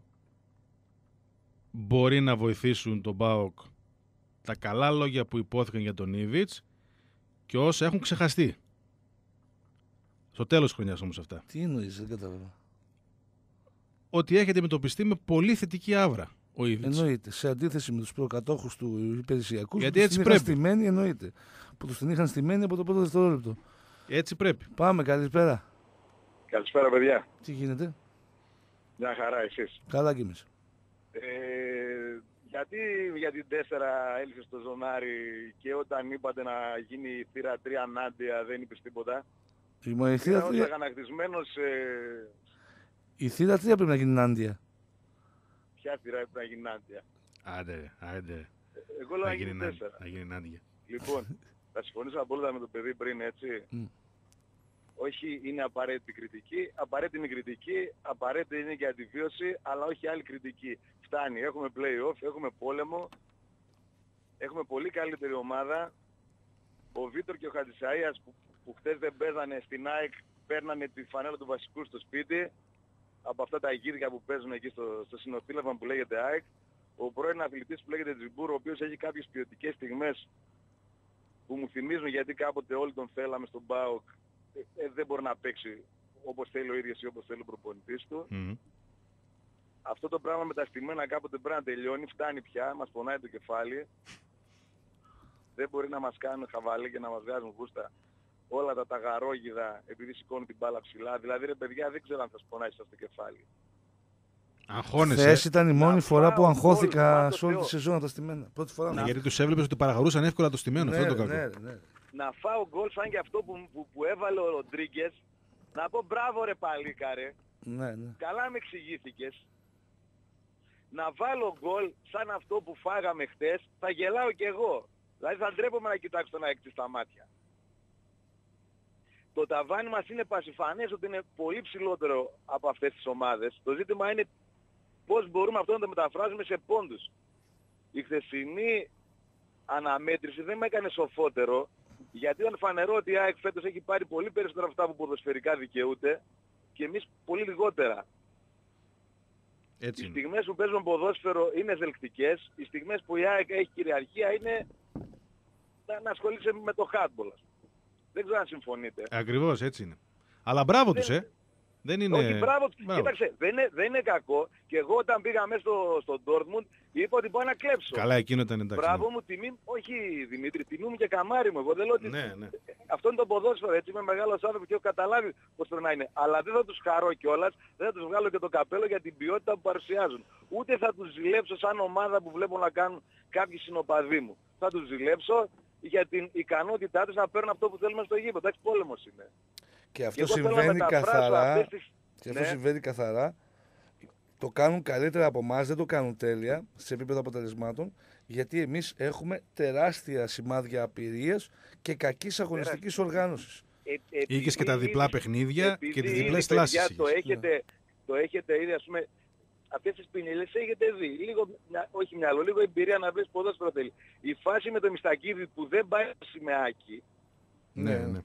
μπορεί να βοηθήσουν τον ΠΑΟΚ τα καλά λόγια που υπόθηκαν για τον Ήβιτς και όσα έχουν ξεχαστεί. Στο τέλος της χρονιάς όμως αυτά. Τι εννοείς, δεν κατάλαβα. Ότι έχει αντιμετωπιστεί με πολύ θετική άβρα ο Ήβιτς. Εννοείται. Σε αντίθεση με τους προκατόχους του υπηρεσιακούς. Γιατί έτσι πρέπει. Στημένοι, εννοείται. Που τους την είχαν στημένοι από το πρώτο δευτερόλεπτο. Έτσι πρέπει. Πάμε, καλησπέρα. Καλησπέρα, παιδιά. Τι γίνεται? Μια χαρά, εσείς? Καλά κι εμείς. Ε, γιατί για την τέσσερα έλυσε στο ζωνάρι και όταν είπατε να γίνει η θύρα τρία ανάντια δεν είπες τίποτα? Η θύρα τρία... αγανακτισμένος... Ε... Η θύρα τρία πρέπει να γίνει ενάντια. Ποια θύρα πρέπει να γίνει ενάντια? Άντε, άντε. Εγώ λέω να γίνει τέσσερα. Να γίνει ενάντια. Λοιπόν, θα συμφωνήσω απόλυτα με το παιδί πριν, έτσι. Mm. Όχι είναι απαραίτητη κριτική, απαραίτητη είναι η κριτική, απαραίτητη είναι και αντιβίωση, αλλά όχι άλλη κριτική. Φτάνει, έχουμε play-off, έχουμε πόλεμο, έχουμε πολύ καλύτερη ομάδα. Ο Βίτορ και ο Χατζησαΐας που, που χτες δεν παίζανε στην ΑΕΚ, παίρνανε τη φανέλα του βασικού στο σπίτι, από αυτά τα γύρια που παίζουν εκεί στο, στο συνοθήλευμα που λέγεται ΑΕΚ. Ο πρώην αθλητής που λέγεται Τζιμπούρ, ο οποίος έχει κάποιες ποιοτικές στιγμές που μου θυμίζουν γιατί κάποτε όλοι τον θέλαμε στον ΠΑΟΚ. Ε, δεν μπορεί να παίξει όπως θέλει ο ίδιος ή όπως θέλει ο προπονητής του. Mm. Αυτό το πράγμα με τα στημένα κάποτε πρέπει να τελειώνει, φτάνει πια, μας πονάει το κεφάλι. Δεν μπορεί να μας κάνουν χαβαλή και να μας βγάζουν γούστα όλα τα ταγαρόγιδα επειδή σηκώνουν την μπάλα ψηλά. Δηλαδή ρε παιδιά δεν ξέρω αν θα σπονάει σας το κεφάλι. Αγχώνεσαι. Χθες ήταν η μόνη να φορά που αγχώθηκα σε όλη τη σεζόν τα στημένα. Πρώτη φορά. Ναι, γιατί τους έβλεπες ότι παραγαρούσαν εύκολα το στημένο. Ναι, αυτό το ναι, ναι, ναι. Να φάω γκολ σαν και αυτό που, που, που έβαλε ο Ροντρίγκες. Να πω μπράβο ρε παλίκαρε. Ναι, ναι. Καλά με εξηγήθηκες. Να βάλω γκολ σαν αυτό που φάγαμε χτες, θα γελάω κι εγώ. Δηλαδή θα ντρέπομαι να κοιτάξω τον αεκτή στα μάτια. Το ταβάνι μας είναι πασιφανές ότι είναι πολύ ψηλότερο από αυτές τις ομάδες. Το ζήτημα είναι πώς μπορούμε αυτό να το μεταφράζουμε σε πόντους. Η χθεσινή αναμέτρηση δεν με έκανε σοφότερο, γιατί ήταν φανερό ότι η ΑΕΚ φέτος έχει πάρει πολύ περισσότερα αυτά που ποδοσφαιρικά δικαιούται και εμείς πολύ λιγότερα. Έτσι οι στιγμές που παίζουμε ποδόσφαιρο είναι θελκτικές, οι στιγμές που η ΑΕΚ έχει κυριαρχία είναι να, να ασχολείσαι με το handball. Δεν ξέρω αν συμφωνείτε. Ακριβώς έτσι είναι. Αλλά μπράβο δεν, τους, ε. Δεν είναι... Όχι, μπράβο. μπράβο. Κοίταξε, δεν είναι, δεν είναι κακό. Και εγώ όταν πήγα μέσα στο, στο Dortmund είπα ότι πάω να κλέψω. Καλά, εκείνο ήταν εντάξει. Μπράβο ναι. μου, τιμή. Όχι Δημήτρη, τιμή μου και καμάρι μου. Εγώ δεν λέω ότι. Ναι, ναι. Αυτό είναι το ποδόσφαιρο. Έτσι είμαι μεγάλος άνθρωπος και έχω καταλάβει πώς πρέπει να είναι. Αλλά δεν θα τους χαρώ κιόλας, δεν θα τους βγάλω και το καπέλο για την ποιότητα που παρουσιάζουν. Ούτε θα τους ζηλέψω σαν ομάδα που βλέπω να κάνουν κάποιοι συνοπαδοί μου. Θα τους ζηλέψω για την ικανότητά τους να παίρνουν αυτό που θέλουμε στο γήπεδο. Εντάξει, πόλεμος είναι. Και αυτό συμβαίνει καθαρά. Τις... Και αυτό ναι. συμβαίνει καθαρά. Το κάνουν καλύτερα από εμάς, δεν το κάνουν τέλεια σε επίπεδο αποτελεσμάτων, γιατί εμείς έχουμε τεράστια σημάδια απειρίας και κακής αγωνιστικής οργάνωσης. Ε, Είχες και τα διπλά παιχνίδια και τις διπλές κλάσεις. Το έχετε, ναι. το έχετε ήδη, ας πούμε, αυτές τις πινελές έχετε δει. Λίγο, όχι μυαλό, λίγο εμπειρία να βρεις ποδόσφαιρο θέλει. Η φάση με το Μιστακίδη που δεν πάει στο σημαίακι, ναι, ναι.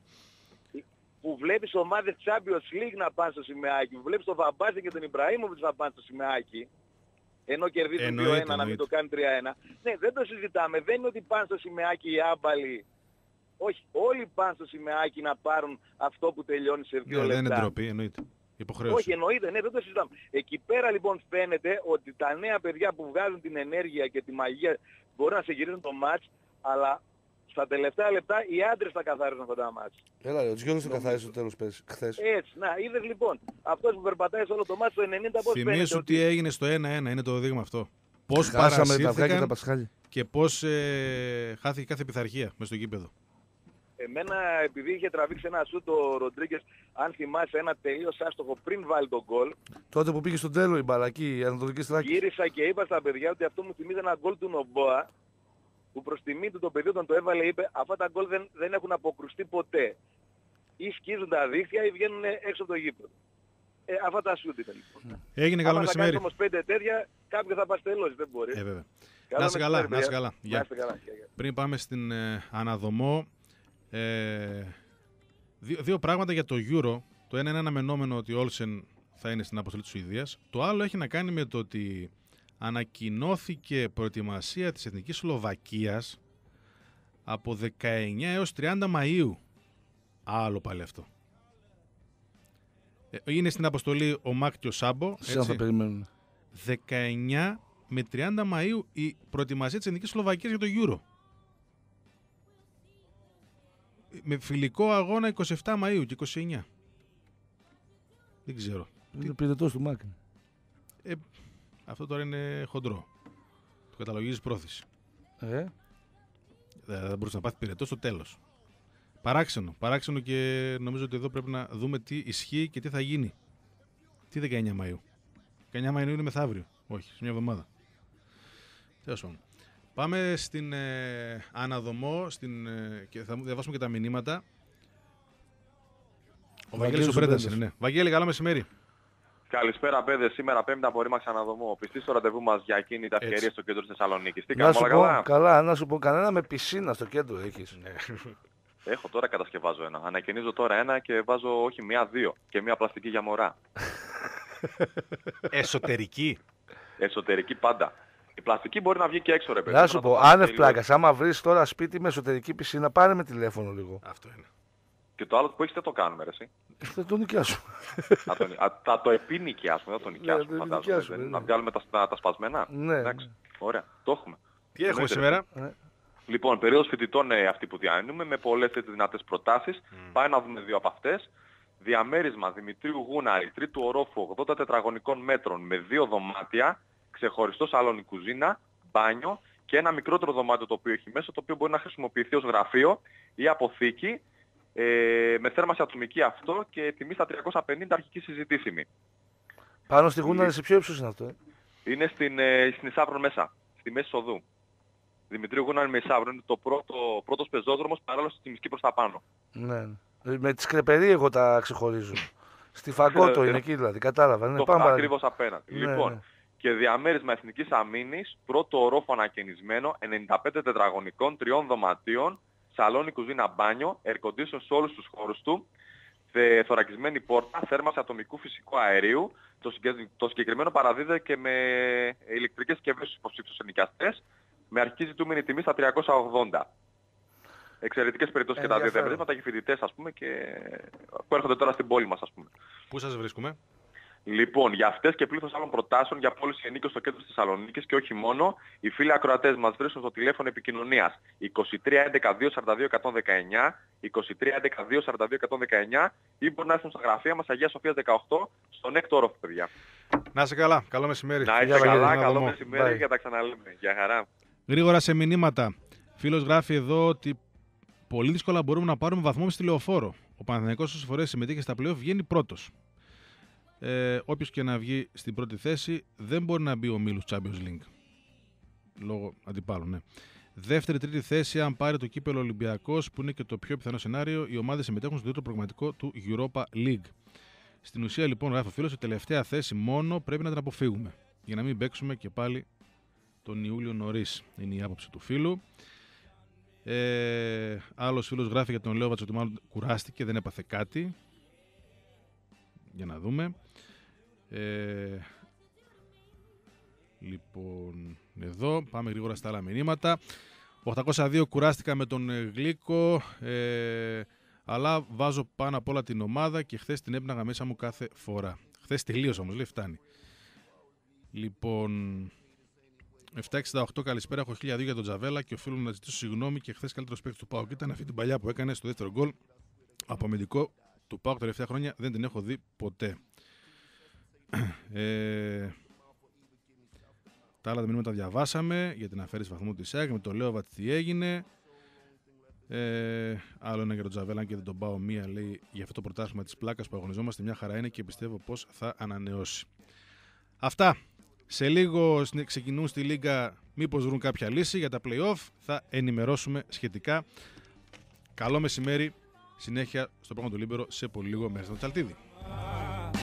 που βλέπεις ομάδες Champions League να πάνε στο σημαίακι, που βλέπεις τον Βαμπάζη και τον Ιμπραήμοβιτς να πάνε στο σημαίακι, ενώ κερδίζουν δύο ένα να μην το κάνει τρία ένα. Ναι, δεν το συζητάμε. Δεν είναι ότι πάνε στο σημαίακι οι άμπαλοι. Όχι, όλοι πάνε στο σημαίακι να πάρουν αυτό που τελειώνει σε δύο ναι, λεπτά. Δεν είναι ντροπή, εννοείται. Υποχρέωση. Όχι, εννοείται, ναι, δεν το συζητάμε. Εκεί πέρα λοιπόν φαίνεται ότι τα νέα παιδιά που βγάζουν την ενέργεια και τη μαγεία μπορούν να σε γυρίσουν το μάτς, αλλά στα τελευταία λεπτά οι άντρες θα καθάρισαν αυτά τα μάτς. Έλα, ο Τζιόνις το καθάρισε στο τέλος χθες. Έτσι, να, είδες λοιπόν, αυτός που περπατάει σε όλο το μάτς το ενενήντα πώς φαίνεται. Θυμήσου ότι... τι έγινε στο ένα ένα, είναι το δείγμα αυτό. Πώς χάσαμε τα αυγά και τα παρασύρθηκαν πασχάλια. Και πώς ε, χάθηκε κάθε πειθαρχία μες στο γήπεδο. Εμένα, επειδή είχε τραβήξει ένα σούτ ο Ροντρίγκες, αν θυμάσαι, ένα τελείως άστοχο πριν βάλει τον γκολ. Τότε που πήγε στον τέλο η μπαλακή, η Ανατολική Στράκη. Γύρισα και είπα στα παιδιά ότι αυτό μου θυμίζει ένα γκολ του Νομπόα, που προς τιμή του το παιδί όταν το έβαλε είπε αυτά τα γκολ δεν, δεν έχουν αποκρουστεί ποτέ. Ή σκίζουν τα δίχτυα ή βγαίνουν έξω από το γήπεδο. Ε, αυτά τα σούτ ήταν λοιπόν. Έγινε, καλό μεσημέρι. Αν θα κάνεις όμως πέντε τέτοια, κάποιο θα παστελώσει, δεν μπορεί. Ε, βέβαια. Να είσαι καλά, να είσαι καλά. Για. καλά. Πριν πάμε στην ε, αναδομό, ε, δύο, δύο πράγματα για το Euro. Το ένα είναι αναμενόμενο ότι ο Όλσεν θα είναι στην αποστολή της Σουηδίας. Το άλλο έχει να κάνει με το ότι ανακοινώθηκε προετοιμασία της Εθνικής Σλοβακίας από δεκαεννιά έως τριάντα Μαΐου. Άλλο πάλι αυτό. Είναι στην αποστολή ο Μακ και ο Σάμπο. Σαν θα περιμένουν. δεκαεννιά με τριάντα Μαΐου η προετοιμασία της Εθνικής Σλοβακίας για το Euro. Με φιλικό αγώνα είκοσι επτά Μαΐου και είκοσι εννιά. Δεν ξέρω. Είναι πυρετός του Μακ. Ε, αυτό τώρα είναι χοντρό. Το καταλογίζεις πρόθεση. Ε. Δεν θα μπορούσε να πάθει πυρετό στο τέλος. Παράξενο. Παράξενο και νομίζω ότι εδώ πρέπει να δούμε τι ισχύει και τι θα γίνει. Τι δεκαεννιά Μαΐου. δεκαεννιά Μαΐου είναι μεθαύριο. Όχι, σε μια εβδομάδα. Τέλος πάντων. Πάμε στην ε, αναδομό στην, ε, και θα διαβάσουμε και τα μηνύματα. Ο Βαγγέλης ο Πρέντας είναι, ναι. Βαγγέλη, καλό μεσημέρι. Καλησπέρα, παιδες. Σήμερα Πέμπτη απορρίμμα ξαναδομώ. Πιστή στο ραντεβού μας για εκείνη τα ευκαιρία στο κέντρο της Θεσσαλονίκης. Τι κάνουμε, όλα καλά? Καλά, να σου πω, κανένα με πισίνα στο κέντρο έχεις. Ναι. Έχω τώρα, κατασκευάζω ένα. Ανακαινίζω τώρα ένα και βάζω όχι μία, δύο. Και μία πλαστική για μωρά. Εσωτερική. Εσωτερική πάντα. Η πλαστική μπορεί να βγει και έξω, ρε παιδί. Να σου πω, άνευ πλάκας, άμα βρεις τώρα σπίτι με εσωτερική πισίνα, πάρε με τηλέφωνο λίγο. Αυτό είναι. Και το άλλο που έχεις δεν το κάνουμε, ρε εσύ. Θα το νοικιάσουμε. Θα το, θα το επινοικιάσουμε, δεν θα το νοικιάσουμε, ναι, φαντάζομαι. Ναι. Να βγάλουμε τα, τα σπασμένα. Ναι. Εντάξει, ωραία, το έχουμε. Τι έχουμε σήμερα? Ναι. Λοιπόν, περίοδος φοιτητών ε, αυτή που διανύουμε, με πολλές έτσι δυνατές προτάσεις. Mm. Πάμε να δούμε δύο από αυτές. Διαμέρισμα Δημητρίου Γούναρη, τρίτου ορόφου, ογδόντα τετραγωνικών μέτρων, με δύο δωμάτια, ξεχωριστό σαλόνι κουζίνα, μπάνιο και ένα μικρότερο δωμάτιο το οποίο έχει μέσα, το οποίο μπορεί να χρησιμοποιηθεί ως γραφείο ή αποθήκη, ε, με θέρμανση ατομική αυτό και τιμή στα τριακόσια πενήντα αρχική συζητήσιμη. Πάνω στη Γούναρη, σε ποιο ύψος είναι αυτό? Ε? Είναι στην, ε, στην Ισάβρο μέσα, στη μέση οδού. Δημητρίου Γούναρη με Ισάβρο, είναι το πρώτο, πρώτος πεζόδρομος παράλληλος στη Τσιμισκή προς τα πάνω. Ναι. Με τη Σκρεπερή εγώ τα ξεχωρίζω. Στη Φαγκότο είναι εκεί δηλαδή, κατάλαβα. Ναι, το πάμε ακριβώς απέναντι. Ναι, λοιπόν, ναι. Και διαμέρισμα Εθνικής Αμήνης, πρώτο ορόφο ανακαινισμένο, ενενήντα πέντε τετραγωνικών, τριών δωματίων, σαλόνι, κουζίνα, μπάνιο, air condition σε όλους τους χώρους του, θωρακισμένη πόρτα, θέρμανση ατομικού φυσικού αερίου. Το, συγκεκ... το συγκεκριμένο παραδίδεται και με ηλεκτρικές συσκευές στους υποψήφιους ενοικιαστές, με αρχική ζητούμενη τιμή στα τριακόσια ογδόντα. Εξαιρετικές περιπτώσεις και τα δύο διαμερίσματα για φοιτητές, ας πούμε, και που έρχονται τώρα στην πόλη μας, ας πούμε. Πού σας βρίσκουμε? Λοιπόν, για αυτές και πλήθος άλλων προτάσεων για πώληση ενίκιο στο κέντρο της Θεσσαλονίκης και όχι μόνο, οι φίλοι ακροατές μας βρίσκουν στο τηλέφωνο επικοινωνίας είκοσι τρία έντεκα διακόσια σαράντα δύο εκατόν δεκαεννιά, είκοσι τρία έντεκα διακόσια σαράντα δύο εκατόν δεκαεννιά ή μπορεί να έρθουν στα γραφεία μας Αγίας Σοφίας δεκαοκτώ στον έκτο όροφο, παιδιά. Να είσαι καλά. Καλό μεσημέρι. Να είστε καλά. Καλό μεσημέρι και τα ξαναλέμε. Γεια χαρά. Γρήγορα σε μηνύματα. Φίλος γράφει εδώ ότι πολύ δύσκολα μπορούμε να πάρουμε βαθμό στη Λεωφόρο. Ο Παναθηναϊκός όσες φορές συμμετείχε στα play-off βγαίνει πρώτος. Ε, όποιος και να βγει στην πρώτη θέση δεν μπορεί να μπει ο ομίλους Champions League. Λόγω αντιπάλων, ναι. Δεύτερη-τρίτη θέση, αν πάρει το κύπελο Ολυμπιακός, που είναι και το πιο πιθανό σενάριο, οι ομάδες συμμετέχουν στο τρίτο προγραμματικό του Europa League. Στην ουσία, λοιπόν, γράφει ο φίλος, η τελευταία θέση μόνο πρέπει να την αποφύγουμε. Για να μην παίξουμε και πάλι τον Ιούλιο νωρίς. Είναι η άποψη του φίλου. Ε, άλλος φίλος γράφει για τον Λέοβατς ότι μάλλον κουράστηκε, δεν έπαθε κάτι. Για να δούμε. Ε, λοιπόν, εδώ πάμε γρήγορα στα άλλα μηνύματα. οκτακόσια δύο κουράστηκα με τον Γλίκο, ε, αλλά βάζω πάνω απ' όλα την ομάδα και χθες την έπναγα μέσα μου κάθε φορά. Χθες τελείωσα όμως, λέει, φτάνει. Λοιπόν, επτακόσια εξήντα οκτώ καλησπέρα, έχω χίλια δύο για τον Τζαβέλα και οφείλω να ζητήσω συγγνώμη και χθες καλύτερος παίκτης του ΠΑΟΚ ήταν αυτή την παλιά που έκανε στο δεύτερο γκολ. Από αμυντικό του ΠΑΟΚ τα τελευταία χρόνια δεν την έχω δει ποτέ. Ε, τα άλλα τα μηνύματα διαβάσαμε για την αφαίρεση βαθμού της ΑΕΚ. Με το Λέοβατς τι έγινε. Ε, άλλο ένα για τον Τζαβέλα και δεν τον πάω μία, λέει, για αυτό το πρωτάθλημα της πλάκας που αγωνιζόμαστε. Μια χαρά είναι και πιστεύω πως θα ανανεώσει. Αυτά. Σε λίγο ξεκινούν στη Λίγκα, μήπως βρουν κάποια λύση για τα play-off. Θα ενημερώσουμε σχετικά. Καλό μεσημέρι. Συνέχεια στο πρόγραμμα του Λίμπερο σε πολύ λίγο μέσα στο Τσαλτίδι.